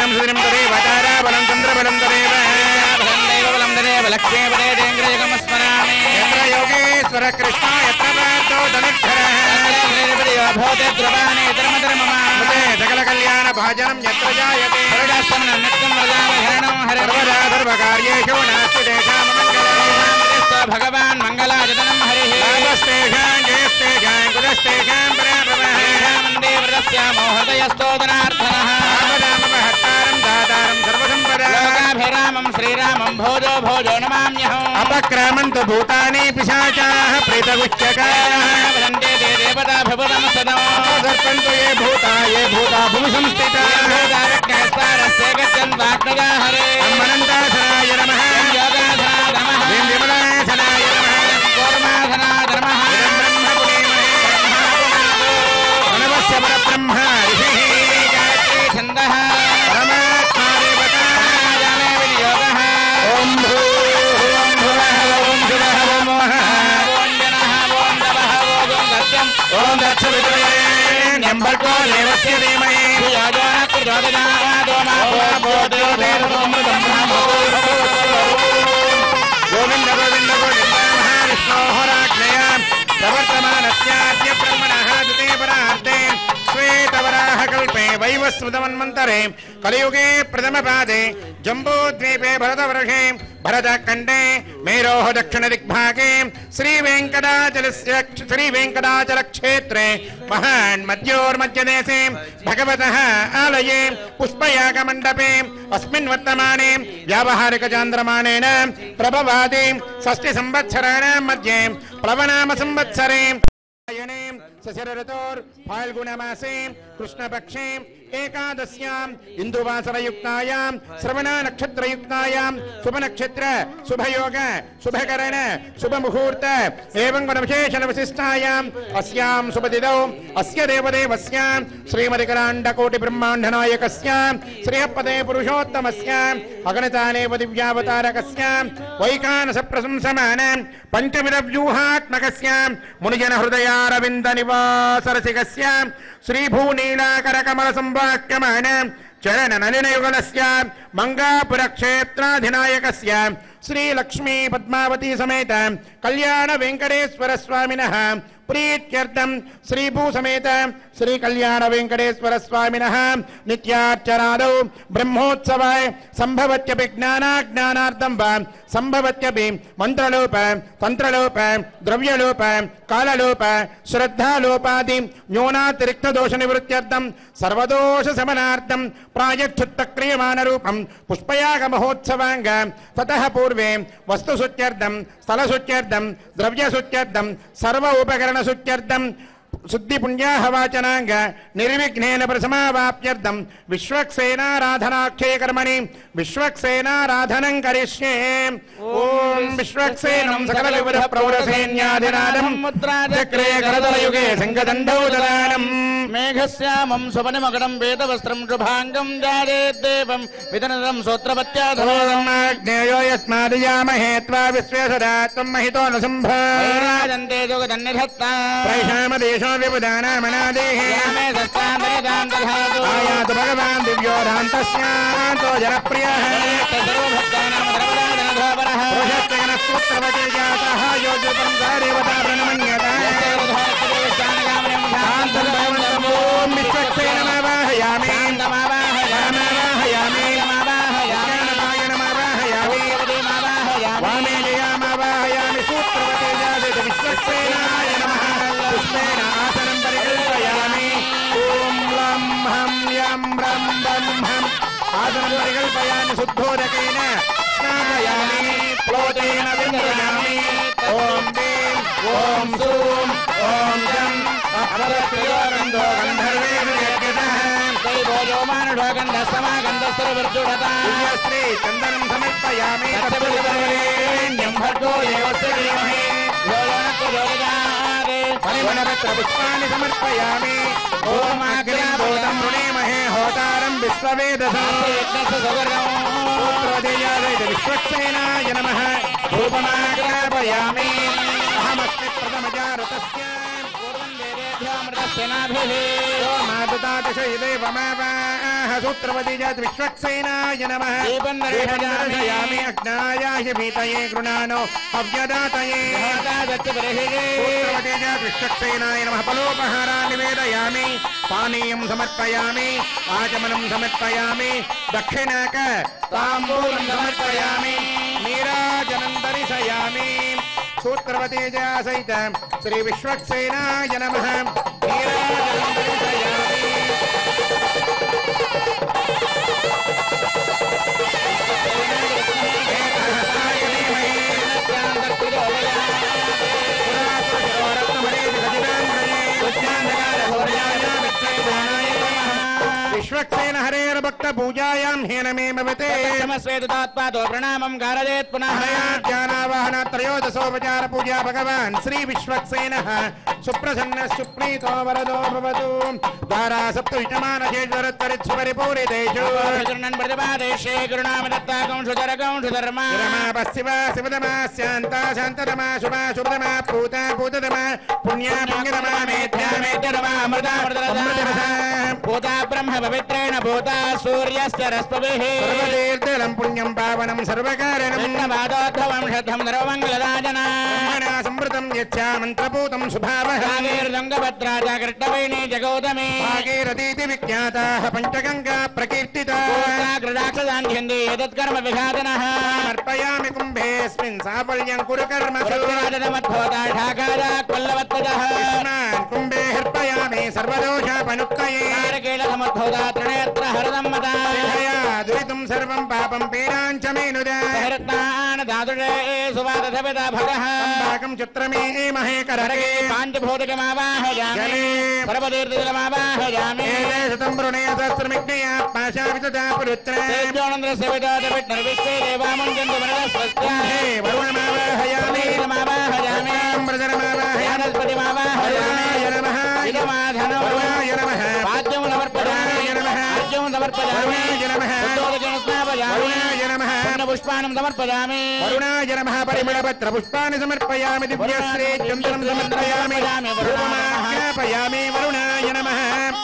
लग्नं सुदिनं तदेव ताराबलं चन्द्रबलं तदेव बलं तदेव लक्ष्मी पदे देन्द्रयगमस्मरामि यत्र योगेश्वर कृष्ण यत्र पार्थो धनुर्धरः भवते ध्रुवाणि धर्मधर्ममामते सकलकल्याण भाजनं यत्र जायते हरिदासं नित्यं वदामि हरे सर्वदा सर्वकार्येषु नास्ति तेषां मङ्गलं भगवान् मङ्गलायतनं हरिः लाभस्तेषां जयस्तेषां कुलस्तेषां पराभवः वन्दे व्रतस्यामो हृदयस्तोदनार्थनः आपदामपहर्तारं दातारं सर्वसम्पदां लोकाभिरामं श्रीरामं भोजो भोजो नमाम्यहम् अपक्रामन्तु भूतानि पिशाचाः प्रेतगुच्चकाः वदन्ते ते देवताभिभुतं सदा सर्पन्तु ये भूता भूमि संस्थिताः गच्छन् वाग्नगा हरे अमनन्तासनाय नमः योगासनाय नमः विमलासनाय नमः कूर्मासनाय नमः ब्रह्मस्य परब्रह्म ऋषिः गायत्री छन्दः परमात्मा देवता जाने विनियोगः ॐ भूर्भुवः ॐ शिवः ॐ मोहः ॐ जनः ॐ दवः ॐ सत्यम् ॐ दक्षविद्रयेण्यं भर्गो देवस्य धीमहि धियो न प्रचोदयात् गोविन्द गोविन्द गोविन्द महाविष्णोः राज्ञया प्रवर्तमानस्याद्य ब्रह्मणः द्वितीये परार्धे श्वेतवराहकल्पे वैवस्वतमन्वन्तरे कलियुगे प्रथमपादे जम्बूद्वीपे भरतवर्षे भरतखण्डे मेरोः दक्षिणदिग्भागे श्रीवेङ्कटाचलक्षेत्रे महान्मध्योर्मध्यदेशे भगवतः आलये पुष्पयागमण्डपे अस्मिन् वर्तमाने व्यावहारिकचान्द्रमानेन प्रभवादि षष्ठिसंवत्सराणां मध्ये प्लवनाम संवत्सरे शशिरतोर् फाल्गुणमासे कृष्णपक्षे एकादश्याम् इंदुवासरयुक्तायां श्रवण नक्षत्रयुक्तायां शुभनक्षत्र शुभयोग शुभकरण शुभमुहूर्त एवं गुणविशेषणविशिष्टायाम् अस्यां शुभतिथौ अस्य देवदेवस्य श्रीमतिकराण्डकोटिब्रह्माण्डनायकस्य श्रीहपदे पुरुषोत्तमस्य अगणितानेव दिव्यावतारकस्य वैकानसप्रशंसमान पञ्चविधव्यूहात्मकस्य मुनिजनहृदयारविन्दनिवासरसिकस्य श्रीभूनीलाकरकमलसंवाक्यमान चरणनलिनयुगलस्य मंगापुरक्षेत्राधिनायकस्य श्रीलक्ष्मी पद्मावती समेत कल्याण वेंकटेश्वर स्वामिनः प्रीत्यर्थं श्रीभू समेत श्री कल्याण वेंकटेश्वर स्वामिनः नित्यार्चनादौ ब्रह्मोत्सवाय संभवत्यपि ज्ञानाज्ञानार्थं वा संभवत्यपि मंत्रलोप तंत्रलोप द्रव्यलोप काललोप श्रद्धालोपादि न्यूनातिरिक्त दोष निवृत्त्यर्थं सर्वदोष समनार्थं प्रायश्चित्तक्रियमान रूपं पुष्पयाग महोत्सवांग ततः पूर्वे वस्तुशुच्यर्थं स्थलशुच्यर्थं द्रव्यशुच्यर्थं सर्व उपकरण शुच्यर्थं शुद्धि पुण्याहवाचनांग निर्विघ्नेन प्रसमावाप्यर्थं विश्वक्सेनाराधनाख्ये कर्मणि विश्वक्सेनाराधनं करिष्ये ओम विश्वक्सेनं सकलविविध प्रौढसैन्याधिनादं मुद्राचक्रे करतलयुगे संगदण्डौ ददानं मेघश्यामं सुवनमकरं वेदवस्त्रं शुभांगं जायेद्देवं विदनदं श्रोत्रपत्याधोरमाग्नेयो यस्मादयामहे त्वा विश्वेशदा त्वं महितो न सम्भराजन्ते जोगदन्निधत्ता प्रैषामदेशो विबुधानामनादेः आयातु भगवान् दिव्योधान्तस्यान्तो जनप्रियः पुरुषस्तेनस्तोत्रवते जातः योजुतं देवता प्रणमन्यता ॐ विश्वक्सेनमावाहयामि वामे जयामावाहयामि सूत्रवते जाते विश्वक्सेनाय नमः पुष्पेण आसनं परिकल्पयामि ॐ लं हं यं ब्रं बं हं आसनं परिकल्पयामि शुद्धोदकेन स्नापयामि प्लोतेन विन्दयामि ॐ दें ॐ सूं ॐ जं अपरत्रयोगन्धो गन्धर्वेण यज्ञतः दैवो मानुषो गन्धसमागन्धस्सर्वर्जुडता दिव्यश्री चन्दनं समर्पयामि तत्सवितुर्वरेण्यं भर्गो देवस्य धीमहि परिमलपत्र पुष्पाणि समर्पयामि ओमाग्निं वृणीमहे होतारं विश्ववेदसं विश्वक्सेनाय नमः धूपमाग्रापयामि अहमस्मि प्रथमजातस्य पूर्वं देवेभ्यो सूत्रवती जात विश्वक्सेनाय नमः दीपन्दर्शयामि अग्नायाय भीतये गृणानो अव्यदातये सूत्रवती जात विश्वक्सेनाय नमः फलोपहारान् निवेदयामि पानीयं समर्पयामि आचमनं समर्पयामि दक्षिणाक ताम्बूलं समर्पयामि नीराजनं दर्शयामि सूत्रवती जा सहित श्री विश्वक्सेनाय नमः नीराजनं दर्शयामि विश्वक्सेन हरेर भक्त पूजायां हेनमे भवते नमस्वेदुतात्पादो प्रणामं कारयेत् पुनः ज्ञानावाहन त्रयोदशोपचार पूजा भगवान् श्री विश्वक्सेनः सुप्रसन्न सुप्रीतो वरदो भवतु द्वारा सप्तविषमान शेषरत्तरित् सुपरिपूरितेषु चरणन् प्रतिपादेशे गुरुनाम दत्ताकं सुधरकं सुधर्मा रमा पश्चिमा शिवदमा शान्ता शान्तदमा शुभा शुभदमा पूता पूतदमा पुण्या पुण्यदमा मेध्या मेध्यदमा अमृता अमृतरसा भूता ब्रह्म पवित्रेण भूता सूर्यस्य रश्मिभिः सर्वतीर्थलं पुण्यं पावनं सर्वकारणं विष्णुपादोद्धवं शद्धं सर्वमङ्गलदायना ब्रह्मणा संवृतं यच्छा मन्त्रपूतं शुभावः भागीरथङ्गभद्रा च कृष्णवेणी जगौतमी भागीरथीति विख्याताः पञ्चगङ्गा प्रकीर्तिताः कृदाक्षदान्ध्यन्ति एतत्कर्म विघातनः अर्पयामि कुम्भेऽस्मिन् साफल्यं कुरु कर्मसु मद्भवता ढाकादा क्वल्लवत्तजः अस्मान् कुम्भे अर्पयामि सर्वदोषापनुत्तये समुद्भवता त्रिनेत्र हरदं मता दुरितं सर्वं पापं पीडाञ्च मे नुदा हरत्नान् दादुषे सुवादधपिता भगः पाकं चित्रमे महे करगे पाञ्चभूतिकमावाहयामि सर्वतीर्थजलमावाहयामि शतं वृणे सहस्रमिग्नया पाशावितदा पुरुत्रस्य विष्णुर्विश्वे देवामुञ्चन्तु वरदस्वस्त्याहे वरुणमावाहयामि मावाहयामि ब्रजरमावाहयामि वरुणाय नमः इदमाधनो वरुणाय नमः वाद्यं समर्पयामि नमः राज्यं समर्पयामि वरुणाय नमः वरुणाय नमः पुष्पाणं समर्पयामि वरुणाय नमः परिमलपत्र पुष्पाणि समर्पयामि दिव्यश्री चन्दनं समर्पयामि धूपमाज्ञापयामि वरुणाय नमः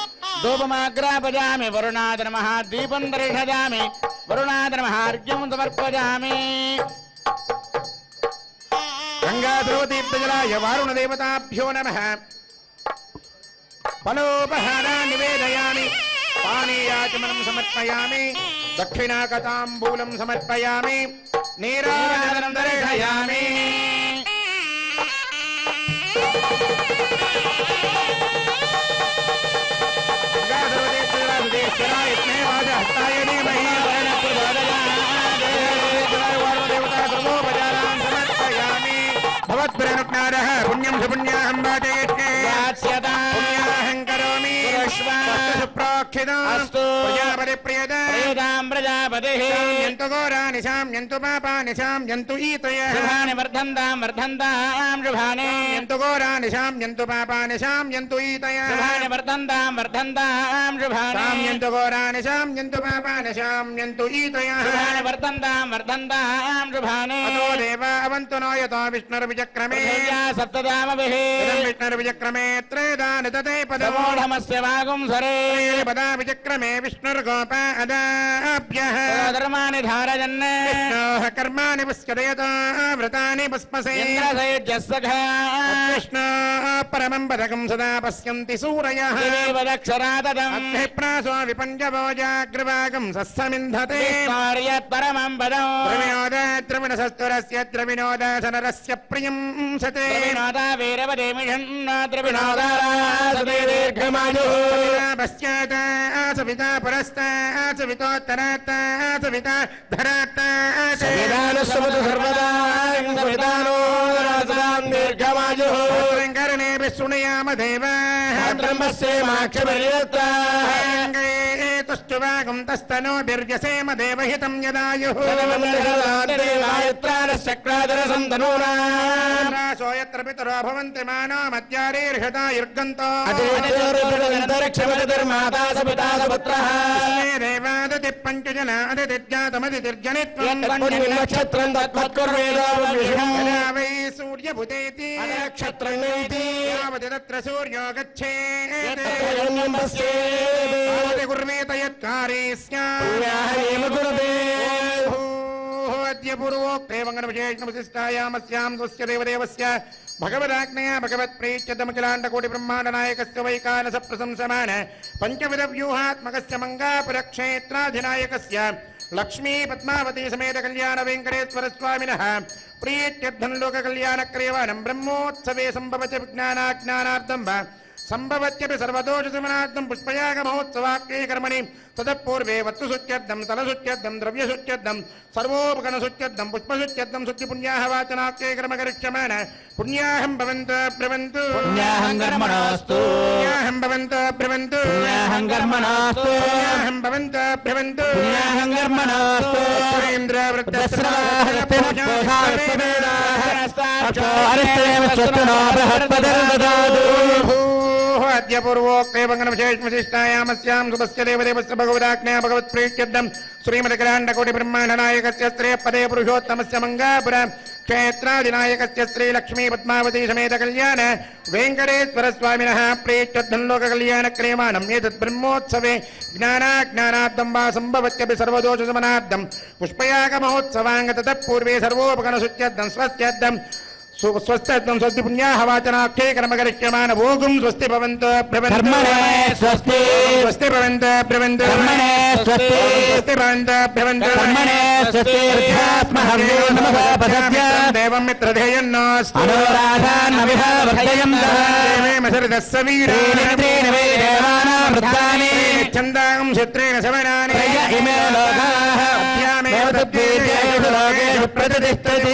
धूपमाग्रापयामि वरुणाय नमः दीपं दर्शयामि वरुणाय नमः अर्घ्यं समर्पयामि गङ्गाधरोतीर्थजलाय वारुणदेवताभ्यो नमः फलोपहारान् निवेदयामि पानीयाचमनं समर्पयामि दक्षिणाकताम्बूलं समर्पयामि नीराजनं दर्शयामि गङ्गाधरोतीर्थजलाय वाजहस्ताय धीमहि सर्वोपचारान् समर्पयामि भवत्प्रेनुक्नारः पुण्यं सुपुण्याहं वाचयिष्ये पुण्याहं करोमि सुप्रोक्षितास्तु प्रजापतिप्रियदां प्रजापतिः यन्तु घोराणि शाम्यन्तु पापानि शाम्यन्तु ईतयः शुभानि वर्धन्तां वर्धन्तां शुभानि यन्तु घोराणि शाम्यन्तु पापानि शाम्यन्तु ईतयः शुभानि वर्धन्तां वर्धन्तां शुभानि शाम्यन्तु घोराणि शाम्यन्तु पापानि शाम्यन्तु ईतयः शुभानि वर्धन्तां वर्धन्तां शुभानि अतो देवा अवन्तु नो यतो विष्णुर्विचक्रमे सप्तदामभिः विष्णुर्विचक्रमे त्रेदानि तते पदमूढमस्य वागुं सरे पदा विचक्रमे विष्णुर्गोप अदाभ्यः धर्माणि धारयन् विष्णोः कर्माणि पुष्करयतो व्रतानि पुष्पसे कृष्णो परमं पदकं सदा पश्यन्ति सूरयः प्रासो विपञ्चभोजाग्रभागं सस्समिन्धते परमं पदं द्रविणोद द्रविणसस्तुरस्य द्रविणोदासनरस्य प्रियं सते द्रविणोदा वीरवदेमिषन्न द्रविणोदारासते दीर्घमायुः पश्चात् आसविता पुरस्तात्सवितोत्तरात् आसविता धरात् सर्वदा दीर्घमायुः कर्णे विष्णुयाम देवाः ब्रह्मस्य माक्षपर्यत्ता तुष्टु सुवागं तस्तनो बिर्यसेम देवहितं यदायुः रासो यत्र पितरो भवन्ति मानो मत्यारीर्हता युर्गन्तो देवादति पञ्चजना अदितिर्जातमदितिर्जनित्वं नक्षत्रं वै सूर्यभूतेति नक्षत्रमेति यावति तत्र सूर्यो गच्छेत् गुर्वेत यत्कारे अद्य पूर्वोक्ते वङ्गनविशेषणविशिष्टायामस्यां स्वस्य देवदेवस्य भगवदाज्ञया भगवत्प्रीत्यदमखिलाण्डकोटिब्रह्माण्डनायकस्य वैकानसप्रशंसमान पञ्चविधव्यूहात्मकस्य मङ्गापुरक्षेत्राधिनायकस्य लक्ष्मी पद्मावती समेत कल्याण वेंकटेश्वर स्वामिनः प्रीत्यर्थं लोककल्याणक्रियमाणं ब्रह्मोत्सवे सम्भवति विज्ञानाज्ञानार्थं वा संभवत्यपि सर्वदोषशमनार्थं पुष्पयागमहोत्सवाक्ये कर्मणि तदपूर्वे वत्तुशुच्यर्थं स्थलशुच्यर्थं द्रव्यशुच्यर्थं सर्वोपकरणशुच्यर्थं पुष्पशुच्यर्थं शुचिपुण्याः वाचनाक्ये कर्म करिष्यमान पुण्याहं भवन्तु ब्रवन्तु पुण्याहं कर्मणोऽस्तु पुण्याहं भवन्तु ब्रवन्तु पुण्याहं कर्मणोऽस्तु पुण्याहं भवन्तु ब्रवन्तु पुण्याहं कर्मणोऽस्तु अद्य पूर्वोक्ते वङ्गनविशेषविशिष्टायामस्यां शुभस्य देवदेवस्य भगवदाज्ञया भगवत्प्रीत्यर्थं श्रीमदखिलाण्डकोटिब्रह्माण्डनायकस्य श्रेयःपदे पुरुषोत्तमस्य मङ्गापुर क्षेत्राधिनायकस्य श्रीलक्ष्मी पद्मावती समेत कल्याण वेंकटेश्वर स्वामिनः प्रीत्यर्थं लोककल्याणक्रियमाणम् एतत् ब्रह्मोत्सवे ज्ञानाज्ञानार्थं वा सम्भवत्यपि सर्वदोषशमनार्थं पुष्पयागमहोत्सवाङ्ग ततः पूर्वे सर्वोपकरणशुच्यर्थं स्वस्त्यर्थं स्वस्त्यर्थं स्वस्ति पुण्याः वाचनाख्ये कर्म करिष्यमान भोगुं स्वस्ति भवन्तु कर्मणे स्वस्ति स्वस्ति भवन्तु ब्रवन्तु कर्मणे स्वस्ति स्वस्ति भवन्तु ब्रवन्तु कर्मणे स्वस्ति ऋद्धात्महव्यो नमः पदभ्य देवं मित्रधेयन्नोऽस्तु अनुराधान्नविह वर्धयं देवेम सरितः नेत्रेण वै देवानां वृद्धानि छन्दां क्षेत्रेण सवनानि इमे लोकाः अद्यामेव तद्वेदेषु लोकेषु प्रतिष्ठति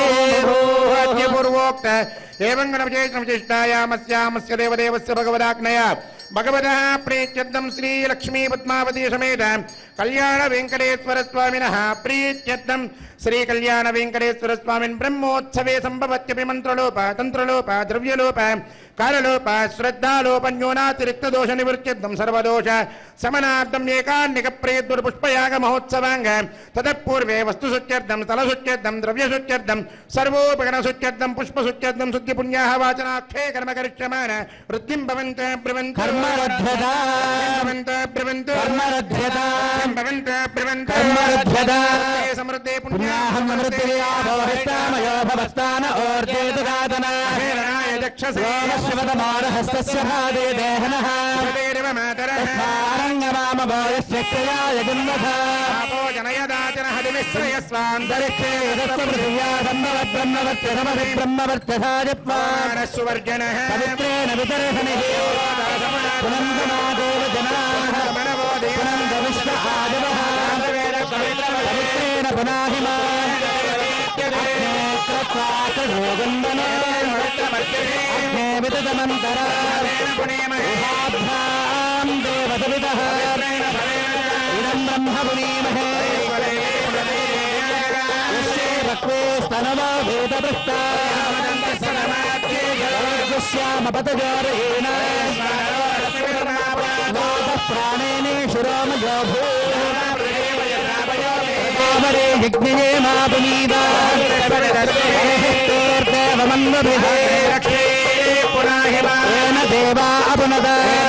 पूर्वोक्त एवं गणविशेषणविशिष्टायामस्यामस्य देवदेवस्य भगवदाज्ञया भगवतः प्रीत्यर्थं श्रीलक्ष्मी पद्मावती समेत कल्याण वेंकटेश्वर स्वामिनः प्रीत्यर्थं श्री कल्याण वेंकटेश्वर स्वामिन् ब्रह्मोत्सवे सम्भवत्यपि मन्त्रलोप तन्त्रलोप द्रव्यलोप काललोप श्रद्धालोप न्यूनातिरिक्त दोष निवृत्त्यर्थं सर्वदोष समनार्थं एकान्निक प्रेतुर्पुष्पयाग महोत्सवाङ्ग ततः पूर्वे वस्तुशुच्यर्थं स्थलशुच्यर्थं द्रव्यशुच्यर्थं सर्वोपकरणशुच्यर्थं पुष्पशुच्यर्थं शुद्धिपुण्याः वाचनाख्ये कर्म करिष्यमान वृद्धिं भवन्तु ब्रवन्तु कर्मरध्यता भवन्तु ब्रवन्तु कर्मरध्यता भवन्तु ब्रवन्तु कर्मरध्यता समृद्धे पुण्याहं अमृतया भवस्तामयो भवस्तान ओर्जेतगादना हेरणाय दक्षसे शिवतमारहस्तस्य भादे देहनः देव मातरः रङ्गमाम भोजस्य क्रियाय गुन्वथ आपो जनयदाचन हरिविश्रयस्वान्तरिक्षे पृथिव्या ब्रह्मवत्यधमभि ब्रह्मवर्त्यधायत्वान् सुवर्जनः पवित्रेण वितर्षणिः पुनन्दनादेव जनाः पुनन्दविश्व आदिवः पवित्रेण पुनाहिमान् अग्नेत्रत्वाचोगन्दने अग्ने विदतमन्तराभ्यां देवसविदः इदं ब्रह्म पुनीमहे यस्ये रक्वे स्तनवा वेदपृष्टाश्यामपतजोरेण प्राणेने शिरोमयो भूमरे यज्ञये मा पुनीता देवमन्वभिः येन देवा अपुनद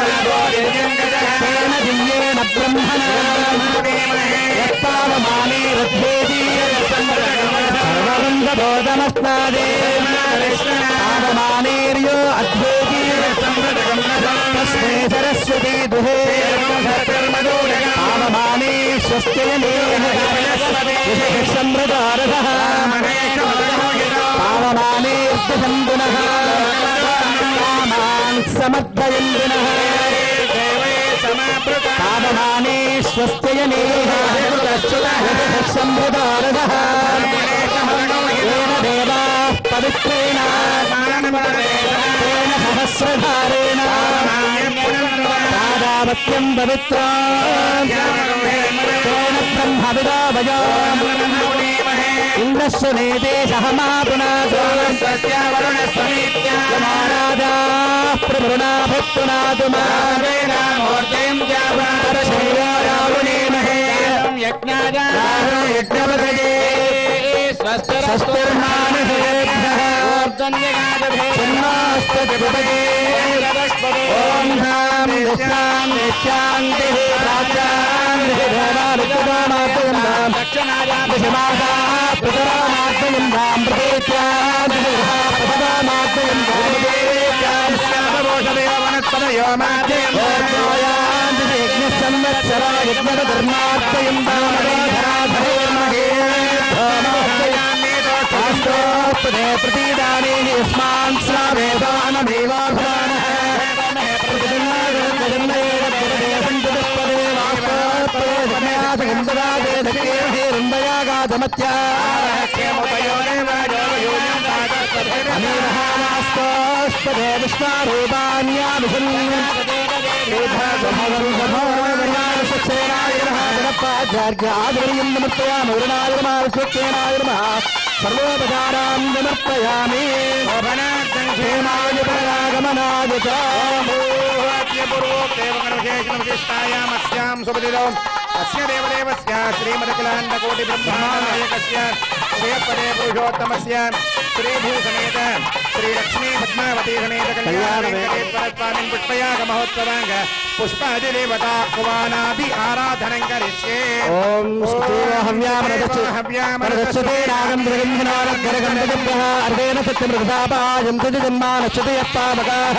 तेन दिव्येन ब्रह्मणा यत्पावमाने रथेति सर्ववृन्दबोधमस्तादे पावमानेर्यो अद्वेति तस्मै सरस्वती दुहे पावमाने स्वस्त्ययनेन समृतारसः पावमानेर्दशन्दुनः कामान् समर्थयन्दिनः पावमाने स्वस्त्ययनेः समृतारसः येन देवाः पवित्रेण तेन सहस्रधारेण सत्यं पवित्रं तेन ब्रह्मविदो वयो इन्द्रस्य नेते सहमा पुनातो महाराजाः प्रवृणाभिपुनातु मूर्तिं परशैवारावणीमहे यज्ञपतये स्वस्तिर्मानसेभ्यः जन्मास्तपतये ॐ धाम नित्यां नित्यान्तिः प्राच्यान्तिर्मातुं दशमासाः प्रतरामात्मयं धाम प्रतीत्यान्तिर्मातुं वनस्पतयो माध्यं यज्ञसंवत्सरा यज्ञधर्मात्मयं दामोदराधरे प्रतीदाने यस्मान् स्लावेदानमेवाभिमानः अमीरहास्पदे विष्णारूपाण्याभिषन्नायर्घ्यादरीं नमर्पयामि वरुणायर्माविश्वक्षेणाय नमः सर्वोपचारां समर्पयामि क्षेमाय च पूर्वोक्तेवकर्मशेषणविशिष्टायामस्यां सुपतिलो अस्य देवदेवस्य श्रीमदखिलाण्डकोटिब्रह्माण्डनायकस्य श्रीपदे पुरुषोत्तमस्य श्रीभूसमेत श्रीलक्ष्मी पद्मावती समेत कल्याणवेङ्कटेश्वरस्वामिन् पुष्पयाग महोत्सवाङ्ग पुष्पादिदेवता कुवानाभि आराधनं करिष्ये ॐ हव्यामरदच्छते नागन्धरगन्धनारगरगन्धभ्यः अर्धेन सत्यमृगदापायं तुजन्मानच्छते यत्पावकाः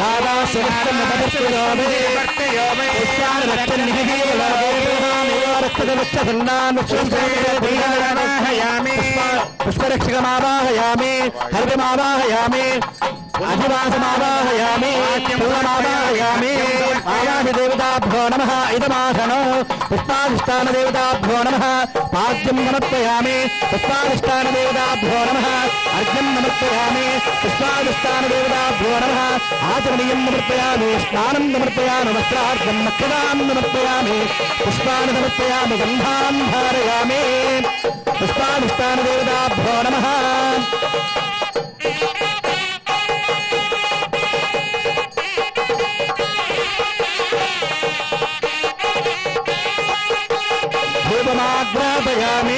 पुष्परक्षकमावाहयामि हरिमावाहयामि अधिवासमावाहयामि पूर्णमावाहयामि आवाहिदेवताभ्यो नमः इदमासनो पुष्पाधिष्ठानदेवताभ्यो नमः पाद्यं समर्पयामि पुष्पाधिष्ठानदेवताभ्यो नमः अर्घ्यं समर्पयामि पुष्पाधिष्ठानदेवताभ्यो नमः आचरणीयं समर्पयामि स्नानं समर्पयामि वस्त्रार्थं नक्षदां समर्पयामि पुष्पाणि समर्पयामि गन्धां धारयामि पुष्पाधिष्ठानदेवताभ्यो नमः धूपमाग्रापयामि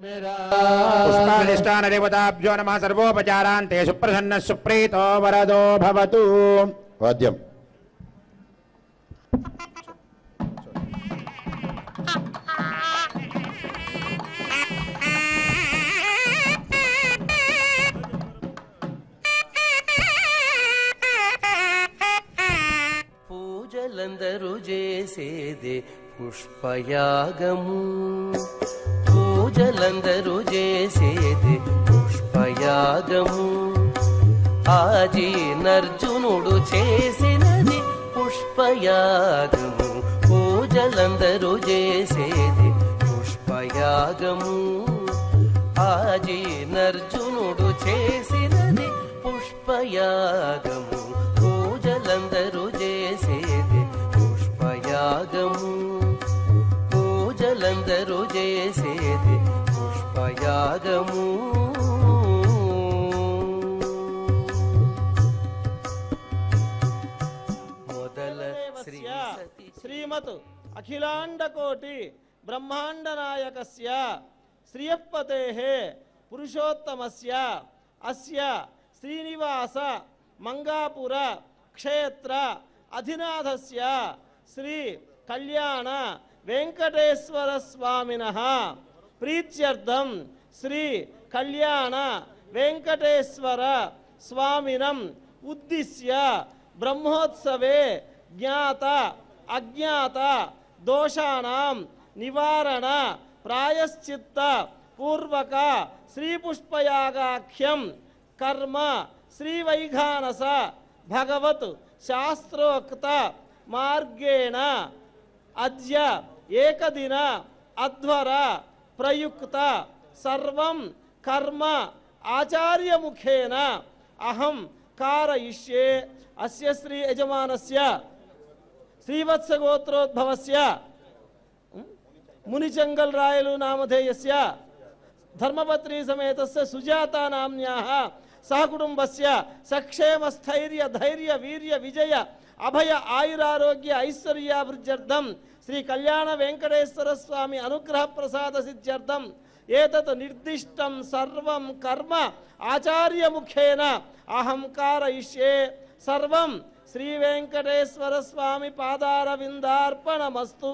पुष्पाधिष्ठानदेवताभ्यो नमः सर्वोपचारान्ते सुप्रसन्नः सुप्रीतो वरदो भवतु वाद्यम् పూజలందరూ చేసేదే పుష్పయాగము పూజలందరూ చేసేదే పుష్పయాగము ఆజీనర్జునుడు చేసినది పుష్పయాగము పూజలందరూ చేసేది పుష్పయాగము ఆజీనర్జునుడు చేసినది పుష్పయాగము పూజలందరూ చేసేది పుష్పయాగము పూజలందరూ చేసేది పుష్పయాగము మొదల శ్రీమత్ అఖిలాండకోటి బ్రహ్మాండ నాయకస్య శ్రియపతేః పురుషోత్తమస్య అస్య శ్రీనివాస మంగాపుర క్షేత్ర అధినాథస్య శ్రీ కళ్యాణ వెంకటేశ్వర స్వామినః ప్రీత్యర్థం శ్రీ కళ్యాణ వెంకటేశ్వర స్వామినం ఉద్దిశ్య బ్రహ్మోత్సవే జ్ఞాత అజ్ఞాత దోషానాం నివారణ ప్రాయశ్చిత్త పూర్వక శ్రీ పుష్పయాగాఖ్యం కర్మ శ్రీ వైఖానస భగవత్ శాస్త్రోక్త మార్గేణ అద్య ఏకదిన అధ్వర ప్రయుక్త సర్వం కర్మ ఆచార్యముఖేన అహం కారయిష్యే అస్య శ్రీ యజమానస్య శ్రీవత్సగోత్రోద్భవస్య మునిచంగల్ రాయలు నామధేయస్య ధర్మపత్రి సమేతస్య సుజాతా నామ్న్యాః సహకుటుంబస్య సక్షేమ స్థైర్య ధైర్య వీర్య విజయ అభయ ఆయురారోగ్య ఐశ్వర్యాభివృద్ధ్యర్థం శ్రీ కళ్యాణ వెంకటేశ్వర స్వామి అనుగ్రహ ప్రసాద సిద్ధ్యర్థం ఏతత్ నిర్దిష్టం సర్వం కర్మ ఆచార్యముఖేన అహం కారయిష్యే సర్వం శ్రీ వెంకటేశ్వర స్వామి పాదారవిందార్పణమస్తు.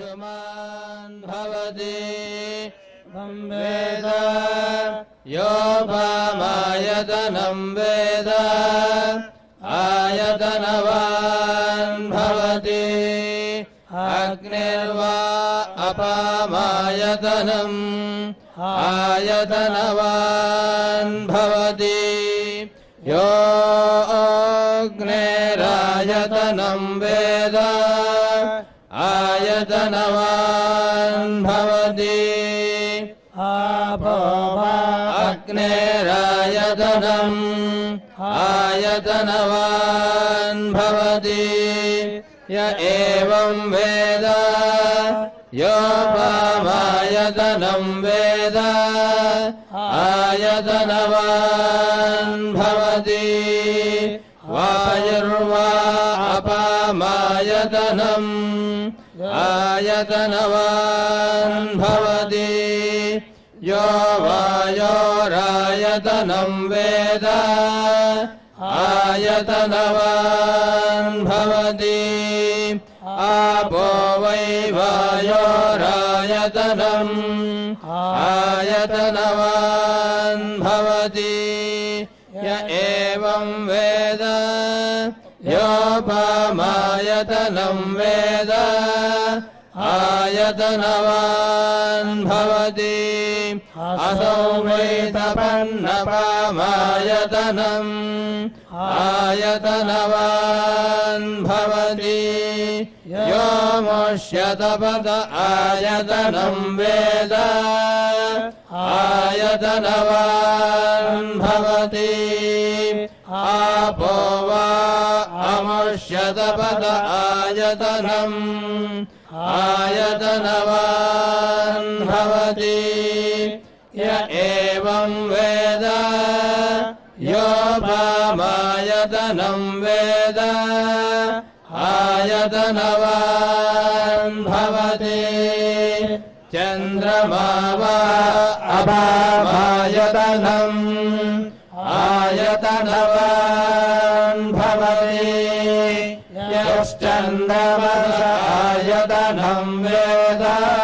चन्द्रमान् भवति वेद यो वामायतनं वेद आयतनवान् भवति अग्निर्वा अपामायतनम् आयतनवान् भवति यो अग्निरायतनं वेद आयतनवान् भवति अग्निरायतनम् आयतनवान् भवति य एवं वेद योपामायतनं वेद आयतनवान् भवति वायुर्वा अपामायतनम् आयतनवान् भवति यो वायोरायतनं वेद आयतनवान् भवति आपो वै वायोरायतनम् आयतनवान् भवति य एवं वेद योपामायतनं वेद आयतनवान् भवति असौ वै तपन्नपामायतनम् आयतनवान् भवति यो मुष्यतपद आयतनं वेद आयतनवान् भवति आपो वा अमुष्यतपद आयतनम् आयतनवान् भवति य एवं वेद योपामायतनं वेद आयतनवान् भवति चन्द्रमा वा अपामायतनम् आयतनवान् भवति यश्चन्द्रमस आयतनं वेद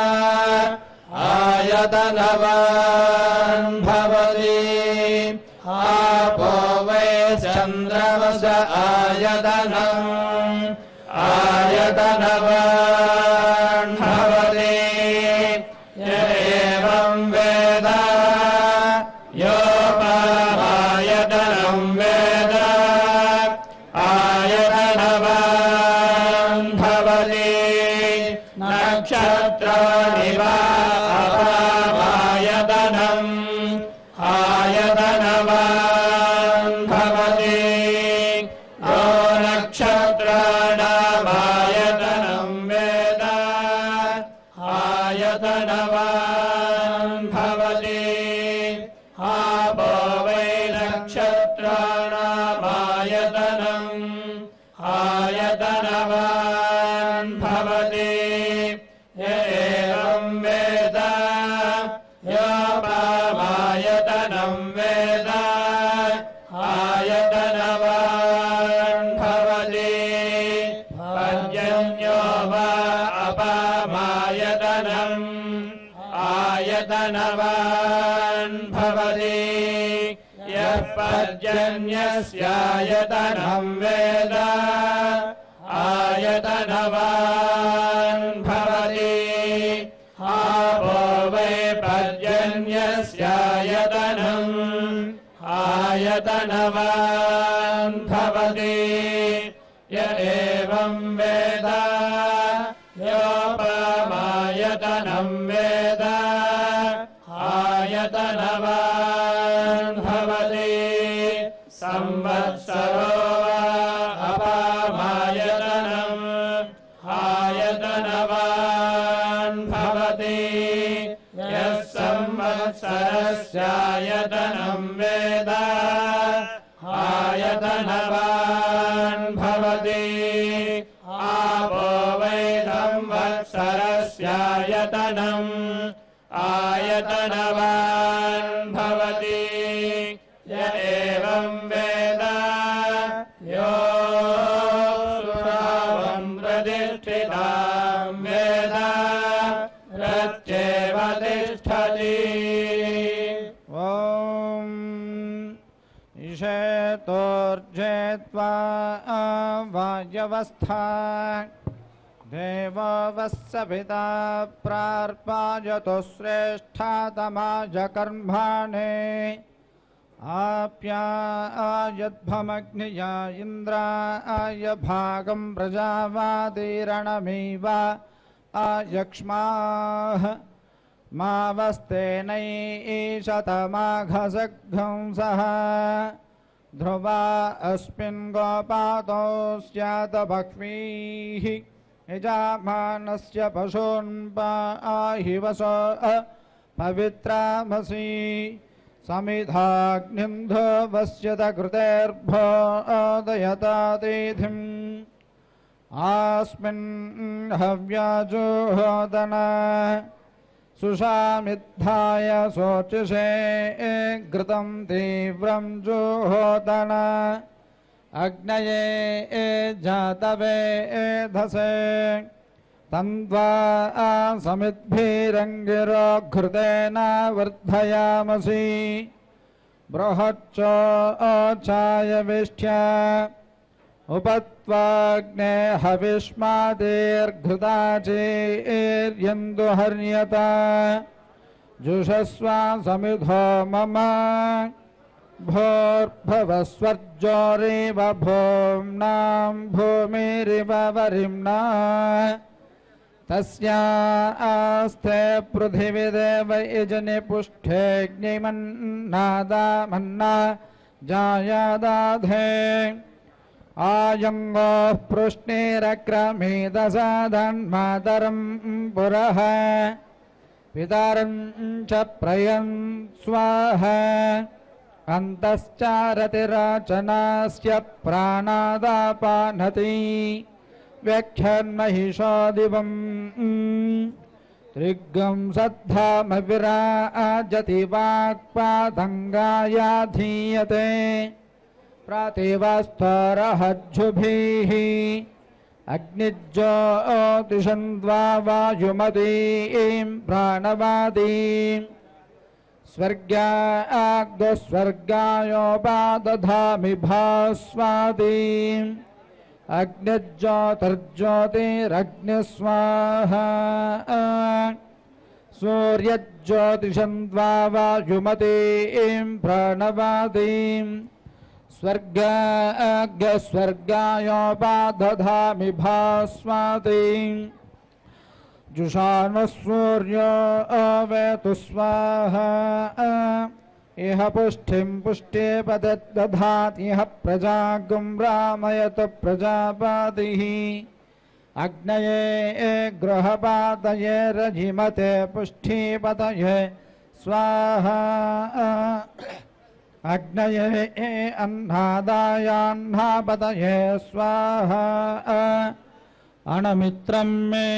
आयतनवान् भवति आपो वै चन्द्रमस आयतनम् आयतनवान् भवति य एवं वेद योपामायतनं वेद आयतनवान् भवति नक्षत्राणि वा अपामायतनम् आयतनवान् भवति यो नक्षत्राणामायतनं वेद आयतनवान् भवति आपो वै नक्षत्राणामायतनम् आयतनवान् भवति य एवं वेद योपामायतनं वेद आयतनवान् भवति पर्जन्यो वा अपामायतनम् आयतनवान् भवति यः पर्जन्यस्यायतनं वेद आयतनवान् भवति आपो वै पर्जन्यस्यायतनम् आयतनवान् भवति य एवं वेद योपामायतनं वेद आयतनवान् भवति संवत्सरो अपामायतनम् आयतनवान् भवति यः संवत्सरस्यायतनं वेद आयतनवान् भवति आपो वै संवत्सरस्यायतनम् आयतनवान् भवति य एवं वेद यो सुरावं प्रतिष्ठितां वेद ऊर्जे त्वा वायवस्था देवो वत्सविता प्रार्पायतु श्रेष्ठातमाय कर्माणे आप्यायद्भमग्निया इन्द्राय भागं प्रजावादिरणमेव आयक्ष्माः मावस्तेनैशतमाघसघंसः ध्रुवा अस्मिन् गोपातो स्यात् बह्वीः यजामानस्य पशून्पाहि वसो पवित्रामसि समिधाग्निन्धवस्यत कृतेर्भोदयतातिथिम् आस्मिन् हव्याजुहोदन सुषामिद्धाय शोचिषे घृतं तीव्रं जुहोदन अग्नये जातवेधसे तन्त्वा समिद्भिरङ्गिरो घृतेन वर्धयामसि बृहच्चोचायविष्ठ्य उपत्वाग्ने हविष्मादेर्घृता चेर्यन्दुहर्यत जुषस्व समिधो मम भोर्भवस्वर्जोरिव भोम्नां भूमिरिव वरिम्ना तस्यास्ते पृथिवीदेव यजने पुष्ठेऽग्निमन्नादामन्ना जायादाधे आयङ्गोः पृष्णेरक्रमेदसाधन्मातरं पुरः पितरं च प्रयं स्वाहा अन्तश्चारतिराचनास्य प्राणादापानति व्याख्यान्महिषादिवम् त्रिगं सद्धामविराजति वाक्पादङ्गायाधीयते प्रातिवास्तरहज्जुभिः अग्निज्योतिषन्द्वा वायुमतीं प्राणवादीं स्वर्गाग्स्वर्गायोपादधामि भास्वादीम् अग्निज्योतिर्ज्योतिरग्निस्वाहा सूर्यज्योतिषन्द्वा वायुमतीं प्राणवादीं स्वर्गाग्स्वर्गायोपादधामि भास्वादीम् जुषाणः सूर्यो अवेतु स्वाहा इह पुष्टिं पुष्टिपदधाति इह प्रजागुं रामयत प्रजापतिः अग्नये गृहपातये रजिमते पुष्टिपतये स्वाहा अग्नये अन्नादायान्नापतये स्वाहा अणमित्रं मे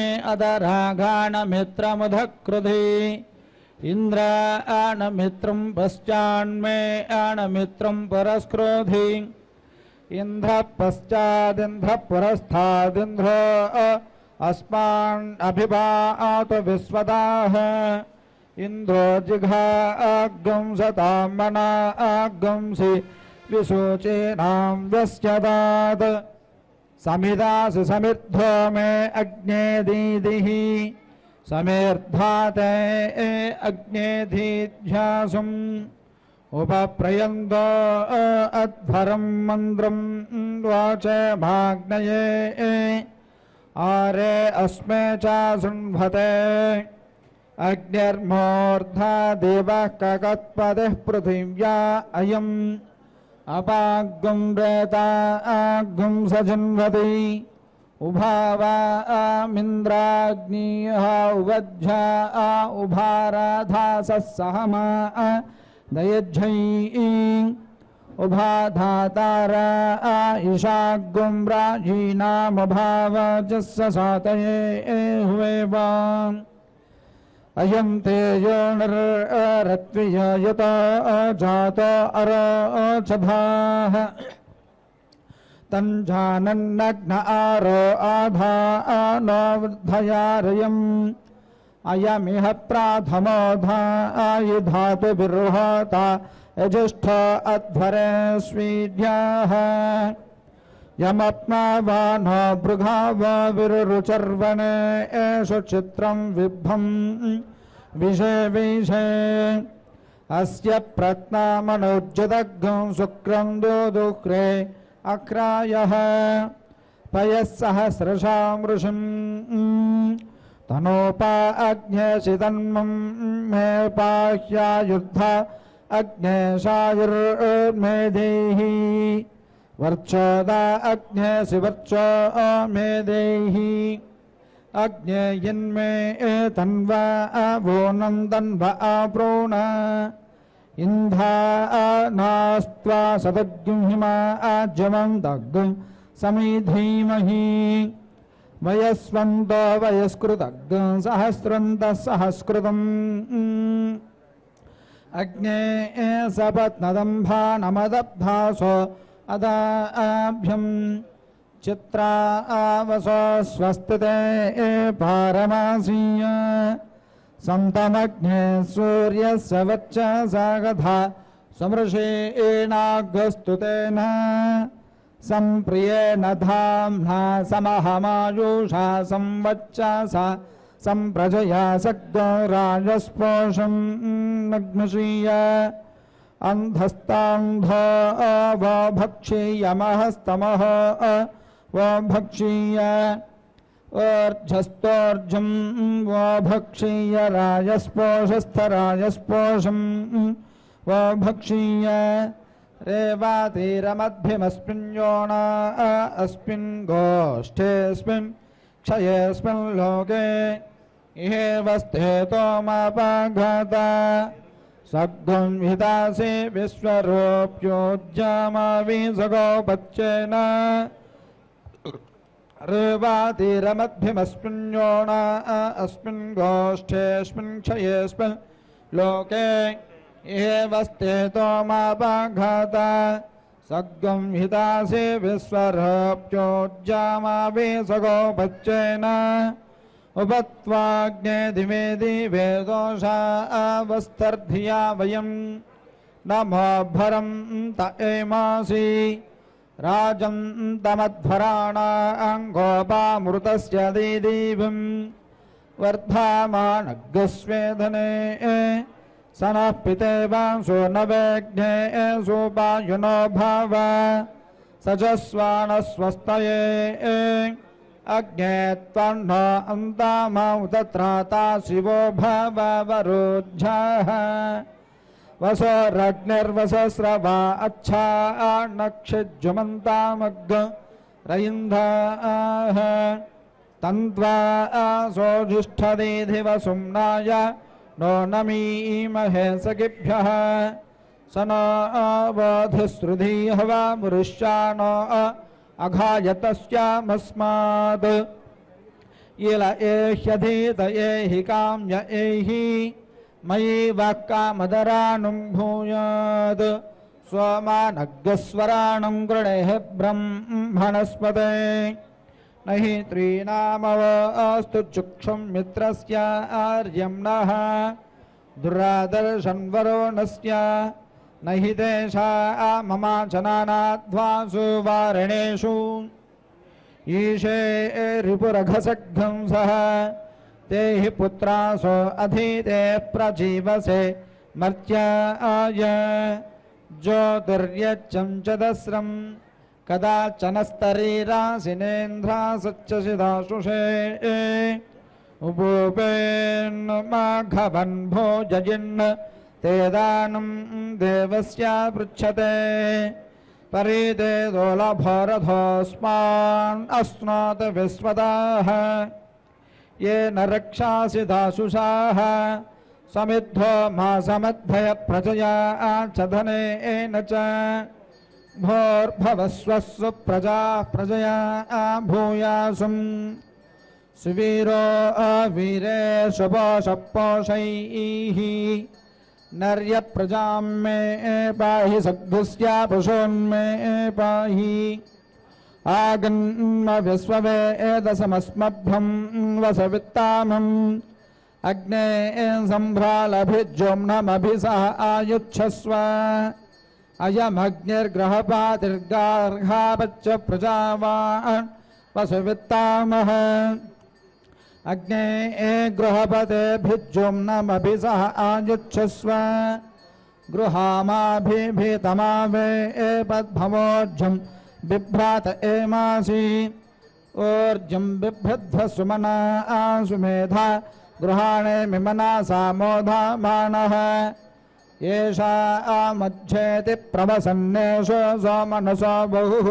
अदरागाणमित्रमुधकृधि इन्द्राणमित्रं पश्चान्मे आणमित्रं परस्क्रोधि इन्द्रः पश्चादिन्द्रः पुरस्तादिन्द्रो अस्मान् अभिभातु विश्वदाः इन्द्रो जिघाग्ं सतां मनाग्ंसि विशोचीनां व्यस्यदात् समिदासु समिद्धो मे अग्ने दीदिः समेर्धाते अग्नेधीध्यासुम् उपप्रयन्तो अध्वरं मन्द्रं वाचे भाग्नये आरे अस्मे चासृण्वते अग्निर्मूर्धा देवः ककत्पतिः पृथिव्या अयम् अपाग्ं प्रेता आग्ं सजन्वति उभावामिन्द्राग्निः उवज्झा उभाराधासः सहमा दयज्झै उभाधातारा ईशाग्ं राजीनामुभावजस्स सातये हुवेवा अयं तेजो नरत्विय यत जातो अरोचधाः तञ्जानन्नग्न आरो आधा नो वृद्धयारयम् अयमिह प्राथमोधा आयुधातु विरुहता यजुष्ठ अध्वरे स्वीड्याः यमप्नावानो बृघावविरुचर्वणे एषु चित्रं विभ्रं विषे विषे अस्य प्रत्नामनोज्जदग्ं शुक्रं दुदुह्रे अक्रायः पयः सहस्रशां ऋषिं तनोपा अग्नेशितन्मं मे पाह्यायुद्ध अग्नेशायुर्मेधेहि वर्चोदा अग्नेसि वर्चो मे देहि अग्नेयन्मे तन्वा अवोनं तन्व अप्रोण इंधा नास्त्वा सदग्हिमा आज्यमं दग्गं समिधीमहि वयस्वन्तो वयस्कृतग्गं सहस्रन्तः सहस्कृतम् अग्ने सपत्नदम्भानमदब्धासो अदाभ्यं चित्रावसो स्वस्तिते पारमासीय सन्तमग्ने सूर्यस्य वच्चसा गधा समृषेणागस्तुतेन सम्प्रियेण धाम्ना समहमायुषा संवच्चसा सम्प्रजया सग्दो राजस्पोषं नग्नशीय अन्धस्तान्धो वो भक्षीयमहस्तमः वो भक्षीय ऊर्ध्वस्तोर्जं वो भक्षीय राजस्पोषस्थराजस्पोषं वो भक्षीय रेवातिरमध्यमस्मिन् योना अस्मिन् गोष्ठेऽस्मिन् क्षयेऽस्मिन् लोके इहेवस्तेतोमापाघाता सग्गं हितासि विश्वरूप्योज्जामाविसगोपच्चेन रेवातिरमध्यमस्मिन् योना अस्मिन् गोष्ठेऽस्मिन् क्षयेऽस्मिन् लोके इहेवस्तेतोमापाघाता सग्गं हितासि विश्वरूप्योज्जामाविसगोपच्चेन उपत्वाग्ने दिवे दिवे दोषावस्तर्धिया वयं नमो भरं त एमासि राजं तमध्वराणाङ्गोपामृतस्य दिदिवं वर्धामानग्स्वेधने स नः पितेवांसो न वेग्ने सोपायुनो भाव स च स्वानस्वस्तये अग्ने त्वन्नो अन्तामौ तत्राता शिवो भववरोध्याः वसो रग्निर्वसस्रवा अच्छा नक्षिज्जुमन्तामग् रयिन्धाः तन्त्वा सोऽजिष्ठदीधिवसुम्नाय नो नमीमहे सखिभ्यः स नो बोधिश्रुधी हवा मुरुष्यानो अघायतस्यामस्मात् इल एह्यधीत एहि काम्य एहि मयि वाक्कामदराणुं भूयात् स्वमानग्स्वराणुं गृणेः ब्रह्मणस्पते न हि त्रीणामवस्तु चक्षुं मित्रस्य आर्यं नः दुरादर्शन्वरोणस्य न हि तेषा ममाचनानाध्वासु वारणेषु ईशे रिपुरघसघ्नंसः ते हि पुत्रासो अधीते प्रजीवसे मर्त्याय ज्योतिर्यच्चं च दस्रं कदाचनस्तरीरासिनेन्द्रासच्चसिदाशुषे उपूपेन् माघवन् भोजयन् ते दानं देवस्य पृच्छते परीते दोलभरथोऽस्मान् अस्नात् विश्वदाः येन रक्षासि दाशुषाः समिद्धो मासमध्वय प्रजया आचधनेन च भोर्भवस्वस्व प्रजा प्रजया भूयासुं सुवीरो अवीरेषु पोषपोषैः नर्यप्रजां मे पाहि सद्भुस्या पशून्मे पाहि आगन्म विश्ववेदसमस्मभ्यं वसवित्तामं अग्ने सम्भ्रालभिज्योम्नमभिसह आयुच्छस्व अयमग्निर्ग्रहपातिर्गार्हापच्च प्रजावान् वसुवित्तामः अग्ने गृहपतेभिज्योम्नमभिसह आयुच्छस्व गृहामाभिभीतमावे एपद्भवोज्जं बिभ्रात एमासि ऊर्जं बिभ्रध्व सुमना सुमेधा गृहाणे मिमना सामोधामानः येषा मध्येति प्रवसन्नेषु सोमनसो बहुः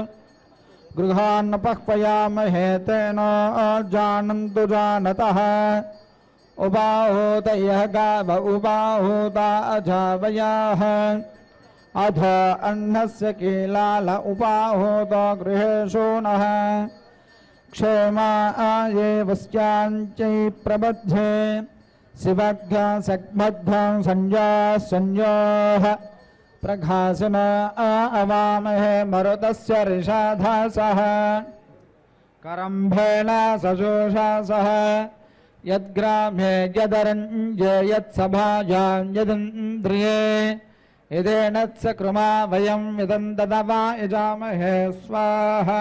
गृहान्नपह्वयामहे तेन जानन्तु जानतः उपाहूत यः गाव उपाहूता अजावयाः अध अन्नस्य कीलाल उपाहूत गृहेषु नः क्षेमा ये वस्याञ्चै प्रबध्ये शिवघ्न सग्मघ्नं संज्ञाः संज्ञोः प्रघासिन अवामहे मरुतस्य ऋषाधासः करम्भेण सजोषा सह यद्ग्रामे यदरञ्जे यत्सभायां यदिन्द्रिये यदेनत्स कृमा वयं यदन्तदवा यजामहे स्वाहा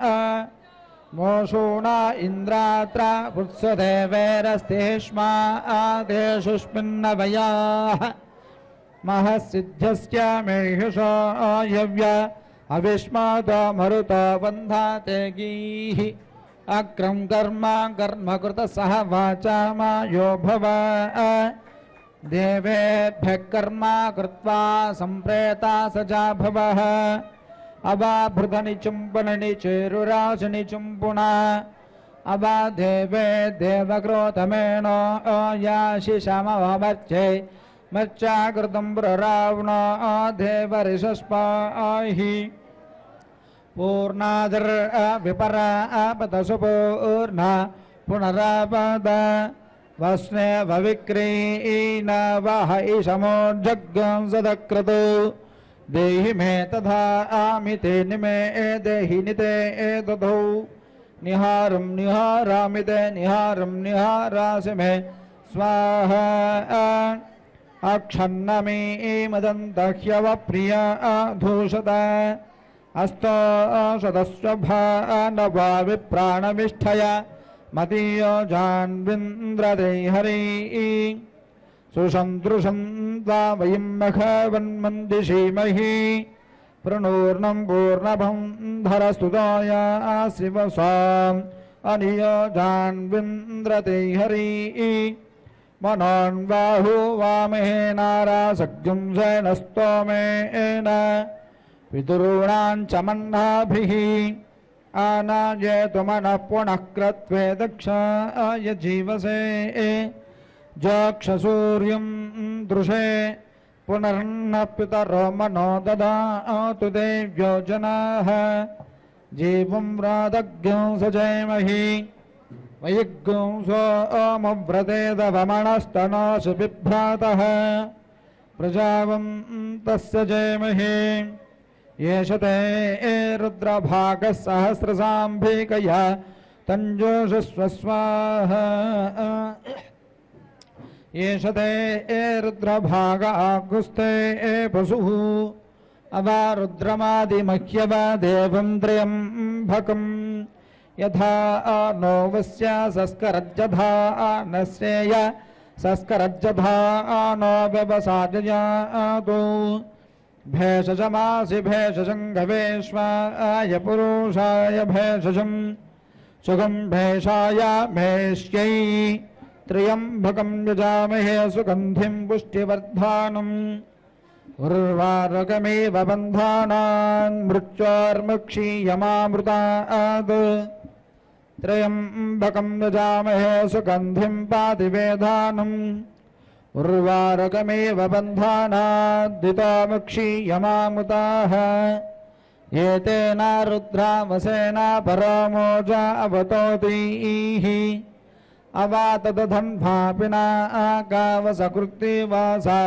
मोषूणा इन्द्रात्रा पुत्सदेवैरस्तेष्मा आदेशुष्मिन्नवयाः महसिद्ध्यस्य मेहिषो यव्य अविष्मात मरुत बन्धाते गीः अक्रम कर्म कर्मकृत सह वाचा मायो भव देवेभ्यः कर्म कृत्वा सम्प्रेता सजा भवः अबाभृतनि चुम्बननि चेरुराशनि चुम्बुना अबा देवे देवक्रोतमेनो याशिषमवमर्चे मच्चाकृतं प्ररावणो देवरिषस्पाहि पूर्णादिर् विपरापदसुपूर्णा पुनरापद वस्ने भविक्रीन वह ईशमो जग्गं सदक्रतु देहि मे तथा आमिते निमे देहि निते दधौ निहारं निहारामिते निहारं निहारासि मे स्वाहा अक्षन्नमे मदन्तह्यवप्रिया धूषत अस्तो सदस्वभानवा विप्राणविष्ठय मदीयो जान्विन्द्रदे हरि सुषन्दृशन्त्वा वयं मघवन्मन्दिषीमहि प्रणूर्णं पूर्णभं धरस्तुतोया शिवसाम् अनियो जान्विन्द्रदे हरि मनोन्बाहु वामहे नारासग्जुं सेनस्तोमेन पितॄणाञ्च मन्नाभिः आनायेतु मनः पुनः क्रत्वे दक्षाय जीवसे जाक्षसूर्यं दृशे पुनर्न पितरो मनो ददातु देव्यो जनाः जीवं रादग्ं सजयमहि वयिग्ं सोमव्रतेदवमणस्तनोषु बिभ्रातः प्रजावं तस्य जयमहि येष ते रुद्रभागः सहस्रसाम्भिकया तञ्जोषस्व स्वाहा येष ते रुद्रभाग आगुस्ते पशुः अवा रुद्रमादिमह्यव देवं त्र्यम्बकम् यथा नो वस्य संस्करज्जधा नस्येय संस्करज्जधा नो व्यवसाजयातु भेषजमासि भेषजं गवेश्वाय पुरुषाय भेषजं सुखं भेषाय भेष्यै त्र्यम्बकं यजामहे सुगन्धिं पुष्टिवर्धानम् उर्वारुकमेव बन्धानान् मृत्योर्मुक्षीयमामृतात् त्र्यम्बकं यजामहे सुगन्धिं पातिवेधानम् उर्वारुकमेव बन्धानाद्दितोमुक्षीयमामृताः एतेन रुद्रावसेन परामोजा अवतोतीः अवातदधन्भापिना गावसकृत्तिवासा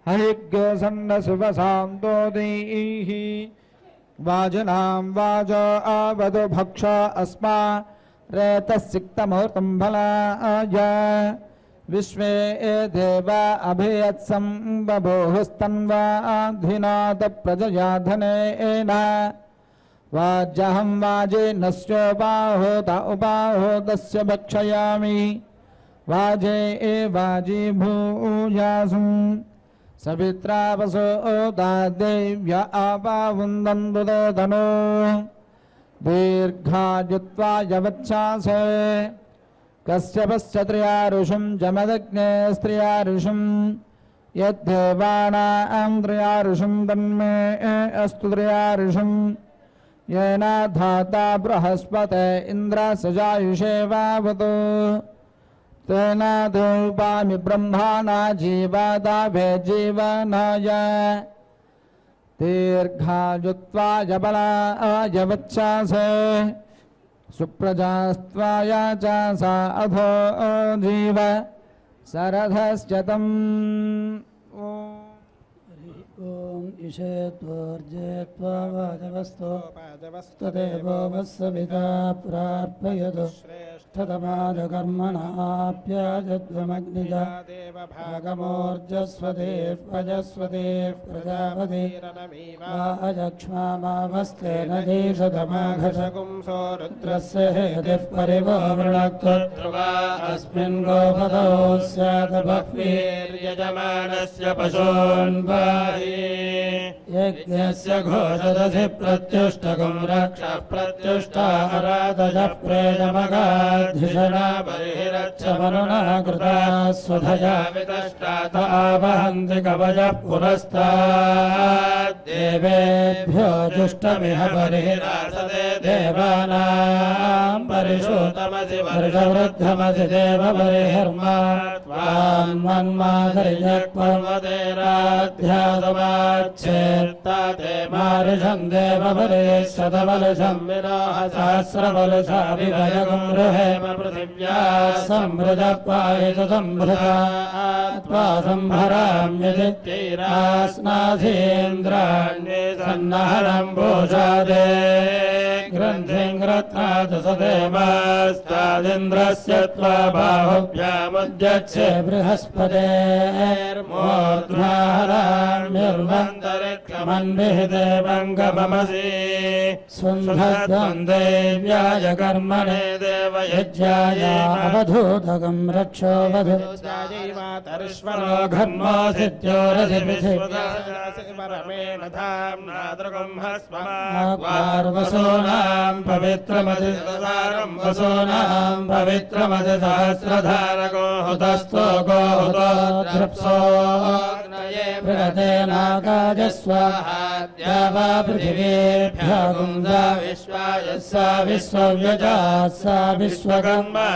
हरिग्सन्नसुवसान्तोदीः वाजनां वाजो आवधु भक्ष अस्मा रेतसिक्तमुहूर्तं फलाय विश्वे देव अभियत्सं बभूहुस्तन्वाधिनाथ प्रजया धनेन वाजहं वाजेनस्योपाहोत उपाहोतस्य भक्षयामि वाजे वाजी भूयासुं सवित्रा वसोदा देव्या आपावुन्दन्तु ते तनो दीर्घायुत्वाय वत्सासे कश्यपस्य त्र्यारुषं जमदग्ने स्त्रियारुषं यद्देवानां त्र्यारुषं तन्मे अस्तु त्र्यारुषं येन धाता बृहस्पते इन्द्र सजायुषे वावतु तेन धूपामि ब्रह्मणा जीवादाभे जीवनाय दीर्घायुत्वाय बलाय वत्सासे सुप्रजास्त्वाय च सा अधो जीव सरधश्च तम् ॐ ईशेत्वर्जे त्वावाजवस्तो तदेवो वत्सविता प्रार्पयतु श्रेष्ठतमादकर्मणाप्याजध्वमग्निजा भागमोर्जस्वदेवजस्वदेव प्रजापति अजक्ष्मामावस्तेन देशतमाघशकुंसो रुद्रस्य हेतिः परिवो वृणक्त्वा अस्मिन् गोपदौ स्यात् बह्वीर्यजमानस्य पशून्वाहि यज्ञस्य घोषदधि प्रत्युष्टकं रक्षः प्रत्युष्टारादजः प्रेतमगाधिषणा बर्हिरच्छमनुना कृता स्वधया वितष्टात आवहन्ति कवचः पुरस्तात् देवेभ्यो जुष्टमिह बर्हिरासदे देवानां परिषोतमसि वर्षवृद्धमसि देव बर्हिर्मा त्वान्मन्माधर्यक्पर्वतेराध्यासमाच्छेत्ता ते मारिषं देवबले शतबलशं विराह सहस्रबलशा विभयगं रुहेम पृथिव्या संवृजपायित संभृता त्वा संभराम्यजित्यैरास्नाधीन्द्राण्ये सन्नहनं भूषादे ग्रन्थिं रत्नात् सदेवास्तादिन्द्रस्य त्वा बाहुभ्यामुद्यच्छे बृहस्पतेर्मूर्ध्वाहराम्युर्वन्तरिक्षमन्विः देवङ्गममसि सुन्धध्वं देव्याय कर्मणे देवयज्ञाय अवधूतकं रक्षो वधुर्श्वरो घर्मोऽसिद्योरसि पृथिव्यारमेण धाम्नादृगं हस्ममार्वसूनां पवित्रमधिसारं वसूनां पवित्रमधि सहस्रधारको हुतस्तो गोहुतो ध्रुप्सो बृहतेनाकाजस्वाहाद्या वा पृथिवीभ्यः गुन्दा विश्वाय सा विश्वव्यजा सा विश्वकर्मा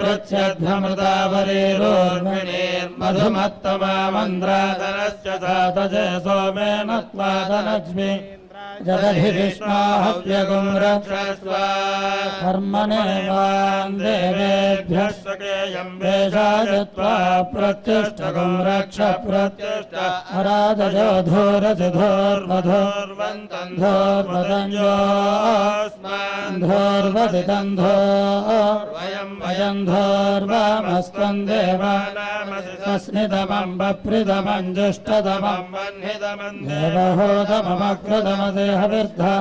सम्पृच्छद्भमृतावरेरोर्मिणीर्मधुमत्तमा मन्द्राधनस्य सातजे सोमेन त्वादनज्मि जगधि विष्णाहव्यगुं रक्षस्व कर्मणे वां देवेभ्यः स्वकेयं वेषाय त्वा प्रत्युष्टगुं रक्ष प्रत्युष्ट अराधजो धोरसि धोर्वधोर्वन्तं धोर्वदञ्जोऽस्मान् धोर्वदितं धोर्वयं वयं धोर्वामस्त्वं देवानामसि सस्नितमं बप्रितमं जुष्टतमं वह्नितमं देवहोतममकृतमसे हविर्धा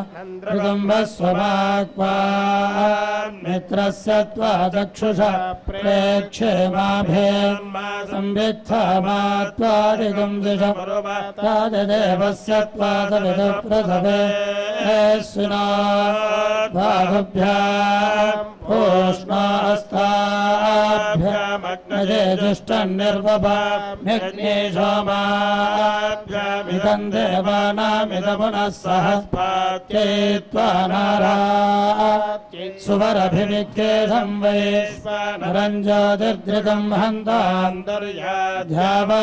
ऋगुम्बस्वमाक्वान् मित्रस्य त्वा चक्षुषा प्रेक्षे माभे संवित्था मा त्वा ऋगुंसिष ताजदेवस्य त्वा सविदुप्रसवे सुना बाहुभ्याम् पूष्णास्ताभ्यामग्नजे जुष्टन्निर्वभाम्यग्ने सोमाभ्यामिदं देवानामिद पुनः सहस्पात्यै त्वा नारा सुवरभिविख्येषं वैश्वानरं ज्योतिर्धृतं हन्तान्तर्याध्या वा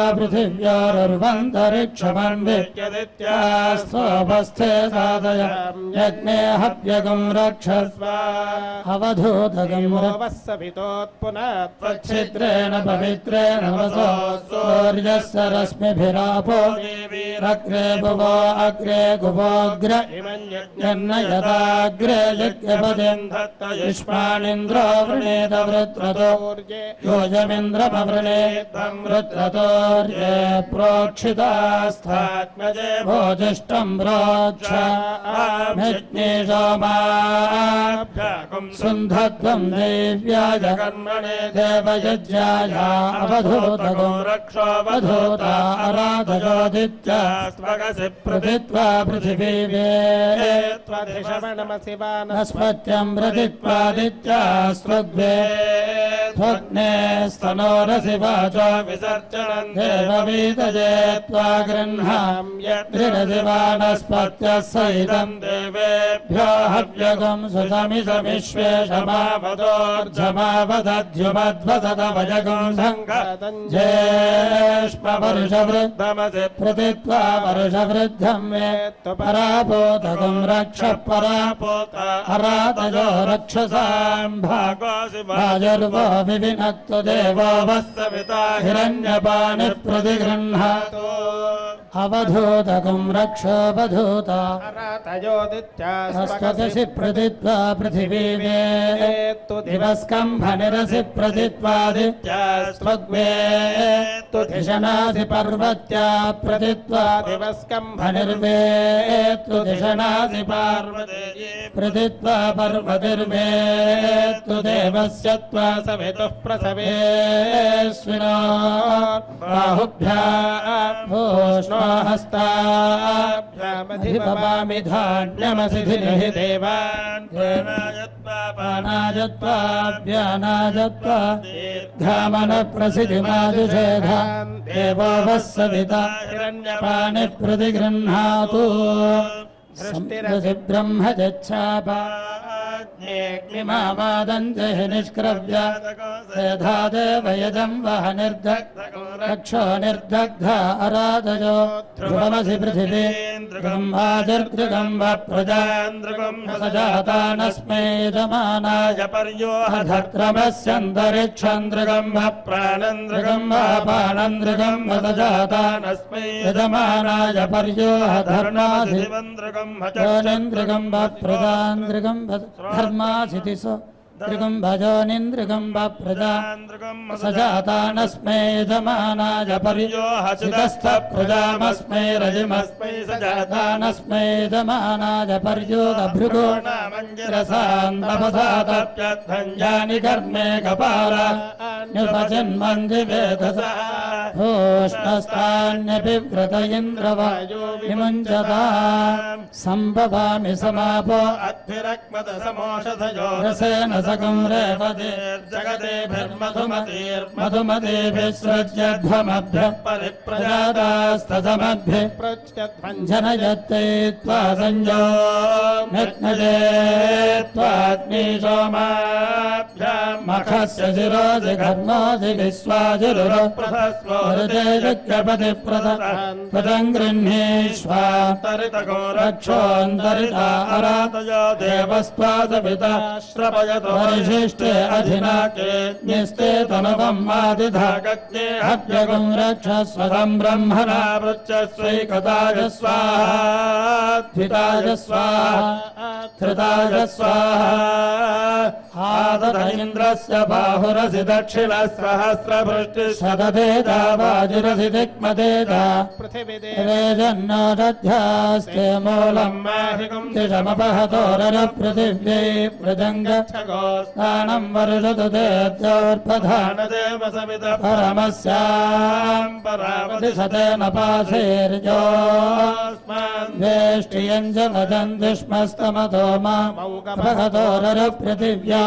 पृथिव्योरर्वन्तरिक्षमन्वित्यदित्यास्तोपस्थे साधय यज्ञे हव्यगं रक्षस्व अवधूतगं वत्सवितोत्पुनः त्वच्छिद्रे पवित्रेण पवित्रेण वसो सूर्यस्य रश्मिभिरापो अग्रे भुवो अग्रे गुवोऽग्र यन्नयदाग्रे यज्ञपतिं युष्माणीन्द्रो वृणेत वृत्रतो योजमिन्द्रमवृणेत वृत्रतोर्ये प्रोक्षितास्थात्मजे भोजिष्ठं प्रोक्षामिज्ञेशोमाभ्याकुं सुन्धत्वं देव्याय कर्मणे देवयज्ञाय अवधूतगो रक्षोऽवधूता अराधयोदित्या स्वगसि प्रथित्वा पृथिवीवे नस्पत्यं प्रथित्वादित्या स्वग्वे स्वग्ने स्तनोरसि वाचो विसर्जनं देववीतजे त्वा गृह्णाम्यद्रिरसि वानस्पत्यः सहितं देवेभ्यो हव्यगं सुतमिषमिश्वेषमावतोर्जमावदध्युमद्वदवजगं सङ्घातञ्जेष्मवर्षवृद्धमसि प्रतित्वा वर्षवृद्धं मे परापोतकं रक्ष परापोत अरातयो रक्षसां भागोऽसि वायुर्वो विविनक्तु देवो वत्सविता हिरण्यपाणिः प्रतिगृह्णातु अवधूतकं रक्षोऽवधूता हस्तकसि प्रतित्वा पृथिवीवे दिवस्कम्भनिरसि प्रतित्वादित्या स्वग्वे धिषणासि पर्वत्या प्रतित्वा दिवस्कम्भनिर्वे धिषणासि पार्वती प्रतित्वा पर्वतिर्वे देवस्य त्वा सवितुः प्रसवेश्विनो बाहुभ्यां हस्ताभ्यामधिपपामि धान्यमसिधिनिहि देवान् पानायत्वा दीर्घामनप्रसिद्धिमाजुषेधान् देवो वः सविता हिरण्यपाणिः प्रतिगृह्णातु सृष्टिरसि ब्रह्म जच्छापाग्निमावादन्ते हि निष्क्रव्य सेधा देवयजं वह रक्षो निर्दग्धा अराधयो ध्रुवमसि पृथिवीन्द्रगं वाजर्दृगं व प्रजान्द्रगं सजातानस्मै यजमानाय पर्योहधक्रमस्यन्तरिक्षन्द्रगं व प्राणन्द्रगं व पाणन्द्रगं व सजातानस्मै यजमानाय पर्योहधर्मासि जोनिन्द्रगं व प्रजान्द्रगं धर्मासितिसो दृगं भजोनिन्द्रगं व प्रजा सजातानस्मै यजमानाय पर्योहसितस्थ प्रजामस्मै रजिमस्मै सजातानस्मै यजमानाय पर्योगभृगो रसान्तपसातप्यद्धञ्जानि कर्मे कपाला न्युपजन्मन्दिवेधसा भूष्णस्तान्यपि व्रत इन्द्रवायो विमुञ्चता सम्भवामि समापो अद्भिरक्मदसमोषधयो रसेन सकं रेवतीर्जगदेभिर्मधुमतीभिस्सृज्यध्वमभ्यः परिप्रजातास्तमभ्यः जनयत्ते त्वा संयो निघ्नते त्वाग्निशोमाभ्यां मखस्य शिरोऽसि घर्मोऽसि विश्वाजुरुरो प्रथं गृह्णीष्वान्तरितको रक्षोऽन्तरिता अरातयो देवस्त्वा सविता श्रवयतो परिशिष्टे अधिनाके तनुवं मादिधागज्ञे हव्यगं रक्षस्वतं ब्रह्मणा वृक्षस्वैकताय स्वाहा द्विताय स्वाहा धृताय स्वाहा आदद इन्द्रस्य बाहुरसि दक्षिणः सहस्रभृष्टिः सददेदा वाजिरसि दिक्मदेदा पृथिवीदेवेजन्नो दध्यास्ते मूलं माहिकं दिशमपहतोरपृथिव्यै व्रजङ्गच्छगोस्तानं वर्षतु देव्योर्पधानदेव सवितः परमस्यां परावति सतेन पाशैर्योऽस्मान् वेष्टियं च वदन्ति स्मस्तमतो मामौकपहतोरपृथिव्या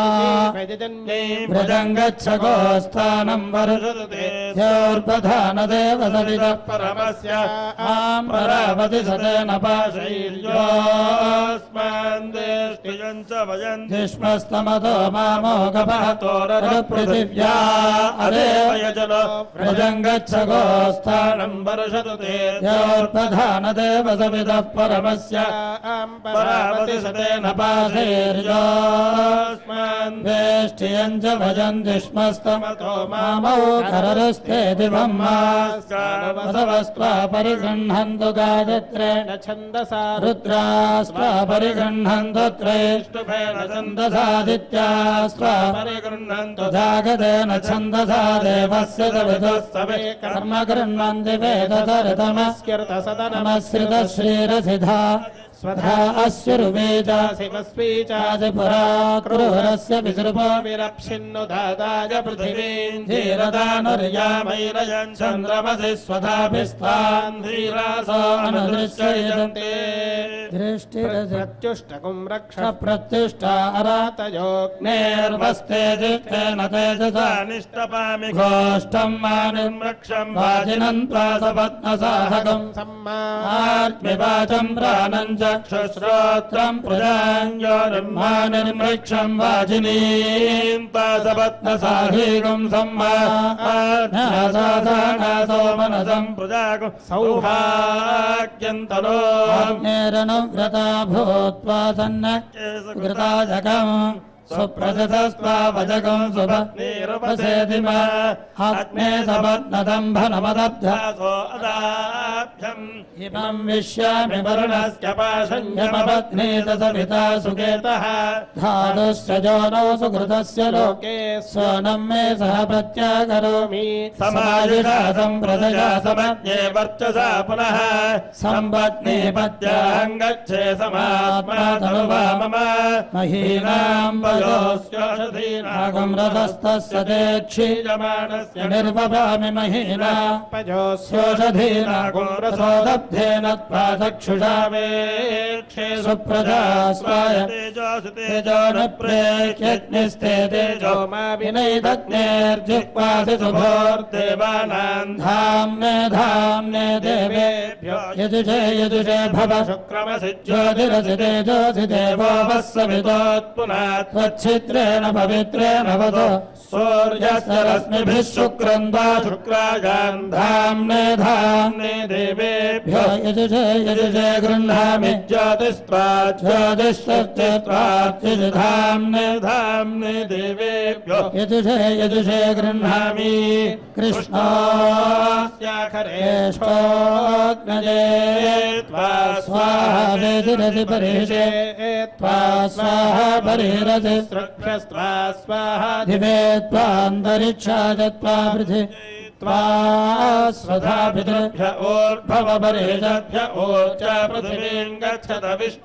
व्रजङ्गच्छगोस्तानं वर्षतु देव्योर्पधानदेव सवितः परमस्यां परावति सतेन पाशैर्योऽस्मान् वेष्टियं च वदन्ति स्मस्तमतो मामौकपहतोरपृथिव्या अदेव यजनो व्रजङ्गच्छगोस्तानं वर्षतु देव्योर्पधानदेव सवितः परमस्यां परावति सतेन पाशैर्योऽस्मान् वेष्टियं च भजन्ति स्मस्तमतो मामौकररुस्ते दिवं मास्त्वा परिगृह्णन्तु गायत्रेण छन्दसा रुद्रास्त्वा परिगृह्णन्तु त्रैष्टुभेन छन्दसादित्यास्त्वा परिगृह्णन्तु जागदेन छन्दसा देवस्य सवितुस्तवे कर्म गृह्णन्ति वेदधरतमस्कृतसदनमश्रितश्रीरसिधा स्वधा अस्युर्वेजा शिवस्वीचासि पुरा क्रूरस्य विसृपो विरप्सिन्नु दादाय पृथिवीं धीरदानुर्यामैरयन् चन्द्रमसि स्वधाभिस्तान् धीरासो अनुदृश्यन्ते दृष्टिरप्रत्युष्टकुं रक्ष प्रत्युष्टा अरातयोग्नेर्वस्ते जिष्टेन तेजसा निष्टपामि गोष्ठं मानिं वृक्षं वाजिनं त्वासपत्नसाहकं सम्मार्त्मिवाचं प्राणं चक्षुश्रोत्रं प्रजाञ्जोनिर्मानिर्मृक्षं वाजिनीं त्वासपत्नसाहीकं सम्मासानासो मनसं प्रजागं सौभाग्यन्तनो व्रता भूत्वा सन्नकृताजकम् सुप्रजतस्त्वावजकं सुपत्नीरुपसेदिमा आत्मे सपत्नदम्भनमदब्धासो अदाभ्यम् इमं विश्यामि वरुणस्य पाशञ्जमपत्नीत सविता सुकेतः धातुश्च जोनो सुकृतस्य लोके सोनं मे सह प्रत्याकरोमि समायुषा सम्प्रदया समज्ञे वर्चसा पुनः सम्पत्नीपत्याहं गच्छे समात्मा तनुवा मम महीनां नागं रथस्तस्य ते क्षीयमाणस्य निर्वपामि महीना पयोस्योषधीनागं रथो दब्धेन त्वा चक्षुषा वेक्षे सुप्रजा स्वाय तेजो न प्रेक्ष्यग्निस्ते तेजो मा विनैदग्नेर्जिह्वासि शुभोर्देवानां धाम्ने देवेभ्यो यजुषे भव शुक्रमसि ज्योतिरसि तेजोसि देवो वस्सवितोत्पुनात् छिद्रेण पवित्रेण वद सूर्यस्य रश्मिभिः शुक्रं वा शुक्रायान् धाम्ने देवेभ्यो यजुषे गृह्णामि ज्योतिस्त्वात् धाम्ने देवेभ्यो यजुषे गृह्णामि कृष्णोऽस्याखरेष्ठोऽग्नये त्वा स्वाहा वेदिरसि परिषे त्वा स्वाहा परिरसि सृक्षस्त्वा स्वाहा दिवे त्वान्तरिक्षाय त्वा पृथि त्वा स्वधाभिद्भ्य ऊर्ध्वपरिषद्भ्य ऊर्जा पृथिवीं गच्छत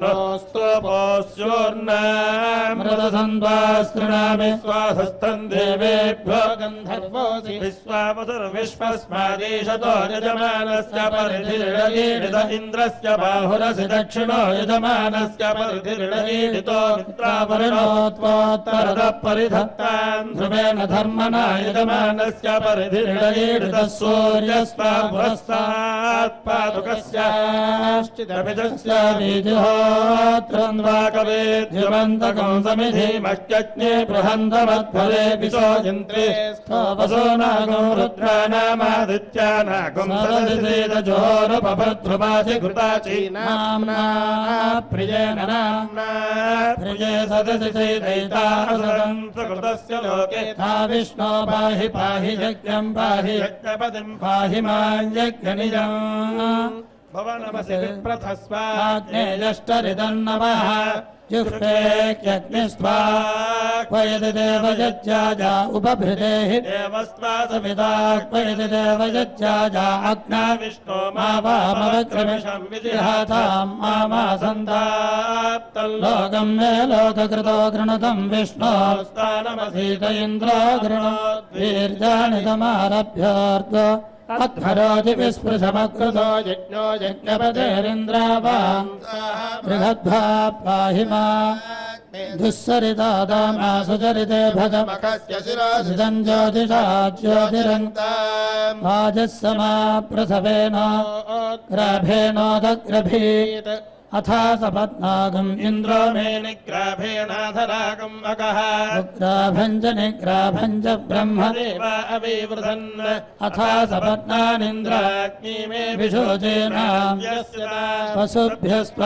विष्णोस्तोपोऽस्योर्नामृतसन्त्वास्तृणामि स्वाहस्तं देवेभ्यो गन्धर्वोऽसि विश्वावसुर्विश्वस्मादेशतो यजमानस्य परिधिर्णयीडित इन्द्रस्य बाहुरसि दक्षिणो यजमानस्य परिधिर्णयीडितो मित्रावरुणो त्वोत्तरतः परिधत्तान् ध्रुवेण धर्मणा यजमानस्य परिधिर्णयीडित सूर्यस्त्वा पुरस्तात् पादुकस्याश्चिदभिजस्य वीजुहोत्रं द्वाकवेद्युमन्तकं समिधिमह्यज्ञे बृहन्तमध्वरे विशोजन्त्रे वसो नागो रुद्राणामादित्यानागं सदसिसेदजोरुपभद्रुपासि घृताचि नाम्ना प्रियेण नाम्ना प्रिये सदसिसेदैतासदं प्रकृतस्य लोके ता विष्णो पाहि पाहि यज्ञं पाहि यज्ञपतिं पाहि मां यज्ञनिजम् भवनमसि विप्रथस्वाग्नेयष्टरिदन्नवः जुष्टेऽग्निस्त्वा क्वयति देवयज्ञाजा उपभृतेहि देवस्त्वा सविता क्वयति देवयज्ञाजा अग्ना विष्णो मा वामवक्रमिषं विजिहातां मा सन्ताप्तं लोकं मे लोककृतो गृणुतं विष्णोस्तानमसीत इन्द्रो गृणोद्वीर्याणि तमारभ्योऽर्ध्व अध्वरोति विस्पृशमकृतो यज्ञो यज्ञपतेरिन्द्रावां बृहद्भा पाहि मा दुःसरितादामा सुचरिते भजमखस्य शिरोसिदं ज्योतिषा ज्योतिरन्तां वाजः समाप्रसवेन ग्राभेणोदग्रभीत् अथ सपत्नागम् इन्द्रो मे निग्राभेनाधरागम् अकः उग्राभञ्ज निग्राभञ्ज ब्रह्मदेव अविवृधन् अथ सपत्नानिन्द्राग्नि मे विशोचेनाम् वसुभ्यस्त्वा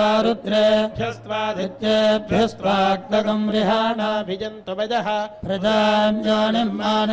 रुद्रेभ्यस्त्वादित्येभ्यस्त्वाग्दगम् रिहाणाभिजन्तु वजः प्रजाम् योनिम्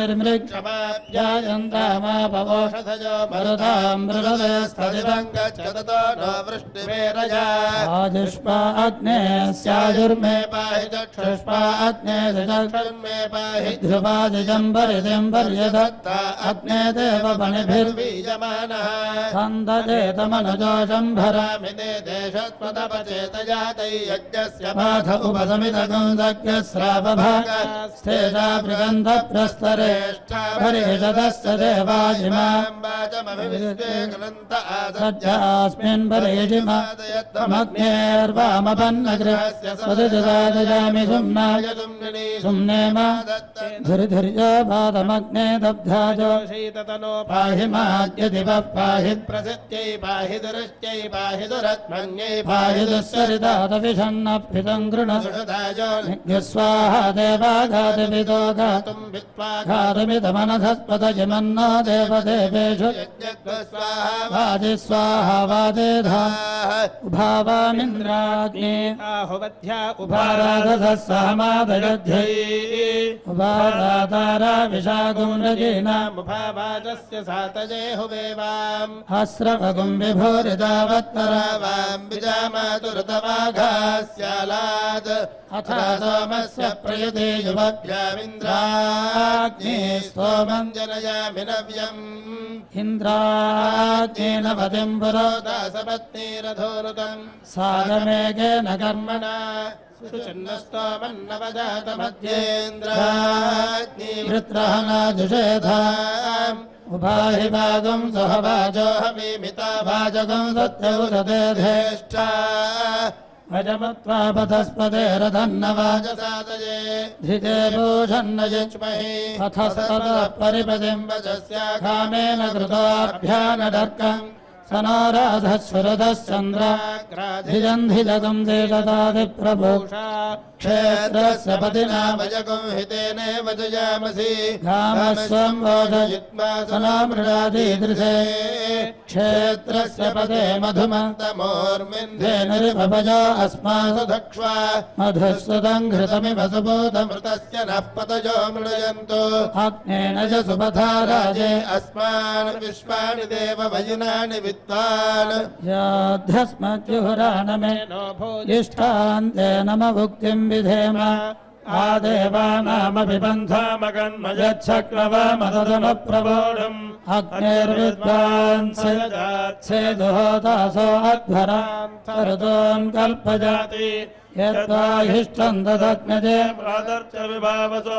मानिर्मृक्षमाप्यायन्तामापवोषधयो मरुताम् मृगदस्तदिवम् गच्छतो नो वृष्टिमेरजा आजुष्मा अग्ने स्याजुर्मे पाहि चक्षुष्मा अग्ने चक्षुर्मे पाहि ध्रुवादिजम्बरिदिम्बर्यदत्ता अग्ने देवपणिभिर्बीजमानः छन्दजेतमनुजोषम्भरामिते देशत्वदपचेतजातै यज्ञस्य पाठ उपसमितगं दग्यस्रावभागस्तेजा बृगन्धप्रस्तरेष्ठा भरेशदस्य देवाजिमाम् वाचमभिविश्वे कृन्त आसज्जास्मिन् भरेजिमा त्वमग्नेर्वामपन्नगृहस्य स्वदजदादयामि सुम्नाय सुम्नेमा धुरिधुर्यो बाधमग्ने दब्धाजो शीततनो पाहि माद्यदिवः पाहि प्रसिद्ध्यै पाहि दुरश्च्यै पाहि दुरत्मन्यै पाहि दुःसरितादविषन्नप्रितं गृणसुषदाजो निग्यस्वाहा देवाघातविदो घातुम् वित्वा घातमिदमनधस्पदजिमन्नो देवदेवेषु यज्ञस्वाहा वाजि स्वाहा वाजेधाः उभावामिन्द्राग्ने आहुवध्या उभाराधसः सहमादयध्यै उभारातारा विशागुम् रजीनाम् उभावाजस्य सातजे हुवेवाम् अस्रवगुम् विभोरितावत्तरावाम् बिजामातुरतवाघास्यालात् अथ सोमस्य प्रयुते युवभ्यामिन्द्राग्ने स्तोमम् जनयामि नव्यम् इन्द्राग्नेन पतिम् पुरोदासपत्नीरधोरुतम् सागमेघेन कर्मणा सुषन्नस्तोमन्नवजातमध्येन्द्राग्नि वृत्रहनाजुषेधाम् उभाहि भागम् सहवाजो हमीमिता भाजगम् सत्यवुदधेष्ठा भजमत्वा पथस्पतेरधन्नवाजसादये धिजे भूषन्न यच्महि अथस्ततः परिपदिम् वचस्याघामेन कृताभ्यानडर्कम् सनाराधस्वरधश्चन्द्राग्राधिजन्धिजगम् देशदादिप्रभूषा क्षेत्रस्य पतिना वजगुम् हितेनेव जयामसि घामस्वम् वोधयित्वा सनामृडादीदृशे क्षेत्रस्य पते मधुमन्तमोर्मिन्धेनुरिभजा अस्मासु दक्ष्वा मधुस्सुतम् घृतमिव सुबोधमृतस्य नः पतजो मृडयन्तु अग्नेन च सुपथा राजे अस्मान् विश्वानि देव वयुनानि विद्वान् याध्यस्मद्युहुराणमेनो भूयिष्ठान्ते नम भुक्तिम् विधेम आदेवानामपि पन्थामगन्मयच्छक्लवामदनुप्रबोढुम् अग्नेर्विद्वान् सेदुहोतासो अध्वरान् कल्पजाति यद्वाहिष्ठम् तदग्नजे प्रादर्च विभावसो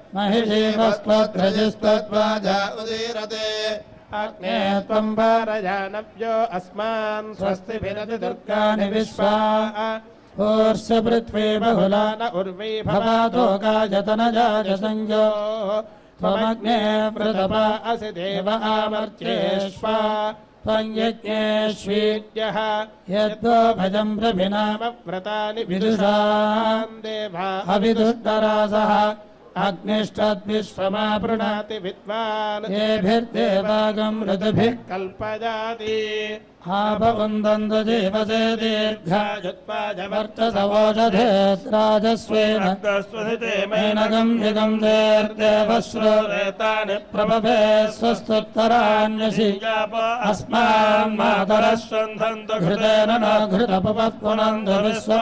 महिषीवस्त्वद्रजिस्त्वद्वाजा उदीरते अग्ने त्वम् वारयानव्यो अस्मान् स्वस्तिभिरति दुर्गानि विश्वा ऊर्ष पृथ्वी बहुला न उर्वी भवातो गायतनजाजसंजो त्वमग्ने प्रतपा असि देव आमर्त्येष्वा त्वं यज्ञेष्वीड्यः यद्वो भजम् प्रभिनामव्रतानि विदुषाम् देवा अविदुष्टरासः अग्निष्टद्विश्वमापृणाति विद्वान् येभिर्देवागम् ऋतुभिः कल्पजाति आपवन्दन्तु जीवसे दीर्घायुत्वाजवर्चसवोषधेत्राजस्वेन मेनगम् युगम् देर्देवश्रोरेतानि प्रभवे स्वस्तुत्तरान्यसि अस्मान्मातरः श्रन्धन्तु घृतेन न घृतपवः पुनन्तु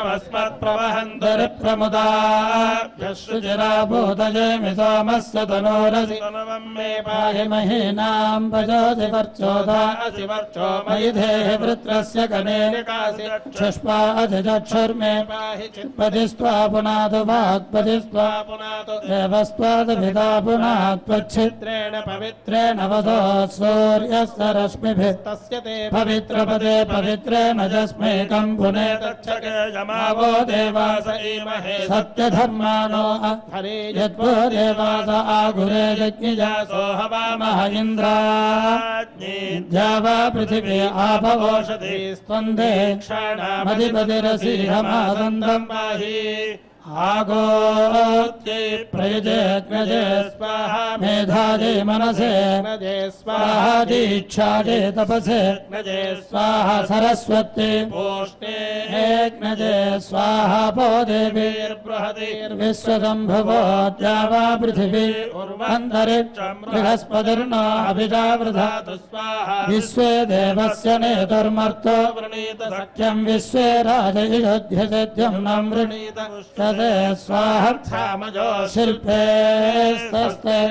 विश्वमस्मत्प्रवहन्तरिप्रमुदाभ्यः शुचिराभूतजेमि सोमस्य तनोरसि मे पाहि महीनाम् भजोति वर्चोदा असि वर्चो मयि वृत्रस्य कनेकासि चष्पा अधिचक्षुर्मे पाहि चित्पतिस्त्वा पुनातु वाक्पतिस्त्वा पुनातु देवस्त्वादभिता पुनात्वच्छिद्रेण पवित्रेण वदोत् सूर्यस्य रश्मिभिस्तस्य ते पवित्रपदे पवित्रेण जस्मेकम् पुने तच्छके यमावो देवास ईमहे सत्यधर्माणो हरे यद्वो देवास आगुरे यज्ञजासो हवामः इन्द्राग्नि द्यावा पृथिवी आप भवोषधि स्पन्दे क्षाणामधिपतिरसीहमासन्दम् पाहि आगोत्यै प्रयुजेऽग्नजे स्वाहा मेधाजे मनसे स्वाहा दीक्षाजे तपसे स्वाहा सरस्वती पूष्णे स्वाहा पो देवीर्बृहतीर्विश्वसम्भवो द्यावा पृथिवी अन्तरिक्षं बृहस्पतिर्नो अभिजावृधातु स्वाहा विश्वे देवस्य नेतुर्मर्तो वृणीत सख्यं विश्वे राजयुध्यसेद्यं न वृणीत स्वाहर्थामजो शिल्पेस्तस्ते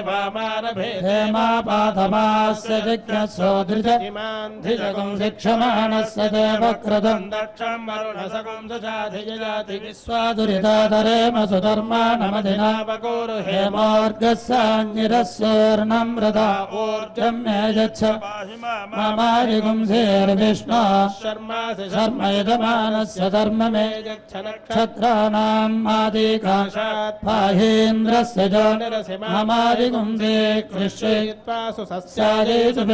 हेमापातमास्य जिज्ञसोदृज इमान्धिजगुं शिक्षमाणस्य देवक्रदं दक्षं वरुणसगुं सुजाधिजजाति विश्वादुरितादरेम सुधर्माणमधिनापकोरु हेमोर्गस्साञ्जिरस्सूर्णं रदा ऊर्जं मे यच्छ ममारिगुंसेर्विष्णो शर्म यजमानस्य धर्म मे यच्छ नक्षत्राणाम् आदिकाशात् पाहीन्द्रस्य जोनिरसिमादिगुंसे कृष्यित्वासु सस्यादेषु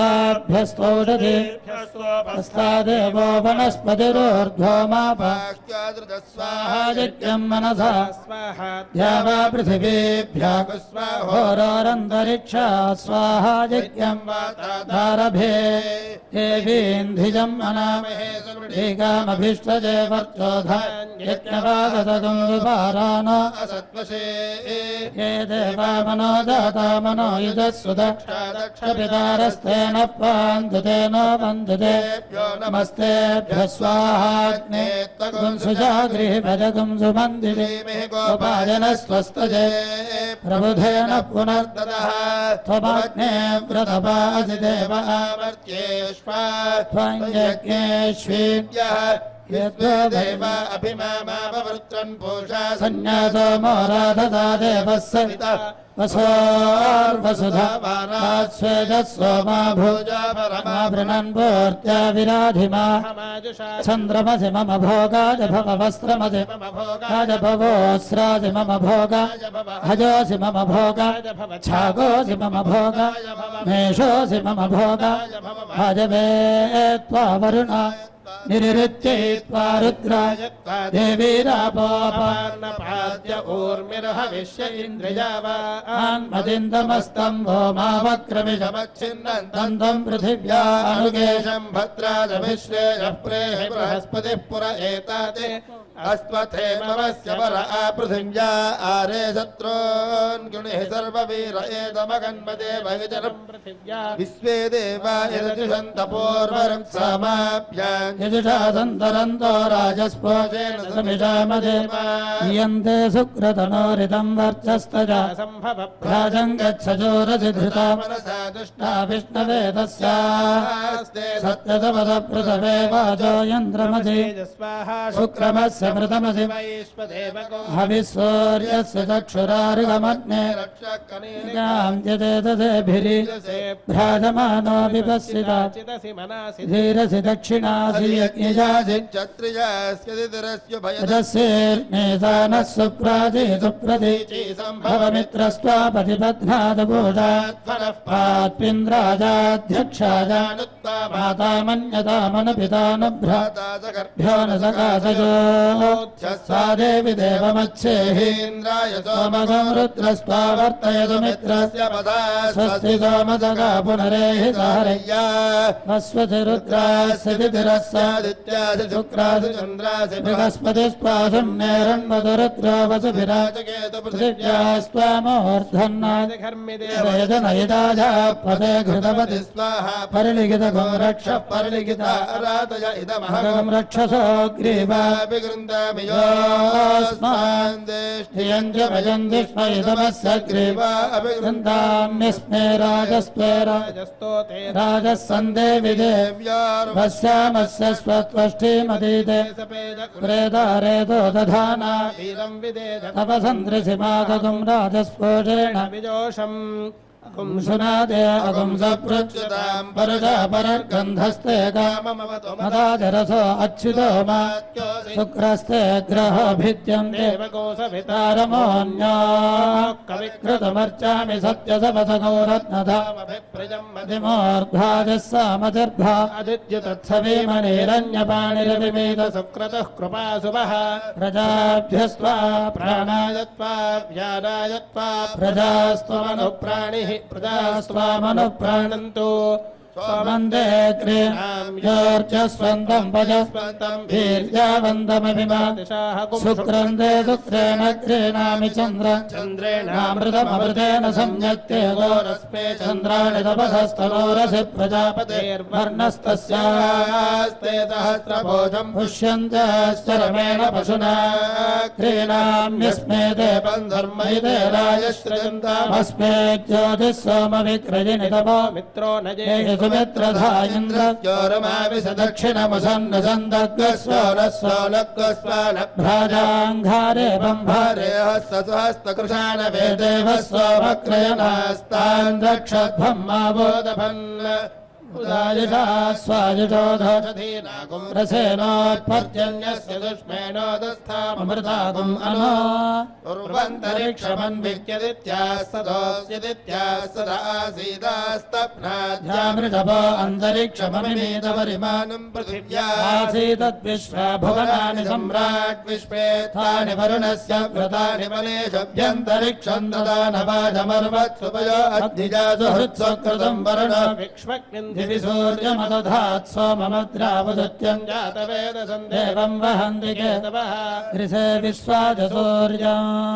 विप्फलाभ्यस्तोषधेभ्यस्तादेवो वनस्पतिरोर्ध्वो मापाह्यादृतस्वाहा यज्ञं मनसा स्वाहा द्यावा पृथिवीभ्यः स्वाहोरारन्तरिक्षात् स्वाहा यज्ञं वातादारभे देवीन्धिजं मनामहे सुमृढीकामभीष्टजे वर्चोधान्यज्ञवादतगं विभारानो असत्वशे ये देवा मनो जाता मनो युजस्सु दक्षपितारस्तेन पान्तु तेनो बन्धुते नमस्तेभ्यः स्वाहाग्ने त्वगुं सुजागृहि भजगुं सुमन्दिरे गोपायनस्वस्तजे प्रबुधेन पुनर्ददः त्वमग्ने व्रतपासि देव आमर्त्येष्वा त्वञ्जज्ञेष्वीड्यः यद्देव अभिमामाववृत्रन् पूषा सन्न्यासो मोराधता देवः सविता वसोर्वसुधा वारास्वेदस्वमा भोजा परमा वृणन् पूर्त्या विराधिमा चन्द्रमसि मम भोगाय भव वस्त्रमसि मम भोगाय भवोऽस्रासि मम भोगाय हजोऽसि मम भोगाय छागोऽसि मम भोगाय मेषोऽसि मम भोगाय भजवे त्वा वरुणा निरित्यैत्वा रुद्राय देवीरापोपार्णपाद्य ऊर्मिर्हविष्य इन्द्रियावान्मदिन्दमस्तम्भो मावक्रमिषमच्छिन्नन्तम् पृथिव्या अनुकेशम् भद्राजभिश्रेयः प्रेहि बृहस्पतिः पुर एताते अस्त्वथेमवस्य वर आपृथिव्या आरे शत्रून् गुणिः सर्ववीर एतमगन्मदे वैजरम् पृथिव्या विश्वे देवा यदजुषन्त पूर्वरं समाप्यान् यजुषा सन्तरन्तो राजस्पोषेण समिषामदेवा यन्ते सुक्रतनोरितं वर्चस्तजा राजं गच्छजोरसि धृता मनसा दुष्टा विष्णवे तस्यास्ते सत्यतपदप्रसवे वाजो यन्द्रमसि शुक्रमस्य मृतमसि हविसूर्यस्य चक्षुरार्गमग्ने रक्षकनीगां यदेतसेभिरि भ्राजमानो विपश्यता धीरसि दक्षिणासि यज्ञजासि क्षत्रियास्यदितरस्य भयदस्येर्नेसानः सुप्राजी सुप्रतीची सम्भवमित्रस्त्वापतिपध्नादभूषात्फलः पात्पिन्द्राजाध्यक्षाजानुत्वा माता मन्यतामनुपिता न भ्राता सगर्भ्यो न सकाशयो सा देवी देवमच्छेहीन्द्राय सोमगं रुद्रस्त्वावर्तयतु मित्रस्य पदा स्वस्ति सोमसगा पुनरेहि सहरय्या अस्वति रुद्रास्य तिथिरस्यादित्यासि शुक्रासि चन्द्रासि बृहस्पतिस्त्वासुन्नेरण्वतु रुद्रो वसुभिराजकेतु पृथिव्यास्त्वामोर्धन्नादिघर्मिदेशनयिताजापते घृतपति स्वाहा परिलिखितगो रक्ष परिलिखिता रातय इदमहगं रक्षसो ग्रीवाभिगृन्दामि योऽस्मान् देष्टियं च भजन्ति स्म इदमस्य ग्रीवा अभिगृन्दाम्यस्मे राजस्त्वे राजस्सन्देवि देव्यार्वस्यामस्य स्वत्वष्टिमतीते प्रेदारेतो दधाना तपसन्द्रिसि मातुं राजस्पोषेण विजोषम् पुंसुनादे अगुंसप्रच्युतां परजा परर्गन्धस्ते काममवतुमदाजरसो अच्युतो मा शुक्रस्ते ग्रहभित्यं देवकोशभितारमोऽन्यो कविकृतमर्चामि सत्यसमसगौरत्नधामभिप्रियं मतिमोर्ध्वाजः सामतिर्धा अदित्यतत्सवीमनिरन्यपाणिरविमेत सुक्रतः कृपासुभः प्रजाभ्यस्त्वा प्राणायत्वा व्यानायत्वा प्रजास्त्वमनुप्राणिः प्रजास्त्वामनुप्राणन्तु स्वमन्दे क्रीणाम्योर्जस्वन्दं भजस्वन्दं वीर्यावन्दमभिमा शुक्रन्दे शुक्रेण क्रीणामि चन्द्रेणामृतमृतेन संयत्ते गोरस्मे चन्द्राणि तपसस्तनोरसि प्रजापतेर्वर्णस्तस्यास्ते सहस्रभोजं पुष्यन्त्यश्चरमेण पशुना क्रीणाम्यस्मे देवं धर्मैते राजश्रयन्तामस्मे ज्योतिः सोमविक्रयिणि तपो मित्रो न जे सुमित्रधायन्द्रयोरमाविश दक्षिणमुसन्नसन्दग्स्वनस्वनग्स्वानभ्राजाङ्घारे बम्भारे हस्तसहस्तकृशान वेदेवस्वभक्रयणास्तान् रक्षध्वम् मावोदभन् उदायुषा स्वायुषोधीनागुं रसेनोत्पर्जन्यस्य दुष्मेणोदस्थामृतागुम् अनो उर्वन्तरिक्षमन्वित्यदित्यास्तदोऽस्यदित्यास्तदासीदास्तप्नाध्यामृतपो अन्तरिक्षममिमेतपरिमाणं पृथिव्या आसीदद्विश्वा भुवनानि सम्राट् विश्वेत्थानि वरुणस्य व्रतानि मलेशभ्यन्तरिक्षं ददानवाजमर्वत्सुपयो अद्धिजासु हृत्सकृतं वरुण विक्ष्मग्निन्धि सूर्यमदधात् सोममद्रावदत्यं जातवेदसं देवं वहन्ति केतवः ऋषे विश्वाज सूर्या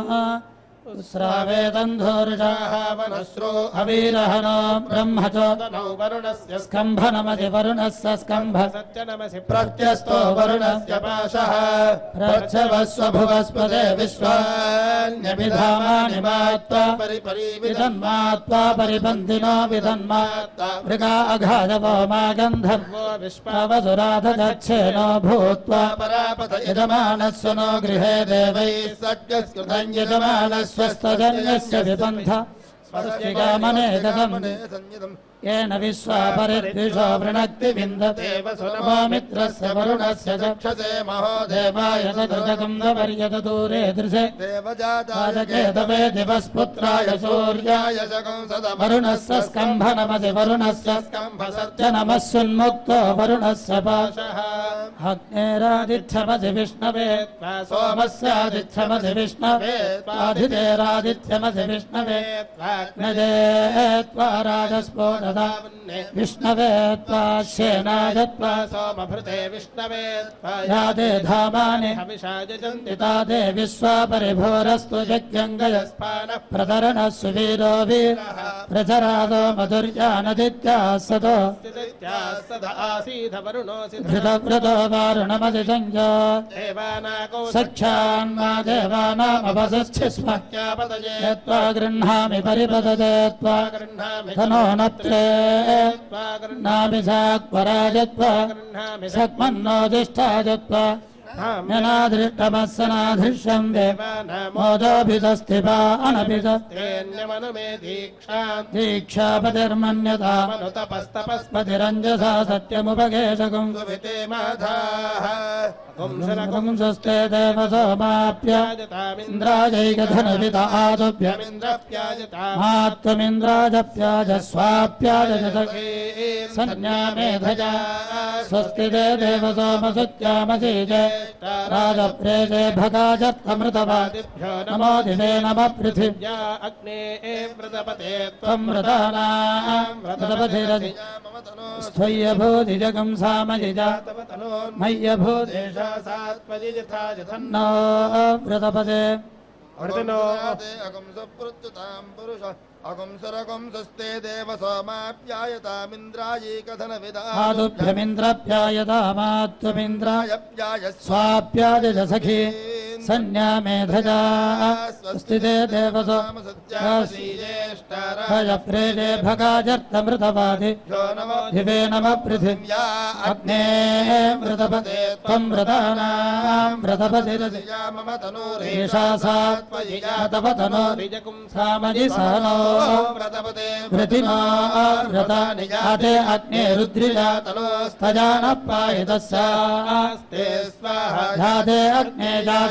श्रावेदन्धोर्जाः वनस्रो अवीरहनो ब्रह्मचोदनौ वरुणस्य स्कम्भनमसि वरुणस्य स्कम्भ सत्यनमसि प्रत्यस्तो वरुणस्य पाशः प्रच्छवस्व भुवस्पदे विश्वान्यभिधामानि मात्वा परिपरिविदन्मात्वा परिपन्थिनो विदन्मात्वा मृगा अघाधवो मा गन्धर्वो विश्वावसुराधगच्छेनो भूत्वा परापत यजमानस्य नो गृहे देवैः सज्जस्कृतं यजमानस्य स्वस्तजन्यस्य विपन्थ स्वस्तिकामनेदम् येन विश्वा परिद्विषो वृणक्ति विन्दते वसुनवामित्रस्य वरुणस्य चक्षसे महो देवाय तदुर्गन्धपर्यत दूरे दृशे देवजाताजकेतवे दिवस्पुत्राय सूर्याय वरुणस्य स्कम्भनमसि वरुणस्य स्कम्भसत्यनमस्युन्मुक्तो वरुणस्य पाशः अग्नेरादित्यमसि विष्णवे सोमस्यादित्यमसि विष्णवे स्वाधितेरादित्यमसि विष्णवे अग्नजे त्वा राजस्फोट विष्णवे त्वा श्येनायत्वा सोमभृते विष्णवे यादे धामानि हविषायजन्ति तादे विश्वा परिभोरस्तु यज्ञङ्गयस्पानः प्रतरणः सुवीरो वीरः प्रचरादो मधुर्यानदित्याः सतो धृतव्रतो वारुणमसि संज्ञो सख्यान्मा देवानामवसस्थि स्म त्वा गृह्णामि परिपदते त्वा धनो नत्रे नाभिषाक्वराजत्वा सक्मन्नोदिष्ठाजत्वा नादृष्टमस्सनाधृष्यं मोदोभिषस्थिपा अनभिषस्तेऽन्यमनुमे दीक्षापतिर्मन्यतामनुतपस्तपस्पतिरञ्जसा सत्यमुपगेशकुं सुविते माधाः पुंसस्ते देवसोमाप्याजतामिन्द्राजैकधनवित आदुभ्यमिन्द्रप्याजतामात्वमिन्द्राजप्याजस्वाप्याजसखे संज्ञामेधजा स्वस्ति ते देवसोमसत्यामसीजे राजप्रेजे भगाजत्तमृतवादिभ्यो नमो दिवे नमः पृथिव्या अग्ने व्रतपते त्वं व्रतानां व्रतपतिरधि स्त्वय्यभूतिजगं सामजिजा मय्यभूतेषा सात्पदिजथाजथन्नो व्रतपते अगुंसप्रत्युतां पुरुष अगुंसरगुंसस्ते देवसोमाप्यायतामिन्द्रायैकधनविदादुभ्यमिन्द्रप्यायतामात्वमिन्द्रायप्याय स्वाप्याय सखी सन्यामेधजा स्थिते देवसो प्रेजे भगाजर्तमृतवादि दिवे नमः पृथिव्या अग्ने मृतपते त्वं मृतानां मृतपतिरसिया मम तनूरेषा सा त्वयिया तव तनोरिजकुं सामजि सहनो मृतपते वृतिमा व्रतानि याते अग्ने रुद्रिया तनोस्तजानः पायितस्यास्ते स्वाहा याते अग्ने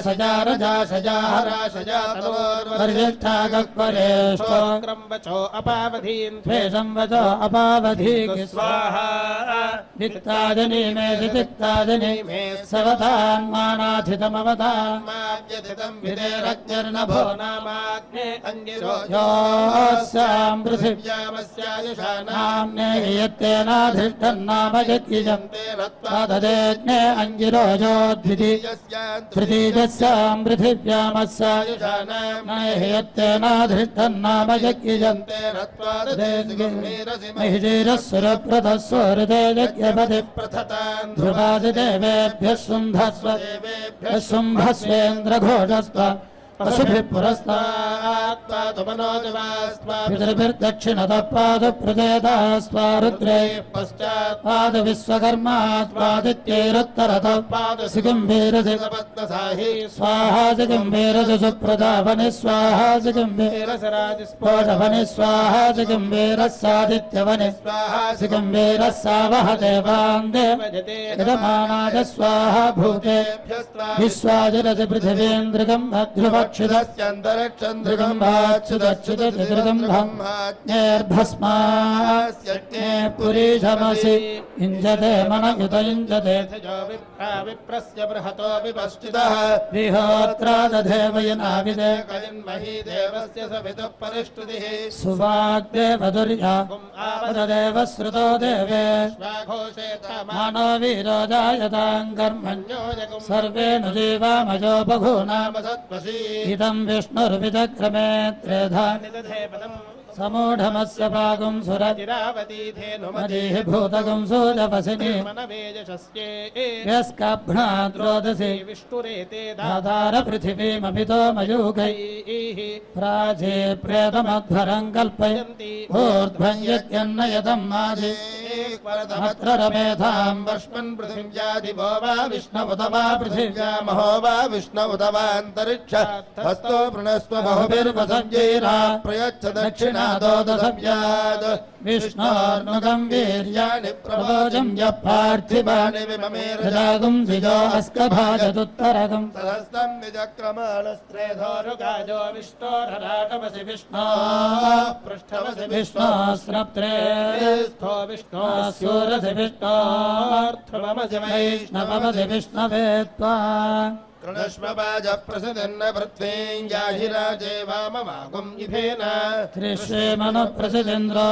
जासजा हराशजा तनोर्वर्यष्ठागक्वरेष्ठो क्रम्बचो अपावधीन् त्वेषं वचो अपावधीः स्वाहा दिक्ताजनि मे दिक्ताजनि मे सवतान्मानाथितमवतान्माव्यथितं विदेरज्ञर्नभो नामाग्ने अङ्गिरो योऽस्यां पृथिव्यामस्यायुषा नाम्ने यत्तेनाधिष्ठन्नाम यद्यजन्ते रत्वाददेग्ने अङ्गिरो योद्वितीयस्यां पृथिव्यामस्यायुषा नाम्ने यत्तेनाधिष्ठन्नाम यद्यजन्ते महिषीरस्वरप्रथस्वरते यज्ञपति प्रथतान् ध्रुवादिदेवेभ्यः शुम्भस्वेन्द्रघोषस्व पशुभिः पुरस्तात्पादुमनोजवास्त्वाभिर्दक्षिणतः पादप्रदेतास्त्वा रुद्रैः पश्चात्पादविश्वकर्मात्वादित्यैरुत्तरतः पादसिगम्भीरसिगपद्मसाहि स्वाहा सिगम्भीरसि सुप्रदावनि स्वाहा सिगम्भीरसराजिस्फोटवनि स्वाहा सिगम्भीरस्सादित्यवनि स्वाहा सिगम्भीरः सावह देवान् देवजते यजमानाय स्वाहा भूतेभ्यस्त्वा विश्वाजिरसि पृथिवीन्द्रिकम् अध्रुव क्षुदच्छुदच्छुदच्छुदच्छुदच्छुदच्छुदच्छुदच्छुदर्भस्मास्यज्ञे पुरीशमसि इञ्जते मन युत इञ्जते विप्रस्य बृहतो विपश्चितः विहोत्रादधेवयनाविदे कयन्मही देवस्य सवितुः परिष्टुतिः सुवाग्देवदुर्या आवददेव श्रुतो देवे मानो वीरो जायतां कर्मण्यो सर्वेण जीवामजो बभूनाम सत्वसी इदं विष्णुर्विचक्रमे त्रेधा समूढमस्य पागुं सुरजिरावतीधेनुमदीः भूतगुं सूजवसिनी यस्कभ्नाद्रोदसी विष्णुरेते दाधार पृथिवीमभितो मयूखैः प्राचे प्रेतमध्वरं कल्पयन्ति ऊर्ध्वं यज्ञन्नयतं माधि अत्र रमेधां वष्मन् पृथिव्यादिवो वा विष्णुवत वा पृथिव्या महो वा विष्णुवत वान्तरिक्ष हस्तो प्रणस्व बहुभिर्वसव्यैरा प्रयच्छ दक्षिणा दोदसव्याद् विष्णोर्नुगं वीर्याणि प्रभोजं यः पार्थिवानि विममेरजागुं द्विजो अस्कभाजदुत्तरगं सहस्रं विचक्रमाणस्त्रेधोरुगाजो विष्णोरराटमसि विष्णोः पृष्ठमसि विष्णोस्रप्त्रे स्थो विष्णोस्योरसि विष्णोऽर्थमसि वैष्णवमसि विष्णवे त्वा कृणश्व वाजः प्रसदन्न पृथ्वीं याहिराजे वामवागुं इभेन त्रिश्वे मनुप्रसदेन्द्रो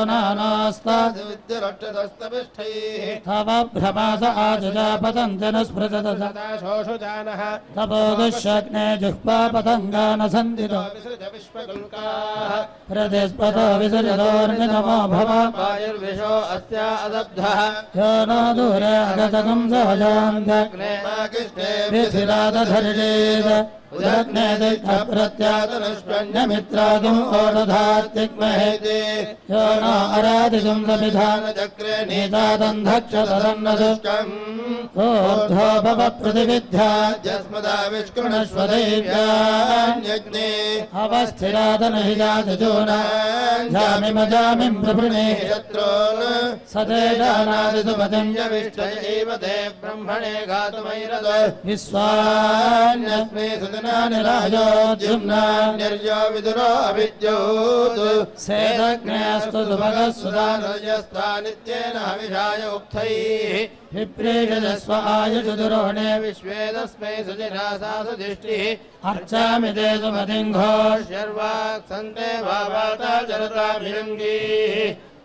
नानास्ताद्विद्यरक्षतस्तविष्ठैः तव भ्रमास आजजा पतञ्जनस्पृशतसदा शोषुजानः तपो दुःशग्ने जिह्वा पतङ्गानसन्दितो विसृज विश्वगुल्काः प्रदिस्पतो विसृजतोर्निनमो भव वायुर्विशो अस्या अदब्धः यो नो दूरे अगतगुं सहजान्धग्ने माकिष्टे विधिरादधर्जेद उदग्ने दिग्प्रत्यातनुष्वन्यमित्रागुम् ओषधात्तिग्महेति यो नो अरादिगुं सविधानचक्रे नीतादन्धक्षतदन्नदुष्कम् ऊर्ध्वो भव प्रतिविद्याद्यस्मदाविष्कृणश्व दैव्यान्यग्ने अवस्थिरादनहि जातिजूनाञ्जामिमजामिं प्रवृणे शत्रून् सदेशानादिसुपतिं यविष्ट एव ते ब्रह्मणे घातुमैरद विश्वान्यस्मे सुदिनानि राजोद्युम्नान्यर्यो विदुरो अभिद्योत् सेदग्नेऽस्तु सुभगः सुदानर्यस्तानित्येन हविषाय उक्थैः विप्रेषजस्व आयुषुदुरोणे विश्वेदस्मै सुजिनासा सुदिष्टिः अर्चामि ते सुमतिं घोष्यर्वाक्सन्ते भावाता जरतामिरङ्गीः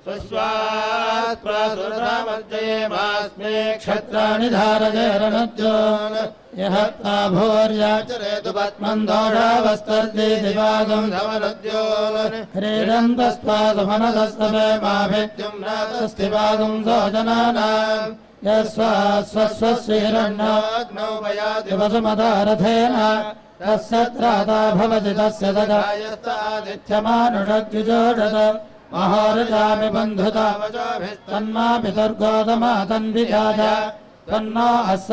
स्वस्वात्प्रासुरतामर्जयेमास्मे क्षत्राणि धारयेरणोद्योन् यः भूर्याचरेतु पद्मन्दोषावस्तर्दि दिवागं धवनोद्योन् क्रीडन्तस्त्वासु मनसस्तवे माभिद्युम्नातस्तिवागं सोजनानाम् यस्वास्वस्वस्वीरण्णाग्नौ वयाति वसुमदारथेन तस्य त्राता भवति तस्य ददायस्तादित्यमानुषद्युजोषत महारजामि बन्धुता तन्मा पितर्गोतमा तन्विजाय तन्नो अस्य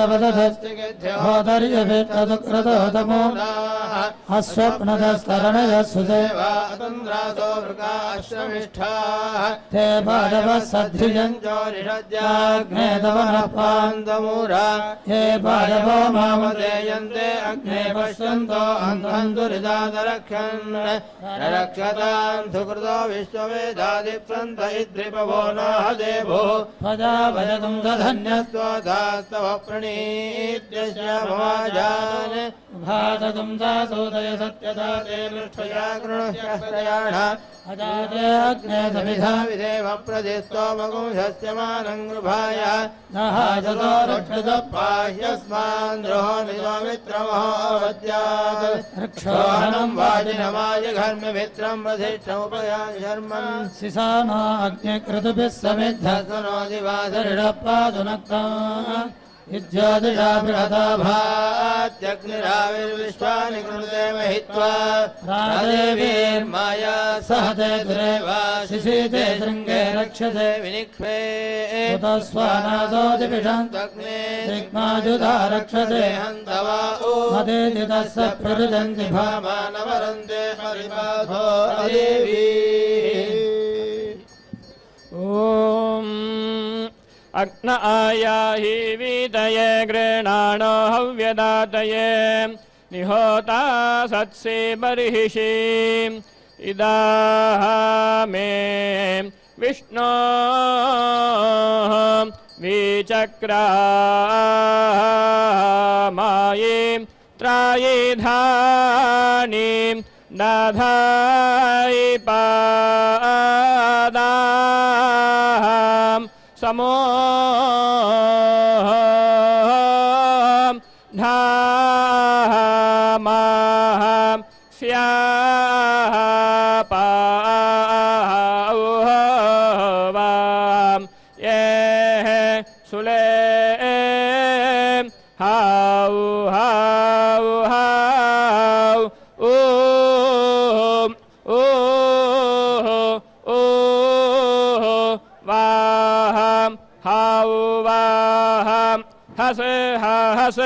वदधस्तिगिध्यहोदर्यभित्रदुक्रतोतमो अस्वप्नदस्तरणयः सुसेवातन्द्रासो मृगाश्रमिष्ठाः ते पादवः सद्धिजम् चोरिषज्याग्ने तवनः पान्दमूरा ये पादवो मामदेयन्ते अग्ने पश्यन्तो अन्धुरिदादरक्षन् रक्षतान् सुकृतो विश्ववेदादिप्सन्त इद्रिपवो नाह देवो भजाभजतुम् दधन्यस्त्वदास्तव प्रणीत्यस्य भवाजान् भातकम् दासोदय सत्यदा ते पृष्ठया कृणुष्यस्त्रयाण अजाते अग्ने समिधा विदेव प्रदिस्तोमगुंशस्य मानङ्गृभाय नहाजतो रक्षसपाह्यस्मान् द्रोहो निजोमित्रमहो अवद्यात् रक्षोहनम् वाजिनमाय घर्ममित्रम् प्रधिष्ठमुपयानि शर्मन् सिसानो अग्निकृतुभिः समिद्धस्वनो दिवासरिडप्पादुनक्तम् इज्योतिषा बृहता भात्यग्निराविर्विश्वानि कृणुते महित्वा रादेवीर्माया सहते दुरेवा शिशीते शृङ्गे रक्षसे विनिक्ष्वे उतस्वानादोदिविषन्तग्ने दिग्माजुधा रक्षसे हन्तवा मदेति तस्य प्ररुदन्ति भामानवरन्ते हरिपाथो देवी ॐ अग्न आयाहि वीतये गृणाणो हव्यदातये निहोता सत्से बर्हिषि इदाह मे विष्णो विचक्रामाये त्राये धानि दाधायि पादाम् समो धामाः स्यापावां ये सुले हाउ हाउ हाउ ॐ वाहं हाउ वाहं हस हस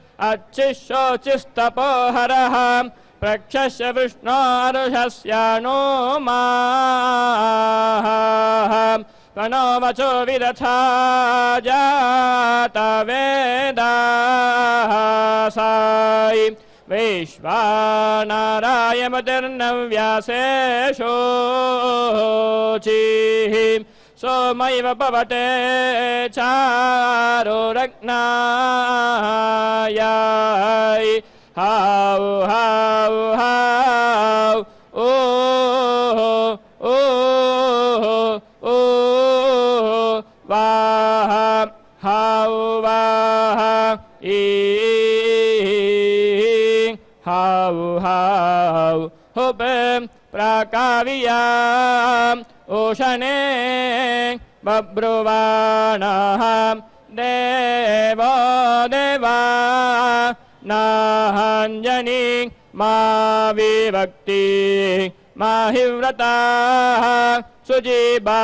अच्छिशोचिस्तपोहरः प्रक्षस्य विष्णोरुषस्यानो माहं कणो वचो विदथा जाता वेदासाई वैश्वानरायमतिर्नव्यासेषोचिः सोमैव पवते चारो रत्नायाय हाउ हाउ हाउ ओह ओह ओह वाह हाउ वाह ई हाउ हाउ हुपे प्राकाव्याम् ओशने बब्रुवाणः देवो देवा नाहञ्जनी मा विभक्ति माहिव्रताः सुजीवा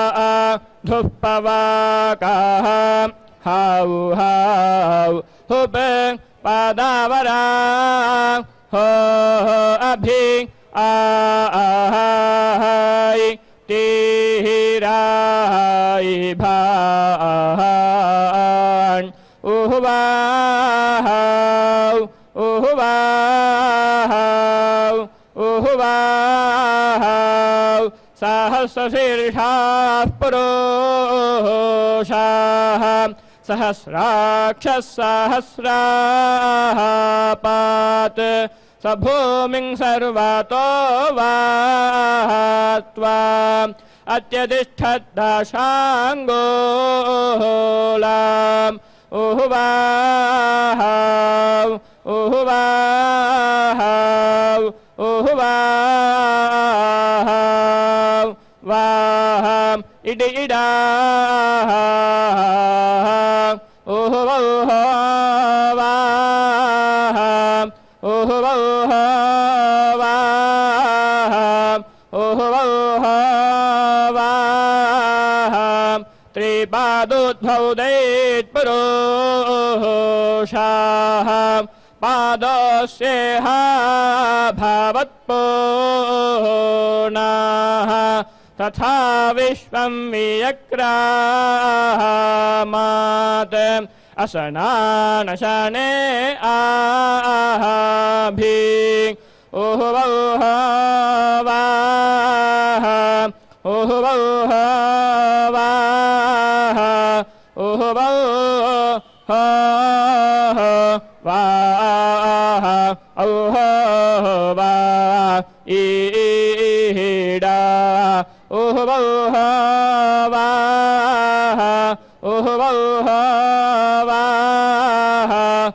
धुप्पवाकाः हाउ हाउ हुप पादावरा हो अभि आहाय तिहिराय भान उहवाहाव उहवाहाव उहवाहाव सहस्रशीर्षाः पुरुषाः सहस्राक्षः सहस्राः पात् स भूमिं सर्वातो वात्वा अत्यतिष्ठद्दाशाङ्गोलाम् उहुवाहाव उहुवाहाव उहुवाहाव वाहाम इडि इडाहाव उहुवाहाव उहुवा पादोद्भौदैत्पुरुषाः पादस्येह भवत्पूर्णाः तथा विश्वं वियक्रामात् असनानशने आभि उहुवौहवाः उहुवौहवाः उहुवौहवाः औहवा ईडा उहुवौहवाः उहुवौहवाः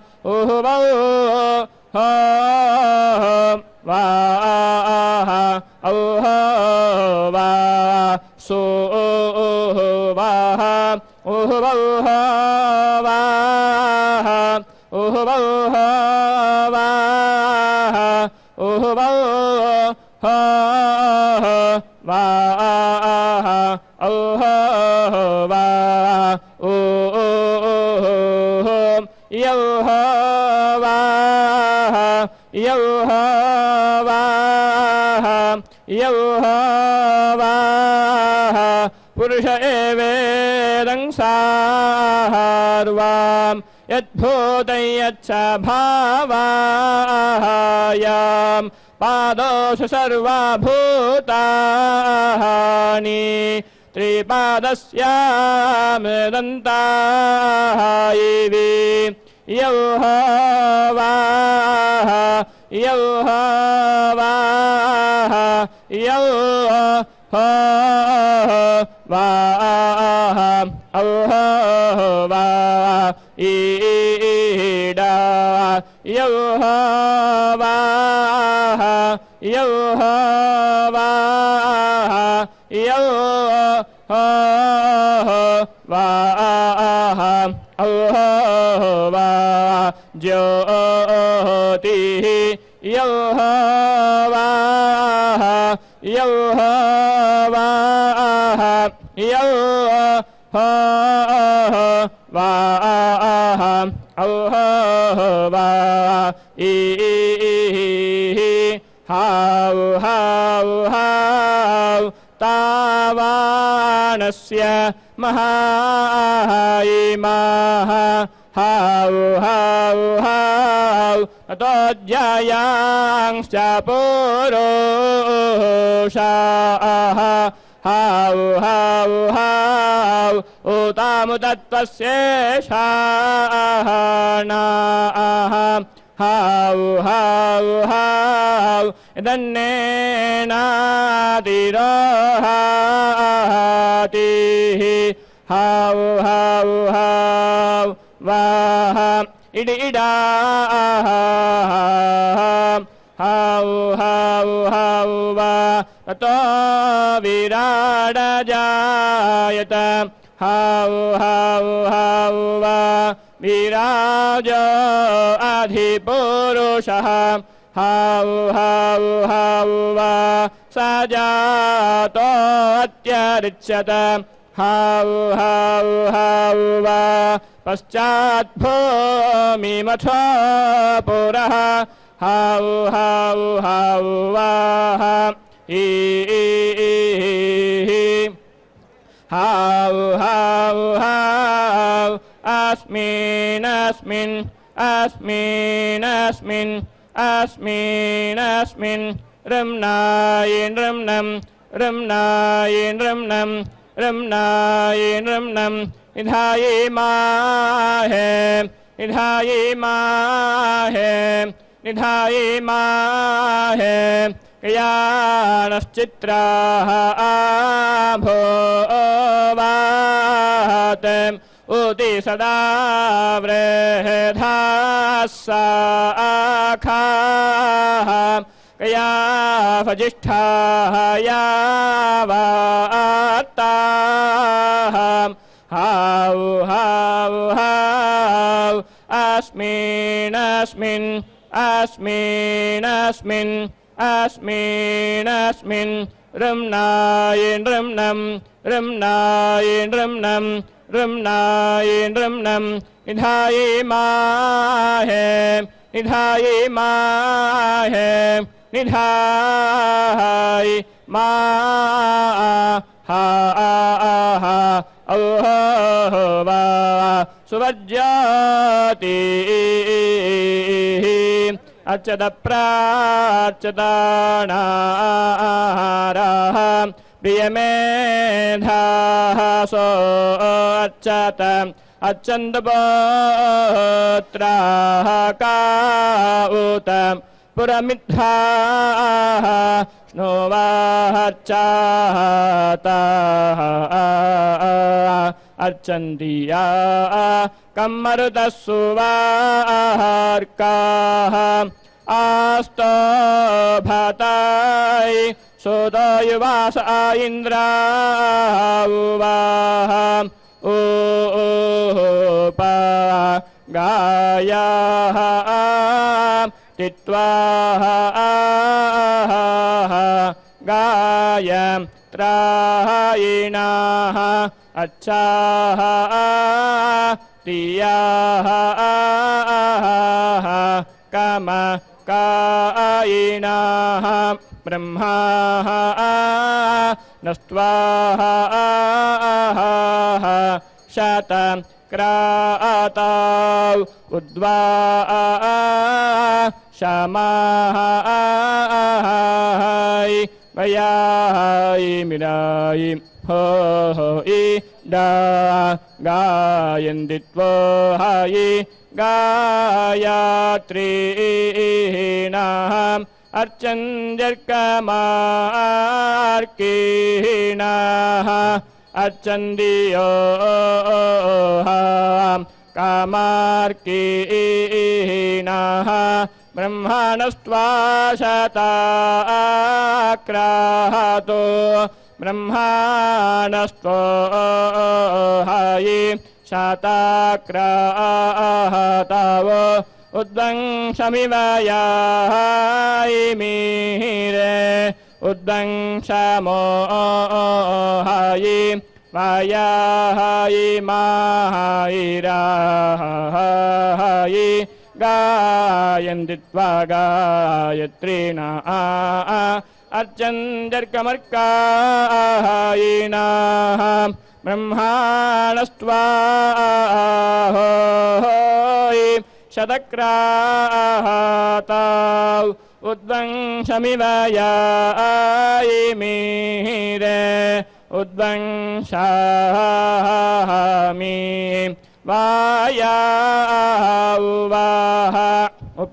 उहुवौहवाः औहवा सोऽवाः उहुवौहवाः उहुवौहवाः उहुवौहवाः औहवा यौहवाः यौहवाः यौहवाः पुरुष एवेदं सार्वाम् यद्भूतं यच्च भावायाम् पादोषु सर्वभूतानि त्रिपादस्यामृदन्ताः इवि यौहवाः यौहवाः यौहवाः औहवा ईडा यौहवाः यौहवाः यौहवाः औहवा ज्योतिः यौहवाः यौहवाः यौहवाः औहवा हाउ हाउ हाउ तावानस्य महायिमाः हाउ हाउ हाउ ततोऽध्यायांश्च पुरुषाः हाउ हाउ हाउ उतामुतत्त्वस्येषाः नाः हाउ हाउ हाउ इदन्नेनातिरोहातिः हाउ हाउ हाउ वाह इड इडाः हाउ हाउ हाउ वा ततो विराडजायत हाउ हाउ हाउ वा विराजो अधिपुरुषः हाउ हाउ हाउ वा स जातो अत्यरिच्यत हाउ हाउ हाउ वा पश्चाद्भूमिमथो पुरः हाउ हाउ हाउ वाह हाउ हाउ हाउ अस्मिन् अस्मिन् अस्मिन् अस्मिन् अस्मिन् अस्मिन् रम्नायेन रम्नं रम्नायेन रम्नं रम्नायेन रम्नं निधाये माहे निधाये माहे निधाये माहे यानश्चित्राः आभोवात् उति सदा वृधास्साखाः कयाफजिष्ठाः यावात्ताः हाउ हाउ हाउ अस्मिन् अस्मिन् अस्मिन् अस्मिन् अस्मिन् अस्मिन् रम्नायेन रम्नं रम्नायेन रम्नं नृम्णाय नृम्णं निधायिमाहे निधायिमाहे निधाय मा हा औवा सुवर्ज्याति अर्चत प्रार्चतानाहारः प्रियमेधासो अर्चत अच्छन्दपुत्राः का उत पुरमिद्धाः स्नोवाहर्चाताः अर्चन्दिया कम्मरुतः सुवाहर्काः आस्तो भाताय सोदयुवास इन्द्राउवाः उपा गायाः तित्वाः गाय त्रायिणाः अच्छाः तियाः काम कायिणाः ब्रह्माः नस्त्वाः शत क्राताौ उद्वा शमाः वयाय मिराय हो दा गायन्ति त्वोहाय गायत्रीणाः अर्चन्द्यर्कमार्कीणाः अर्चन्दियो कामार्कीणाः ब्रह्माणस्त्वा शताक्रातो ब्रह्माणस्त्वहाय शताक्राताव उद्वंशमिव यायिमीरे उद्वंशमोहाय वायाय माहायिराहाय गायन्ति त्वा गायत्रीणा अर्चन्द्यर्कमर्कायिणाः ब्रह्माणस्त्वा शतक्राताौ उद्वंशमिव यायिमीरे उद्वंशामि वायावाह उप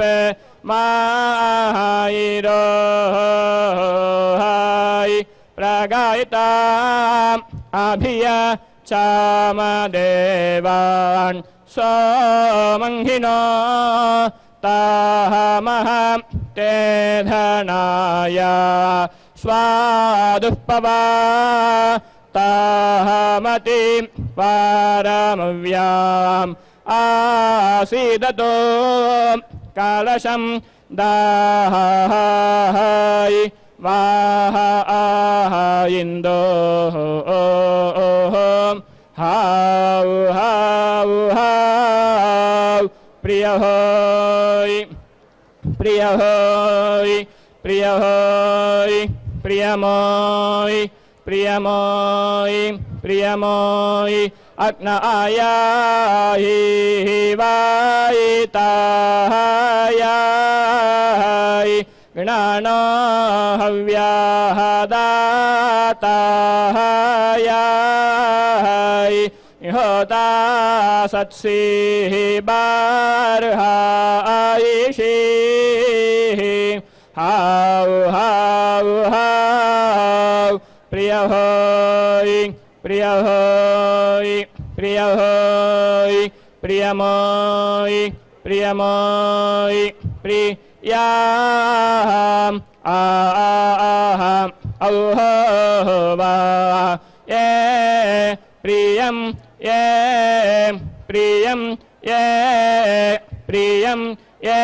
मायिरोहाय प्रगायताम् अभिय चामदेवान् सोमङ्घिनो तामह ते धनाय स्वादुःपवा तामति पारमव्याम् आसीदतो कलशं दाहाय वाह इन्दो हाउ हाउ हाउ प्रिय होय प्रिय होय प्रिय होय प्रियमोय प्रियमोय प्रियमोय अग्न आयाहि वायिताय गणानो हव्याः दाताय होता सत्सिः बार्हायिषि हाउ हाउ हाउ प्रिय होय प्रिय होय प्रिय होय प्रियमोय प्रियमोय प्रियाम् आहम् औहवा ये प्रियं ये प्रियं ये प्रियं ये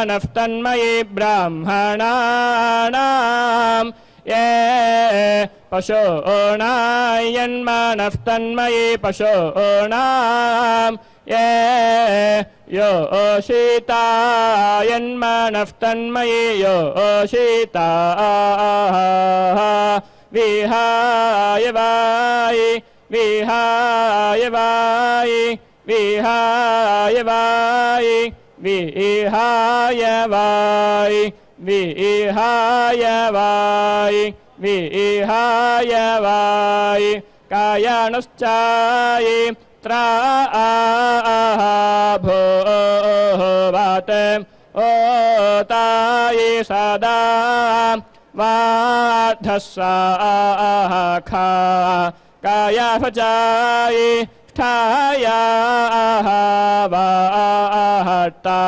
ब्राह्मणानायन्मनस्तन्मयि ब्राह्मणानां ये पशूनायन्मानस्तन्मयि पशूनां ये योषितायन्मानस्तन्मयि योषिता विहाय वायि विहाय वायि विहाय वायि विहाय वायि विहाय वायि विहाय वायि कायानुश्चायि भूवाते ओतायि सदा वाधस्साखा कायाफचायि ष्ठाया वाहता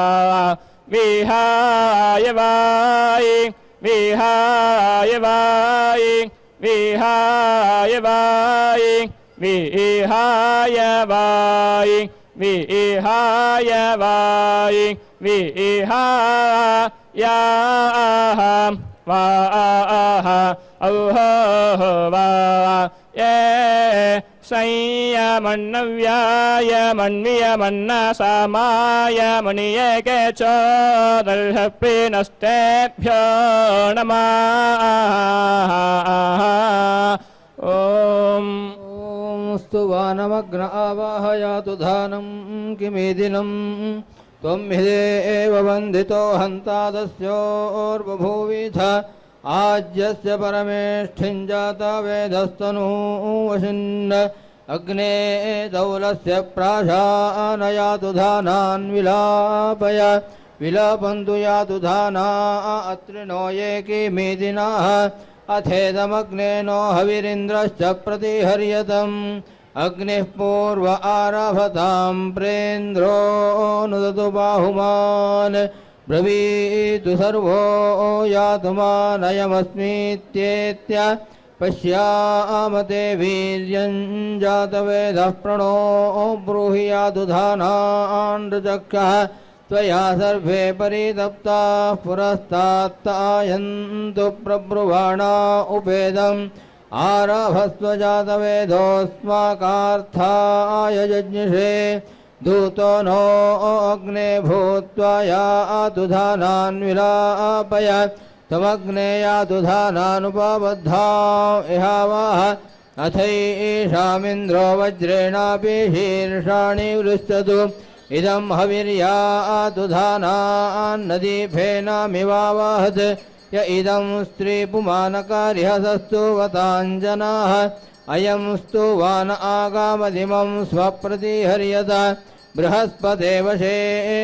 विहाय वायि विहाय वायि विहाय वायि विहाय वायि विहाय वायि विहाय वाह औह वा ये संयमन्नव्यायमन्वियमन्नसामायमनियके च दर्शप्रीनस्तेभ्यो नमः ॐ स्तुवानमग्न आवाहयातु धानं किमेदिनं त्वं हिदेव वन्दितो हन्तादस्योर्बभूविथ आज्यस्य परमेष्ठिं जाता वेदस्तनूवशिन्न अग्ने दौलस्य प्राशानयातु धानान् विलापय विलापन्तु यातु धाना अत्रिनो ये किमेदिनाः अथेदमग्ने नो हविरिन्द्रश्च प्रतिहर्यतम् अग्निः पूर्व आरभतां प्रेन्द्रो नुदतु बाहुमान् ब्रवीतु सर्वो यातु मानयमस्मीत्येत्य पश्यामते वीर्यं जातवेदः प्रणो ब्रूहि यातु धानाण्डचक्षः त्वया सर्वे परितप्ताः पुरस्तात्तायन्तु प्रब्रुवाणा उपेदम् आरभस्व जातवेदोऽस्माकार्थाय जज्ञिषे दूतो नो अग्ने भूत्वा यातु धानान् विलापय तमग्ने यातु धानानुपबद्धाम् इहावाह अथैषामिन्द्रो वज्रेणापि शीर्षाणि वृष्टतु इदं हविर्यातु धानान्नदीफेनामिवावहत् य इदं स्त्रीपुमानकार्यहसस्तु वताञ्जनाः अयं स्तुवान आगामदिमं स्वप्रतिहर्यत बृहस्पते वशे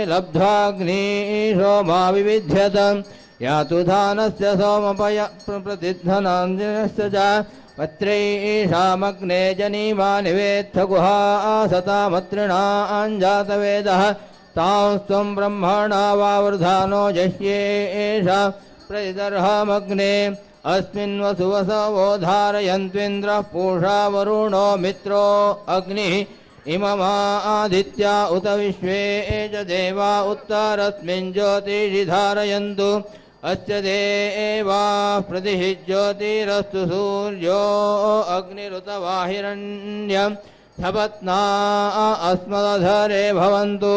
लब्ध्वाग्नीशोमा विविध्यत यातु धानस्य सोमपय प्रतिध्वनाञ्जनस्य च पत्रैषामग्ने जनीमा निवेत्थ गुहा सतामत्रिणाञ्जातवेदः तां स्वं ब्रह्मणा वावृधानो जह्येषा प्रतिदर्हमग्ने अस्मिन् वसुवसवो धारयन्त्विन्द्रः पूषा वरुणो मित्रो अग्निः इममादित्या उत विश्वे च देवा उत्तरस्मिन् ज्योतिषि धारयन्तु अस्य देवा प्रतिः ज्योतिरस्तु सूर्यो अग्निरुतवाहिरण्यं सपत्ना अस्मदधरे भवन्तु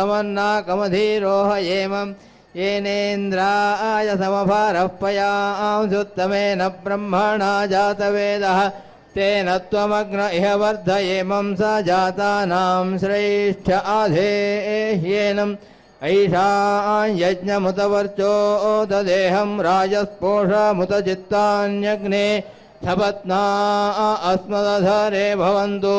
तमन्नाकमधीरोहयेमम् येनेन्द्राय समभारः पयांसुत्तमेन ब्रह्मणा जातवेदः तेन त्वमग्न इह वर्धयेमं स जातानां श्रेष्ठ आधेह्येनम् ऐषां यज्ञमुतवर्चो ददेहं राजस्पोषमुत चित्तान्यग्ने सपत्ना अस्मदधरे भवन्तु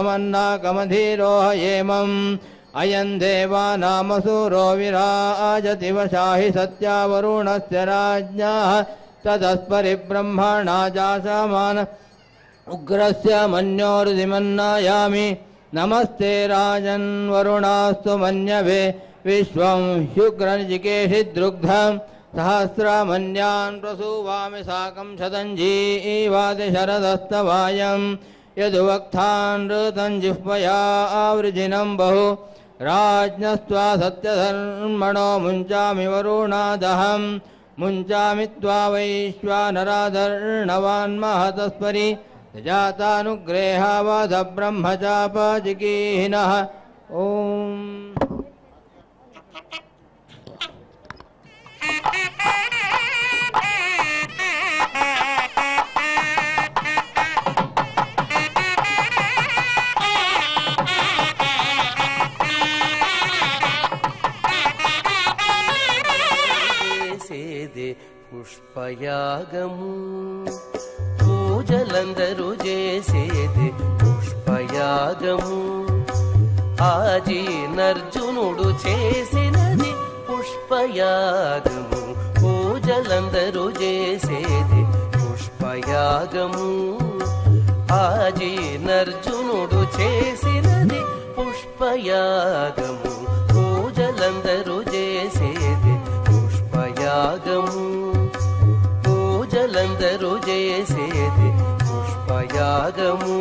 तमन्नाकमधीरोहयेमम् अयं देवानामसूरो विराजति वशाहि सत्यावरुणस्य राज्ञः ततस्परिब्रह्मणा जासमान उग्रस्य मन्योरुदिमन्नायामि नमस्ते राजन् वरुणास्तु मन्यवे विश्वं ह्युग्रनिजिकेशि दृग्धं सहस्रमन्यान् प्रसूवामि साकं शतञ्जीवाति शरदस्तवायं यदुवक्तानृतं जिह्वया आवृजिनं बहु राज्ञस्त्वा सत्यधर्मणो मुञ्चामि वरुणादहं मुञ्चामि त्वा वैश्वानराधर्णवान्महतस्परि जातानुग्रेहावध ब्रह्मचापचिकीहिनः ॐ చేసేదే పుష్పయాగము పూజలందరూ చేసేదే పుష్పయాగము ఆజీనర్జునుడు చేసినది పుష్పయాగము పూజలందరూ చేసేది పుష్పయాగము ఆజీనర్జునుడు చేసినది పుష్పయాగము పూజలందరూ చేసేది పుష్పయాగము పూజలందరూ చేసేది పుష్పయాగము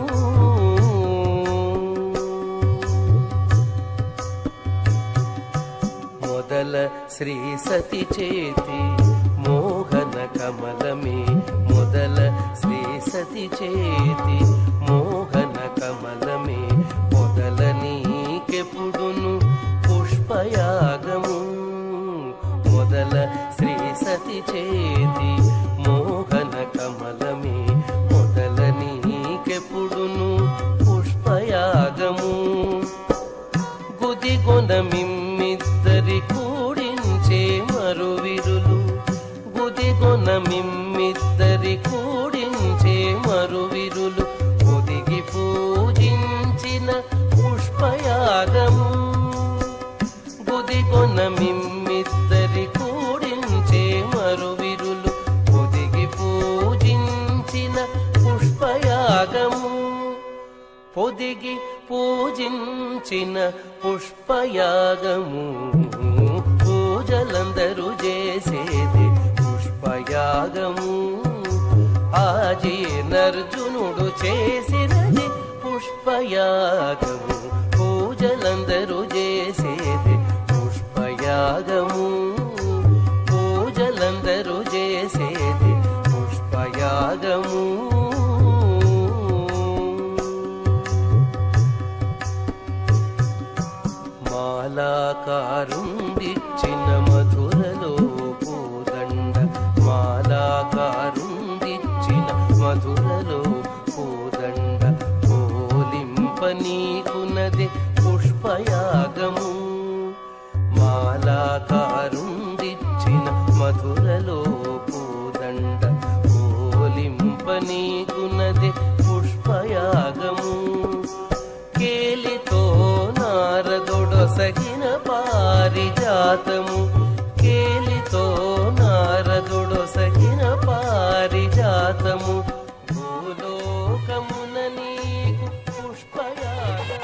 మొదల శ్రీ సతి చేతి మోహన కమలమే మొదల శ్రీ సతి చేతి మోహన కమలమే మొదల నీకెప్పుడును పుష్పయాగము మొదల శ్రీ సతి చేతి మోహన కమలమే మొదల నీకెప్పుడును పుష్పయాగము గుదిగొనమిమ్మిద్దరి కూడించే మరువిరులు గుదిగొనమిమ్మిద్దరి కూడించే మరువిరులు ఒదిగి పూజించిన పుష్పయాగము గుదిగొనమిమ్మిద్దరి కూడించే మరువిరులు ఒదిగి పూజించిన పుష్పయాగము పొదిగి పూజించిన పుష్పయాగము పూజలందరూ చేసేది పుష్పయాగము ఆజీనర్జునుడు చేసినది పుష్పయాగము పూజలందరూ చేసేది పుష్పయాగము పూజలందరూ చేసేది పుష్పయాగము మాలాకారుందిచ్చిన మధురలో పూదండ మాలాకారుందిచ్చిన మధురలో పూదండ పోలింప నీకునది పుష్పయాగము మాలాకారుందిచ్చిన మధురలో పూదండ పోలింప నీకునది పుష్పయాగము కేలితో నారదుడొసగిన పారిజాతము కేలితో నారదుడొసగిన పారిజాతము భూలోకమున నీకు పుష్పయాగము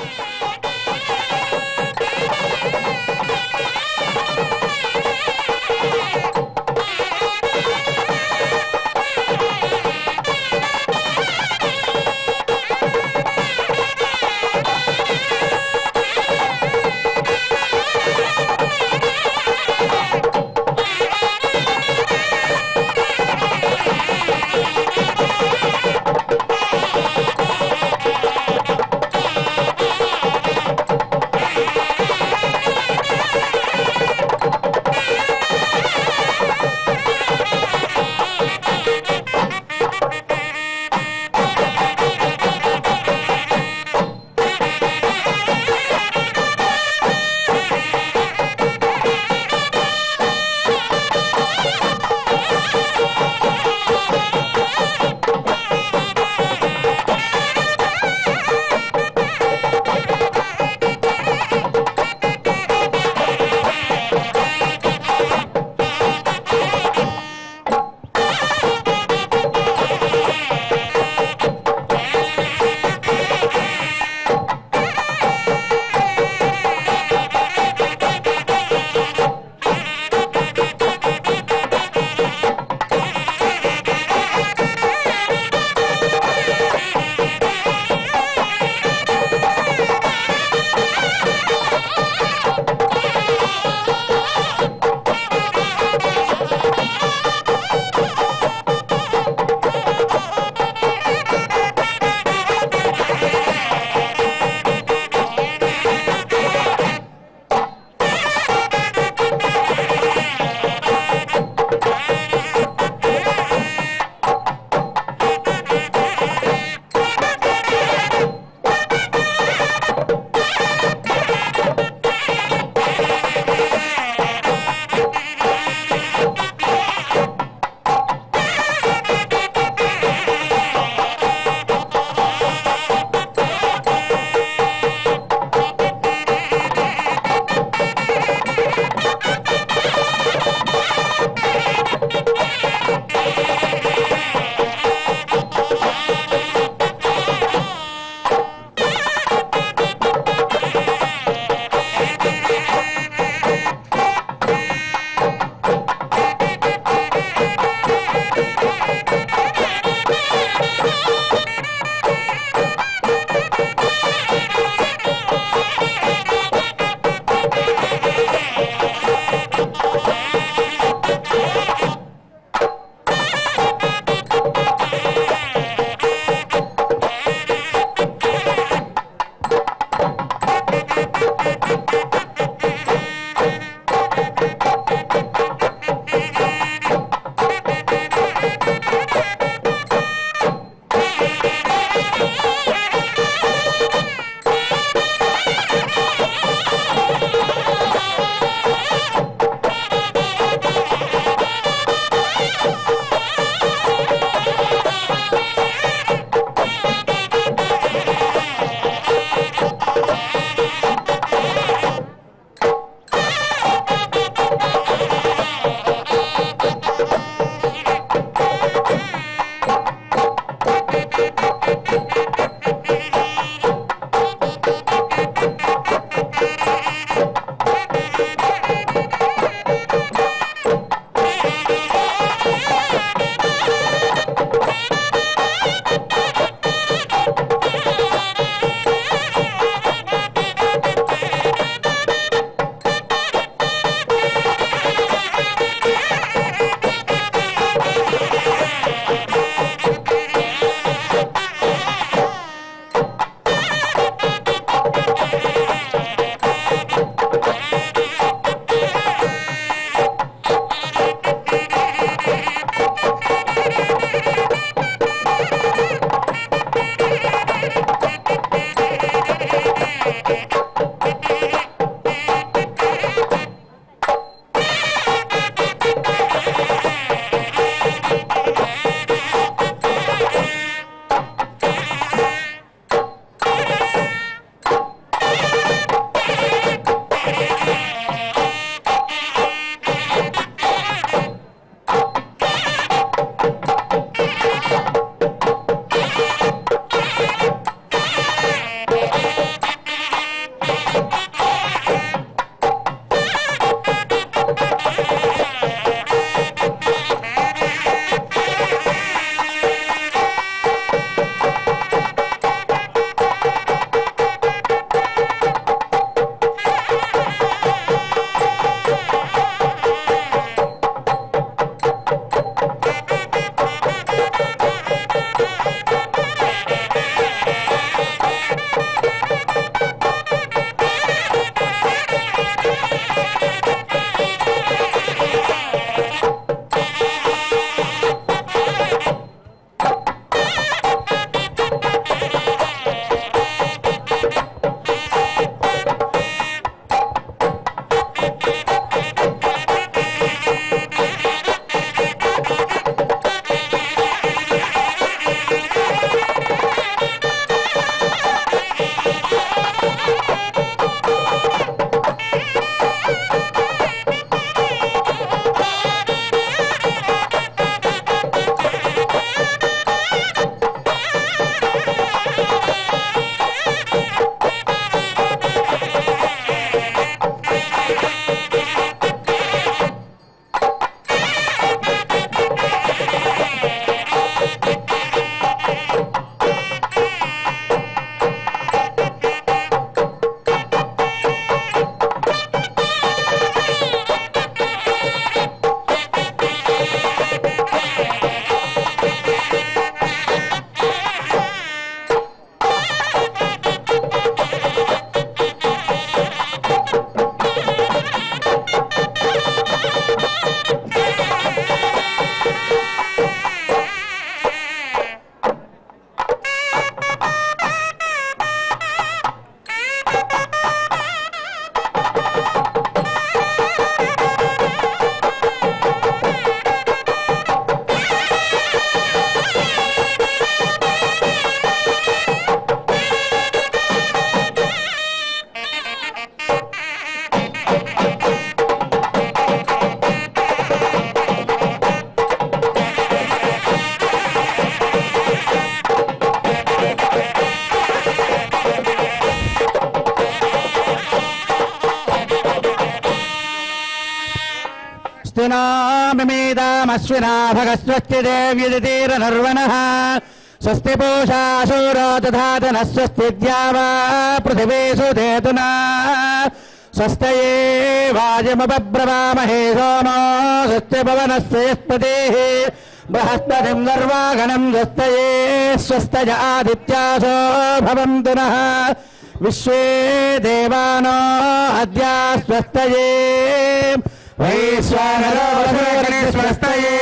सूरिना मिमीतामश्विना भगस्वस्ति देव्यदितीरनर्वणः स्वस्ति पूषा शूरो दधातनः स्वस्ति द्यावा पृथिवी सुधेतुना स्वस्तये वाजमुपब्रवामहे सोमो स्वस्ति पवनस्य यस्पतिः बृहस्पतिं निर्वागणं स्वस्तये स्वस्तय आदित्यासो भवन्तु नः विश्वे देवानो अद्या स्वस्तये वैश्वानरो वसुरग्ने स्वस्तये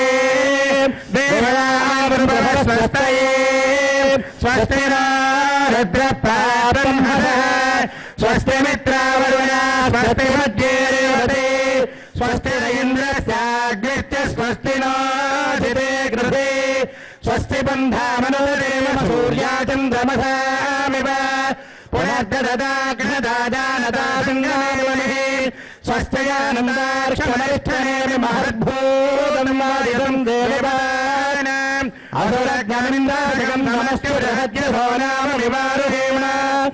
देवानां स्वस्तये स्वस्ति नो रुद्रप्राब्रह्मणः स्वस्ति मित्रावरुणा स्वस्ति मध्ये रेवते स्वस्ति इन्द्रस्याग्निश्च स्वस्ति नो दिवे गृहे स्वस्ति बन्धामनुदेव सूर्या चन्द्रमसामिव पुनर्ददाग्नदाजानदा सङ्गामनिः स्वस्त्यानन्दार्षमनिष्ठने महद्भूतमादितं देवानाम् असुरज्ञानिन्दाजगं नमस्ते बृहद्यसो नाम विवारुहेण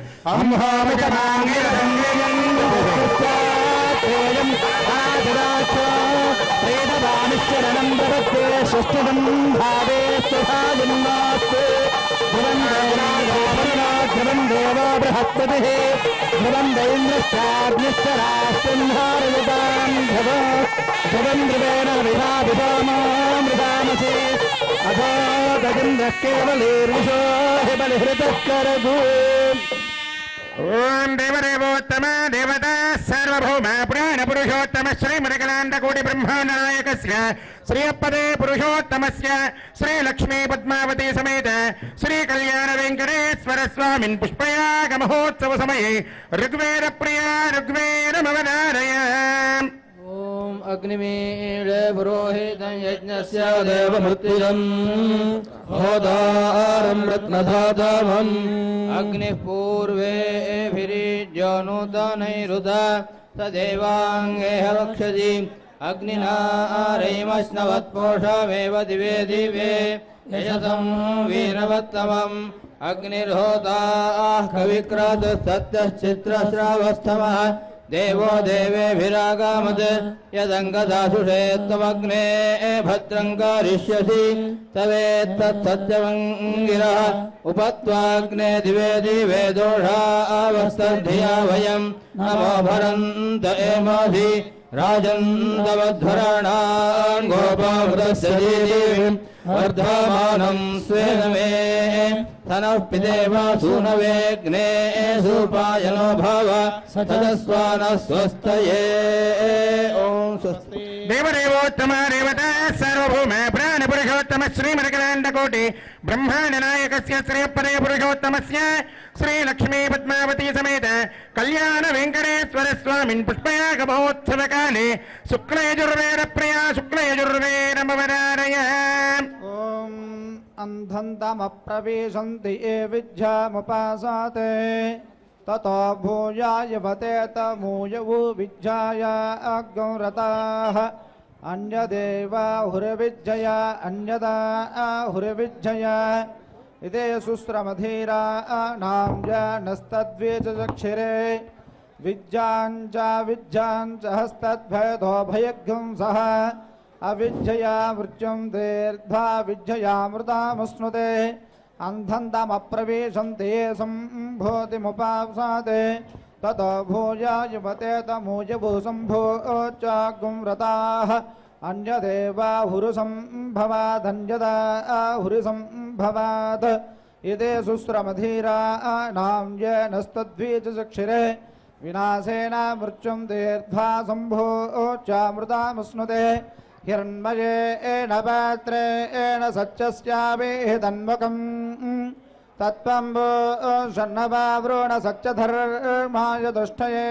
अम्होमजमाङ्गिरसंज्ञयम् आदिराक्षो वेदवानिश्चरणं प्रपत्ते षष्ठं भावे स्वभाजन्मास्तु ध्रुवं देवो बृहस्पतिः ध्रुवं दैन्द्रश्चाग्निश्च राष्ट्रन्हारयुतां ध्रुवं ध्रुवेण विधामृतामसि अथो दगिन्द्रः केवलीर्विशो हि बलिहृतः करगु ओम देवदेवोत्तम देवता सार्वभौम पुराण पुरुषोत्तम श्री मृगलाण्डकोटि ब्रह्मनायकस्य श्रीपदे पुरुषोत्तमस्य श्री लक्ष्मी पद्मावती समेत श्री कल्याण वेंकटेश्वर स्वामिन् पुष्पयाग महोत्सव समये ऋग्वेद प्रिया ऋग्वेदमवधारय ओम अग्निमीळे पुरोहितं यज्ञस्य देवमृत्युजम् होदारं रत्नधातमम् अग्निः पूर्वेभिरीज्योनुतनैरुता तदेवाङ्गेह रक्षति अग्निना रैमश्नवत्पोषमेव दिवे दिवे यशतं वीरवत्तमम् अग्निर्होताः कविक्रत सत्यश्चित्रश्रावस्थमः देवो देवेभिरागामत् यदङ्गदासुषे त्वमग्ने भद्रं करिष्यसि तवेत्तत्सत्यमङ्गिरः उपत्वाग्ने दिवे दिवे दोषावस्तद्धिया वयं नमो भरन्त एमाधि राजन्तवध्वराणान् गोपामृतस्य देवीं वर्धमानं स्वेन मे तनः पितेव सूनवेग्ने सूपायनो भव सतस्वानः स्वस्तये ॐ स्वस्ति देवदेवोत्तम देवता सार्वभौम पुराण पुरुषोत्तम श्री मृगलाण्डकोटि ब्रह्माण्डनायकस्य श्रीपदे पुरुषोत्तमस्य श्री लक्ष्मी पद्मावती समेत कल्याण वेंकटेश्वर स्वामिन् पुष्पयाग महोत्सव काले शुक्लयजुर्वेद प्रिया शुक्लयजुर्वेदमवधारय ओम अन्धन्तमप्रवेशन्ति ये विद्यामुपासाते ततो भूयायवते तमूयवो विद्याय अग्रताः अन्यदेवाहुरविद्यया अन्यदाहुरविद्यया इति सुस्रमधीराणां जानस्तद्वेचक्षिरे विद्याञ्च विद्याञ्च हस्तद्भयतो भयग्ं सः अविद्यया मृत्युं दीर्घा विद्ययामृतामश्नुते अन्धन्तमप्रवेशन्ते सम्भूतिमुपासाते ततो भूयायुवते तमूयभूसम्भूचागुं रताः अन्यदेवाहुरुसम्भवादन्यदाहुरुसम्भवात् इति सुस्रमधीराणां येनस्तद्वीचक्षिरे विनाशेन मृत्युं दीर्घा सम्भूचामृतामश्नुते हिरण्मयेन पात्रेण सच्चस्यावेदन्वकम् तत्त्वम्बुषन्नवावृण सच्चधर्माय दुष्टये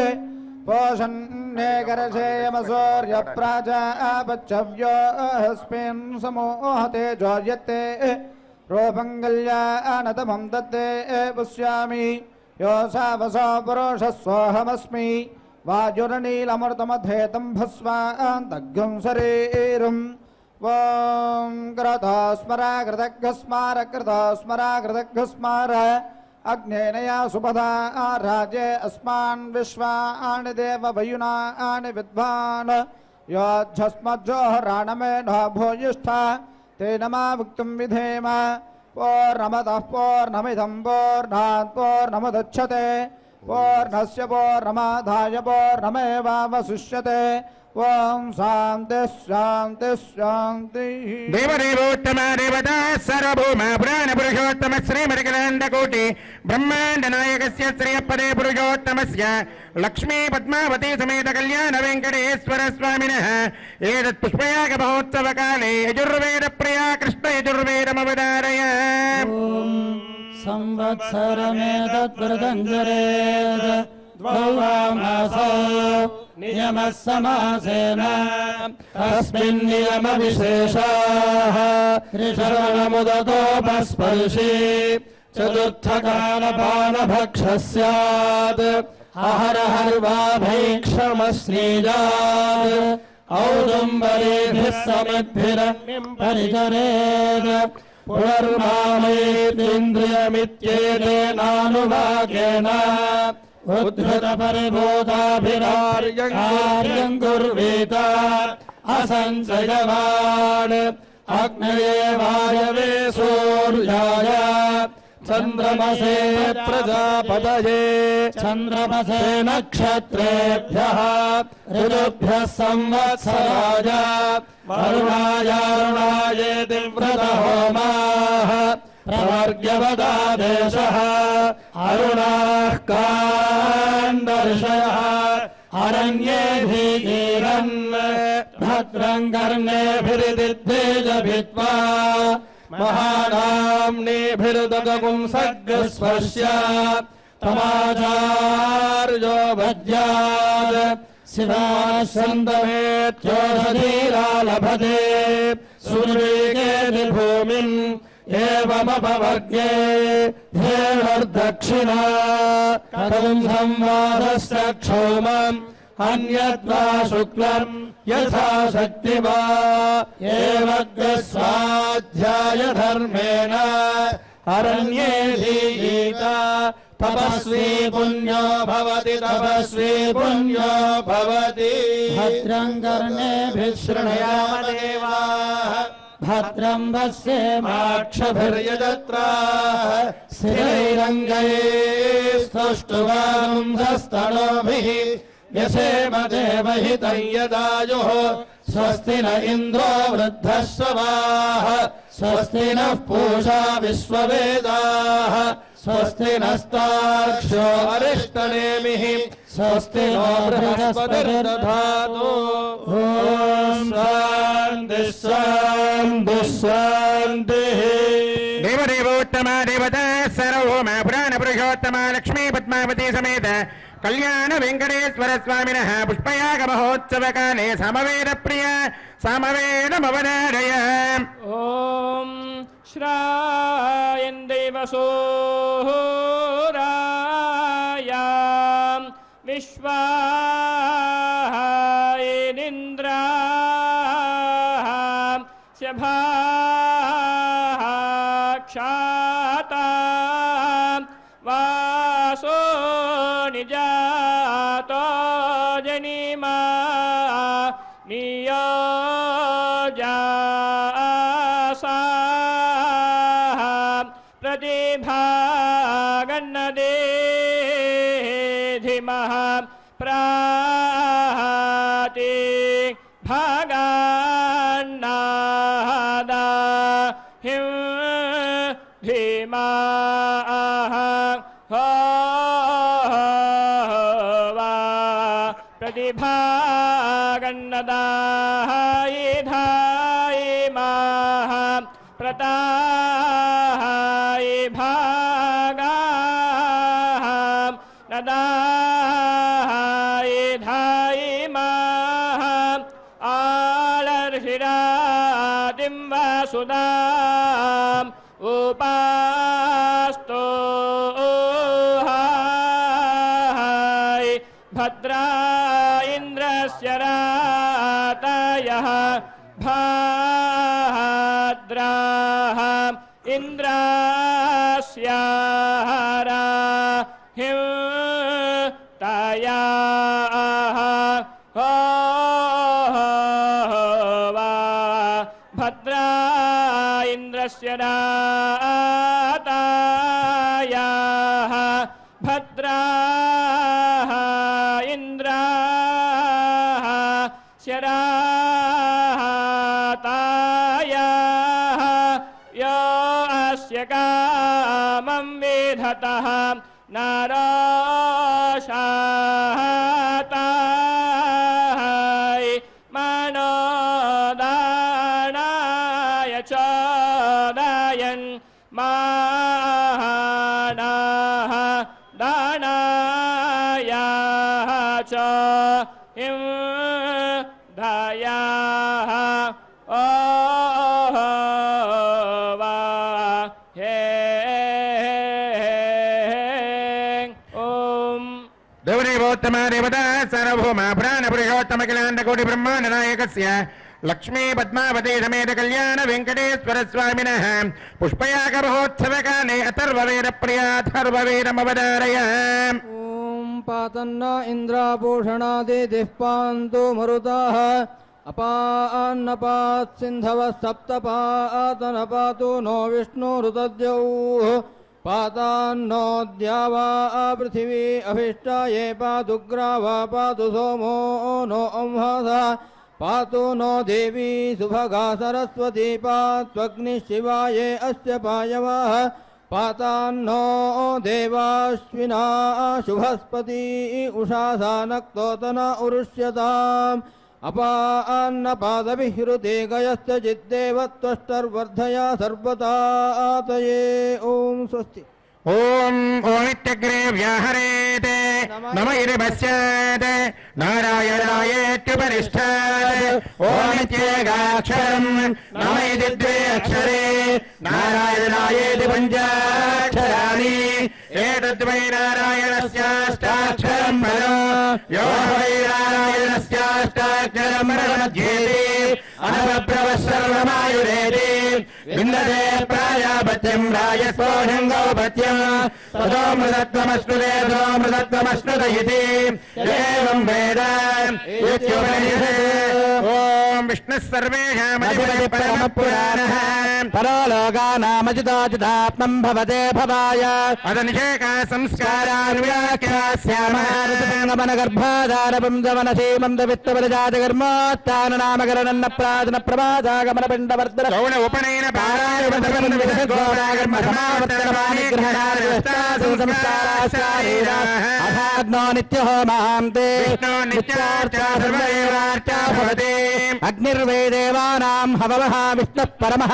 पोषन्नेकरशेयमसूर्यप्राजापच्छव्यो हस्मिन् समूहते जोर्यते रोपङ्गल्यानतमं दत्ते पुष्यामि योऽसावसो पुरुषः सोऽहमस्मि वायुर्नीलमृतमधेतं भस्मान्तघ्नं शरीरम् ॐ कृतस्मरा कृतघ्स्मार कृतस्मरा कृतघ्स्मार अग्नेनया सुपदा राजे अस्मान् विश्वानि देव वयुनानि विद्वान् योऽध्यस्मज्जोहराणमेन भूयिष्ठा तेन मा भुक्तुं विधेम पूर्णमतः पूर्णमिदं पूर्णात् पूर्णमुदच्यते पूर्णस्य पूर्णमादाय पूर्णमेवावशिष्यते ओम शांति शांति शांति। देवदेवोत्तम देवता सर्वभौम पुराण पुरुषोत्तम श्रीमद्गणाण्डकोटि ब्रह्माण्ड नायकस्य श्रीपदे पुरुषोत्तमस्य लक्ष्मी पद्मावती समेत कल्याण वेंकटेश्वर स्वामिनः एतत् पुष्पयाग महोत्सव काले यजुर्वेद प्रिया कृष्ण यजुर्वेदमवधारय। संवत्सरमेतद्व्रतञ्जरेत् द्वौमासौ नियमः समासेन तस्मिन् नियमविशेषाः त्रिशरणमुदतोपस्पर्शी चतुर्थकालपानभक्षः स्यात् अहरहर्वाभैक्षमस्नीयात् औदुम्बरेभिः समिद्भिरपरिचरेत् पुनर्मामेन्द्रियमित्येतेनानुवाकेन उद्धृतपरिभूताभिरार्यम् कुर्वीत असञ्चयवान् अग्नये वायवे सूर्याय चन्द्रमसे प्रजापतये चन्द्रमसे नक्षत्रेभ्यः ऋतुभ्यः संवत्सराय वरुणायारुणायेति व्रतहोमाः प्रवर्ग्यवदादेशः अरुणाः काण्डर्षयः अरण्येऽभिगीरन् भद्रम् कर्णेभिरिदिद्भिजभित्वा महानाम्नीभिरुदगुंसग्स्पर्श्य तमाचार्यो वद्यात् शिवासन्दमेत्योषधीरालभते सुर्वीकेति भूमिम् एवमपवर्गे धेनुर्दक्षिणा कथं संवादस्य क्षौमम् अन्यद्वा शुक्लम् यथा शक्ति वा एवग्स्वाध्याय धर्मेण अरण्ये धीयेता तपस्वी पुण्यो भवति तपस्वी पुण्यो भवति। भद्रं कर्णेभिः शृणुयाम देवाः भद्रं पश्येमाक्षभिर्यजत्राः स्थिरैरङ्गैस्तुष्टुवांसस्तनोभिः यसेम देवहितं यदायुः स्वस्ति न इन्द्रो वृद्धश्रवाः स्वस्ति नः पूषा विश्ववेदाः स्वस्ति नस्तार्क्ष्यो अरिष्टनेमिः स्वस्ति नो बृहस्पतिर्दधातु। ॐ शान्ति शान्ति शान्तिः। देवदेवोत्तम देवता सर्वभौम पुराण पुरुषोत्तम लक्ष्मी पद्मावती समेत कल्याण वेंकटेश्वर स्वामिनः पुष्पयाग महोत्सव काले समवेद प्रिय समवेदमवधारय। ओम श्रायन् देवसोरायां विश्वायेनिन्द्राः सभाक्षाता वासो निजातो जनिमा नियोजासाः प्रतिभागन्नदेधिमः प्राति भागान्नादा हिं धीमाः प्रतिभागन्नदायिधायिमाः प्रतायिभागाः नदायिधायिमाः आलर्षिरादिं वसुदाम् उपास्तो भद्रा इन्द्रस्य रातयः भाद्राः इन्द्रस्य राहिं तयाः स्यदातायाः भद्राः इन्द्राः स्यदातायाः यो अस्य कामं विधतः नाराशाताय मनोदानाय चोदयन् मानाः दानाय च हिंदयाः देवदेवोत्तम देवता सार्वभौम प्राण पुरुषोत्तम किलांड कोटि ब्रह्मांड नायकस्य लक्ष्मी पद्मावती समेत कल्याण वेंकटेश्वर स्वामिनः पुष्पयाग महोत्सव काले अथर्ववेद प्रियाथर्ववेदमवदारय ओम पातन्न इंद्राभूषणादि दिक्पान्तु मरुताः अपान्नपात् सिन्धवः सप्तपातन पातु नो विष्णुरुतद्यौः पातान्नो द्यावा पृथिवी अभिष्टाये पातुग्रावा पातु सोमो नो अंहसा पातु नो देवी सुभगा सरस्वती पात्वग्निः शिवाये अस्य पायवाः पातान्नो देवाश्विना शुभस्पति उषासा नक्तोतन उरुष्यताम् अपान्नपादभिहृते गयस्य चिद्देवत्वष्टर्वर्धया सर्वतातये ॐ स्वस्ति ओम ओमित्यग्रे व्याहरेते नम इरिमस्यात् नारायणायेत्युपरिष्ठात् ओमित्येकाक्षरम् नम इति द्वे अक्षरे नारायणायेति पञ्चाक्षराणि एतद्वै नारायणस्याष्टाक्षरम् परो यो वै नारायणस्याष्टाक्षरम् परमध्येति अनवप्रवः सर्वमायुरेति विन्दते प्रायापत्यम् रायस्पोषङ्गौपत्यम् ततो मृतत्वमश्नुते ततो मृतत्वमश्नुत इति एवं वेद इत्युपनिषदे ॐ विष्णुः सर्वेषामधिपतिः परमपुराणः परलोकानामजिताजितात्मम् भवते भवाय अदनिषेका संस्कारान् व्याख्यास्यामः ऋतुसङ्गमनगर्भाधारपंसवनसीमन्दवित्तपरिजातकर्मोत्थाननामकरणन्न प्रादन प्रभादागमनपिण्डवर्धन गौण उपनयन अथाग्नो नित्यहोमान्ते अग्निर्वै देवानां हवः विष्णुः परमः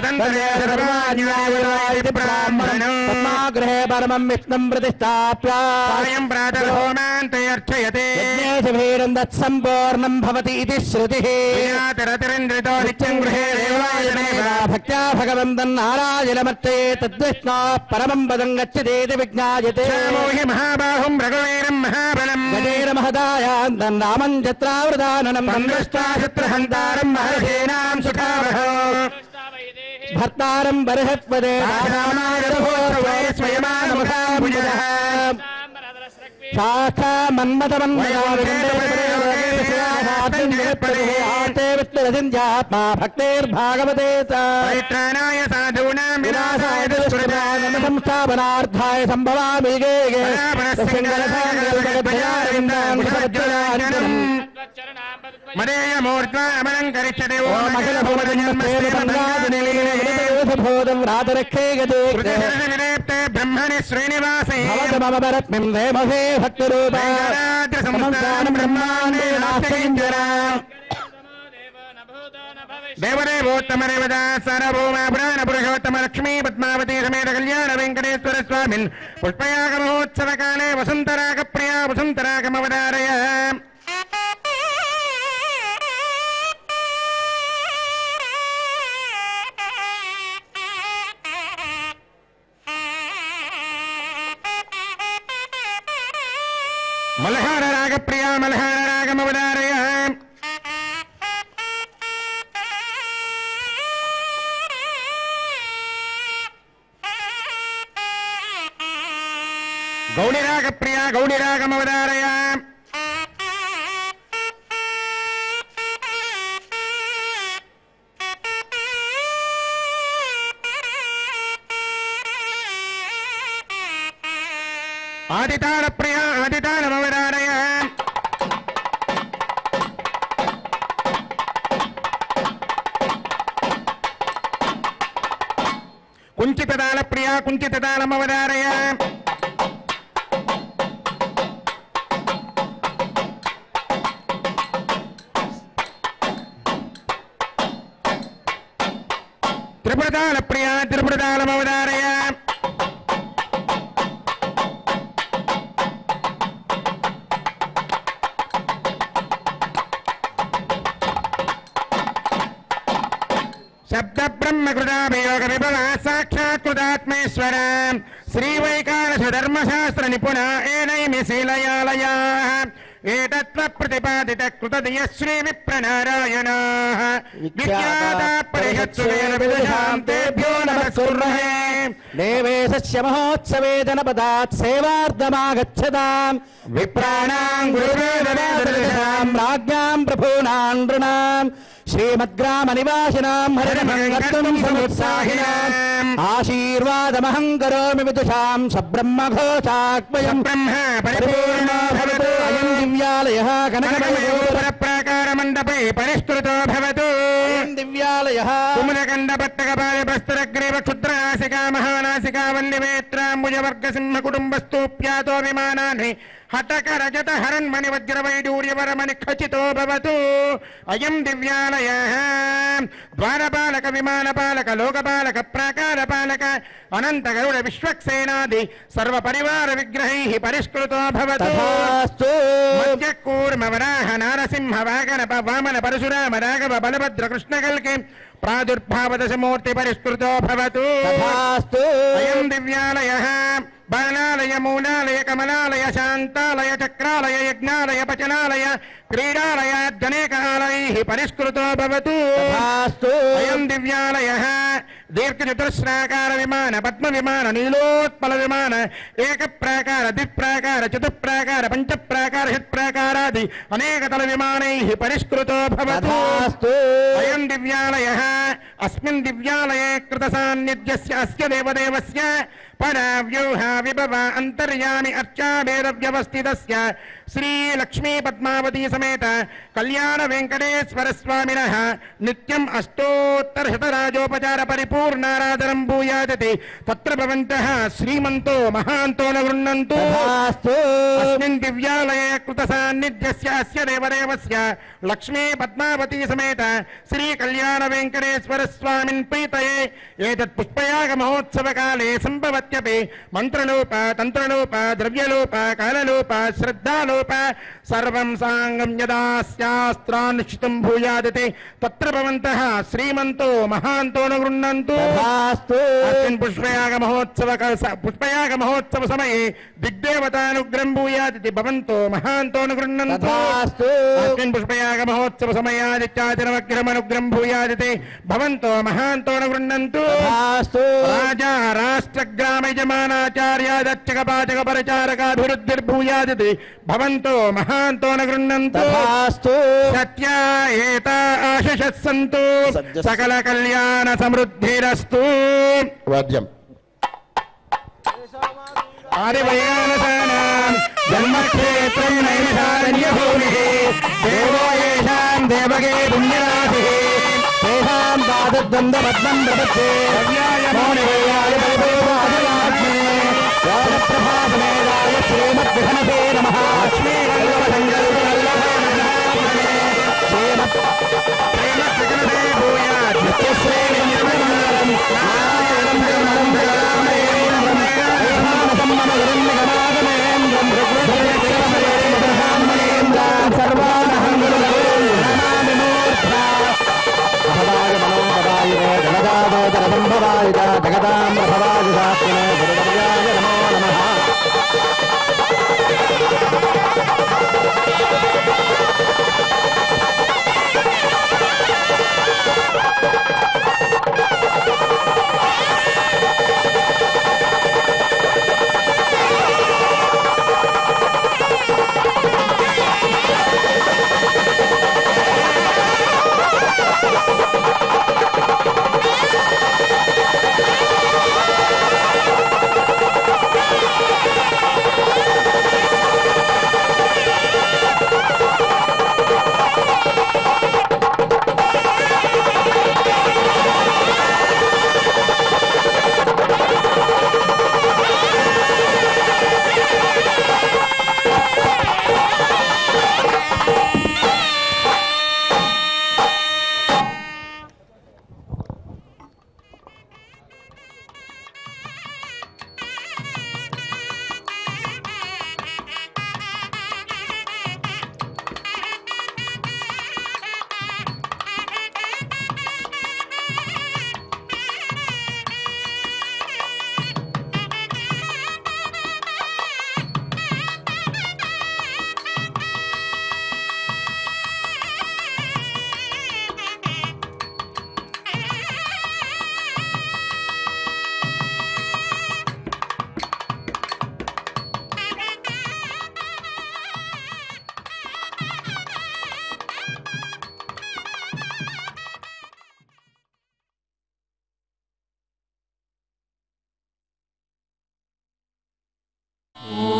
ब्रह्माग्रहे परमं विष्णुं प्रतिष्ठाप्य सायं प्रातर्होमान्ते अर्चयते यज्ञेशभीरं तत्सम्पूर्णं भवति इति श्रुतिः रतिरिन्द्रितो नित्यं गृहे भक्त्या भगवन्तम् नारायणमर्चये तद्विष्णोः परमं पदं गच्छतीति विज्ञायते हि महाबाहुं रघुवीरं महाबलम् गजेन महदायान्तम् रामं चत्रावृदाननम् सन्दृष्ट्वा शत्रुहन्तारं महर्षीणां सुखावहो भर्तारं बर्हत्पदे स्वयमानमुखाभुजः शाखा मन्मथमन्मयात्मा भक्तेर्भागवते परित्राणाय साधूनां विनाशाय संस्थापनार्थाय सम्भवामि मदेयमूर्त्वा अमलङ्करिष्यते भूतं रातरक्षे गते ब्रह्मणि श्रीनिवासे मम परत्मिं देमहे भक्तिरूपान् ब्रह्माण्डे नास्तीञ्जरा देवदेवोत्तम देवता सार्वभौम पुराण पुरुषोत्तम लक्ष्मी पद्मावती समेत कल्याण वेंकटेश्वर स्वामिन् पुष्पयाग महोत्सव काले वसुंतराग प्रिया वसुंतरागमवदारय मल्हार राग प्रिया मल्हार रागमवदारय गौड़ीराग प्रिया गौड़ीरागमवदारय ఆదితాళ ప్రియ ఆదితాళమవదారయ కుంచితదాళ ప్రియ కుంచితదాళమవదారయ త్రిపురదాళ ప్రియ త్రిపురదాళమవదారయ శబ్ద బ్రహ్మ కృతాభియోగ విభవ సాక్షాత్ కృతాత్మేశ్వర శ్రీవైకానస ధర్మశాస్త్ర నిపుణ ఏనైమి శీలయాలయా ఏతత్వ ప్రతిపాదిత కృతదియ శ్రీ విప్రనారాయణ విఖ్యాత పరిషత్సువేన విదుషాం తేభ్యో నమస్కుర్మహే దేవేశస్య మహోత్సవే జనపదాత్ సేవార్థమాగచ్చతాం విప్రాణాం గురువేదవేదదృశాం రాజ్ఞాం ప్రభూనాం నృణాం శ్రీమద్గ్రామ నివాసినాం హరిమంగళం సముత్సాహినాం ఆశీర్వాదమహం కరోమి విదుషాం సబ్రహ్మఘోషాక్వయం బ్రహ్మ పరిపూర్ణో భవతు అయం దివ్యాలయః కనకమయూర ప్రాకార మండపే పరిష్కృతో భవతు దివ్యాలయః కుముదకండపట్టకపాలభస్తరగ్రీవ క్షుద్రనాసికా మహానాసికా వల్లివేత్రాంబుజవర్గ సింహ కుటుంబస్తూప్యాతో విమానాన్ని హటక రజత హరన్మణి వజ్రవైడూర్యవరమణి ఖచితో భవతు అయం దివ్యాలయః ద్వారపాలక విమానపాలక లోకపాలక ప్రాకారపాలక అనంత గరుడ విశ్వక్సేనాది సర్వపరివార విగ్రహైః పరిష్కృతో భవతు మధ్యకూర్మ వరాహ నారసింహ వాగనప వామన పరశురామ రాఘవ బలభద్ర కృష్ణకల్కి ప్రాదుర్భావదశమూర్తి పరిష్కృతో భవతు అయం దివ్యాలయః బాలాలయ మూలాలయ కమలాలయ శాంతాలయ చక్రాలయ యజ్ఞాలయ పచనాలయ క్రీడాలయాద్యనేకాలైః పరిష్కృతో భవతు అయం దివ్యాలయః దీర్ఘచతుస్రాకార విమాన పద్మ విమాన నీలోత్పల విమాన ఏక ప్రాకార ద్విప్రాకార చతుప్రాకార పంచప్రాకార షట్ప్రాకారాది అనేకతల విమానైః పరిష్కృతో భవతు అయం దివ్యాలయః అస్మిన్ దివ్యాలయే కృత సాన్నిధ్యస్య అస్య దేవదేవస్య పరావ్యూహ విభవ అంతర్యామి అర్చాభేద వ్యవస్థితస్య శ్రీ లక్ష్మీ పద్మావతి సమేత కళ్యాణ వెంకటేశ్వర స్వామినః నిత్యం అష్టోత్తర శతరాజోపచార పరిపూర్ణారాధనం భూయాదతి తత్ర భవంతః శ్రీమంతో మహాంతో న గృహ్ణन्तు అస్మిన్ దివ్యాలయే కృత సాన్నిధ్యస్య అస్య దేవదేవస్య లక్ష్మీ పద్మావతి సమేత శ్రీ కళ్యాణ వెంకటేశ్వర స్వామిన్ ప్రీతయే ఏతత్ పుష్పయాగ మహోత్సవ కాలే సంభవత్యపి మంత్రలోప తంత్రలోప ద్రవ్యలోప కాలలోప శ్రద్ధాలోప సర్వం సాంగం యదా శాస్త్రానుష్ఠితం భూయాదతే తత్ర భవంతః శ్రీమంతో మహాంతో న గృహ్ణन्तు అస్మిన్ పుష్పయాగ మహోత్సవ సమయే దిగ్దేవతానుగ్రహం భూయాదితి భవంతో మహాంతో న గృహ్ణन्तు అస్మిన్ పుష్పయాగ మహోత్సవ సమయాదిత్యాదినవగ్రహమనుగ్రహం భూయాదితి భవంతో మహాంతో న గృహ్ణन्तు రాజా రాష్ట్ర గ్రామ యజమానాచార్యాదర్చక పాచక పరిచారకాభివృద్ధిర్భూయాదితి భవంతో మహాంతో న గృహ్ణन्तు సత్యా ఏత ఆశిషః సంతు సకల కళ్యాణ సమృద్ధిరస్తు వాద్యం ఆదివయానసానాం జన్మక్షేత్రం నైమిషారణ్యభూమిః దేవో యేషాం దేవగే పుణ్యరాశిః తేషాం పాదద్వంద్వపద్మం ప్రపద్యే మౌనివేయాయ పరిపూర్ణాధిరాజ్ఞే రాజప్రభాసమేదాయ శ్రీమద్విఘ్నసే నమః శ్రీమద్విఘ్నసే భూయాత్ నిత్యశ్రేణిర్మలం నారాయణం జగన్నం జగదామయేంద్రం సమ్మనగరన్నిగమాగమేంద్రం ఋగ్వేదక్షరమయేంద్రం సర్వానహం నమామి మూర్ధ్నా భవాయ మనోభవాయ జగదాదోదర సంభవాయ జగదాం భవాయ శాస్త్రే గురువర్యాయ నమో నమః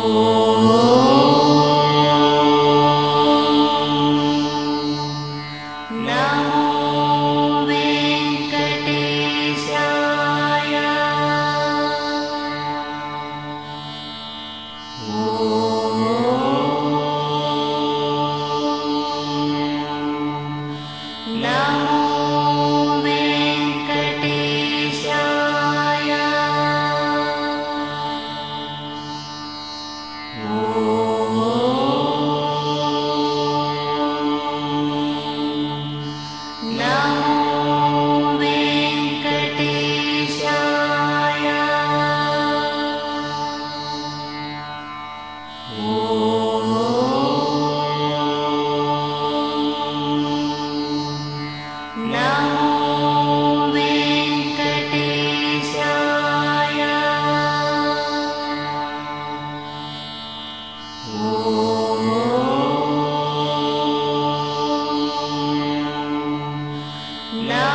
No.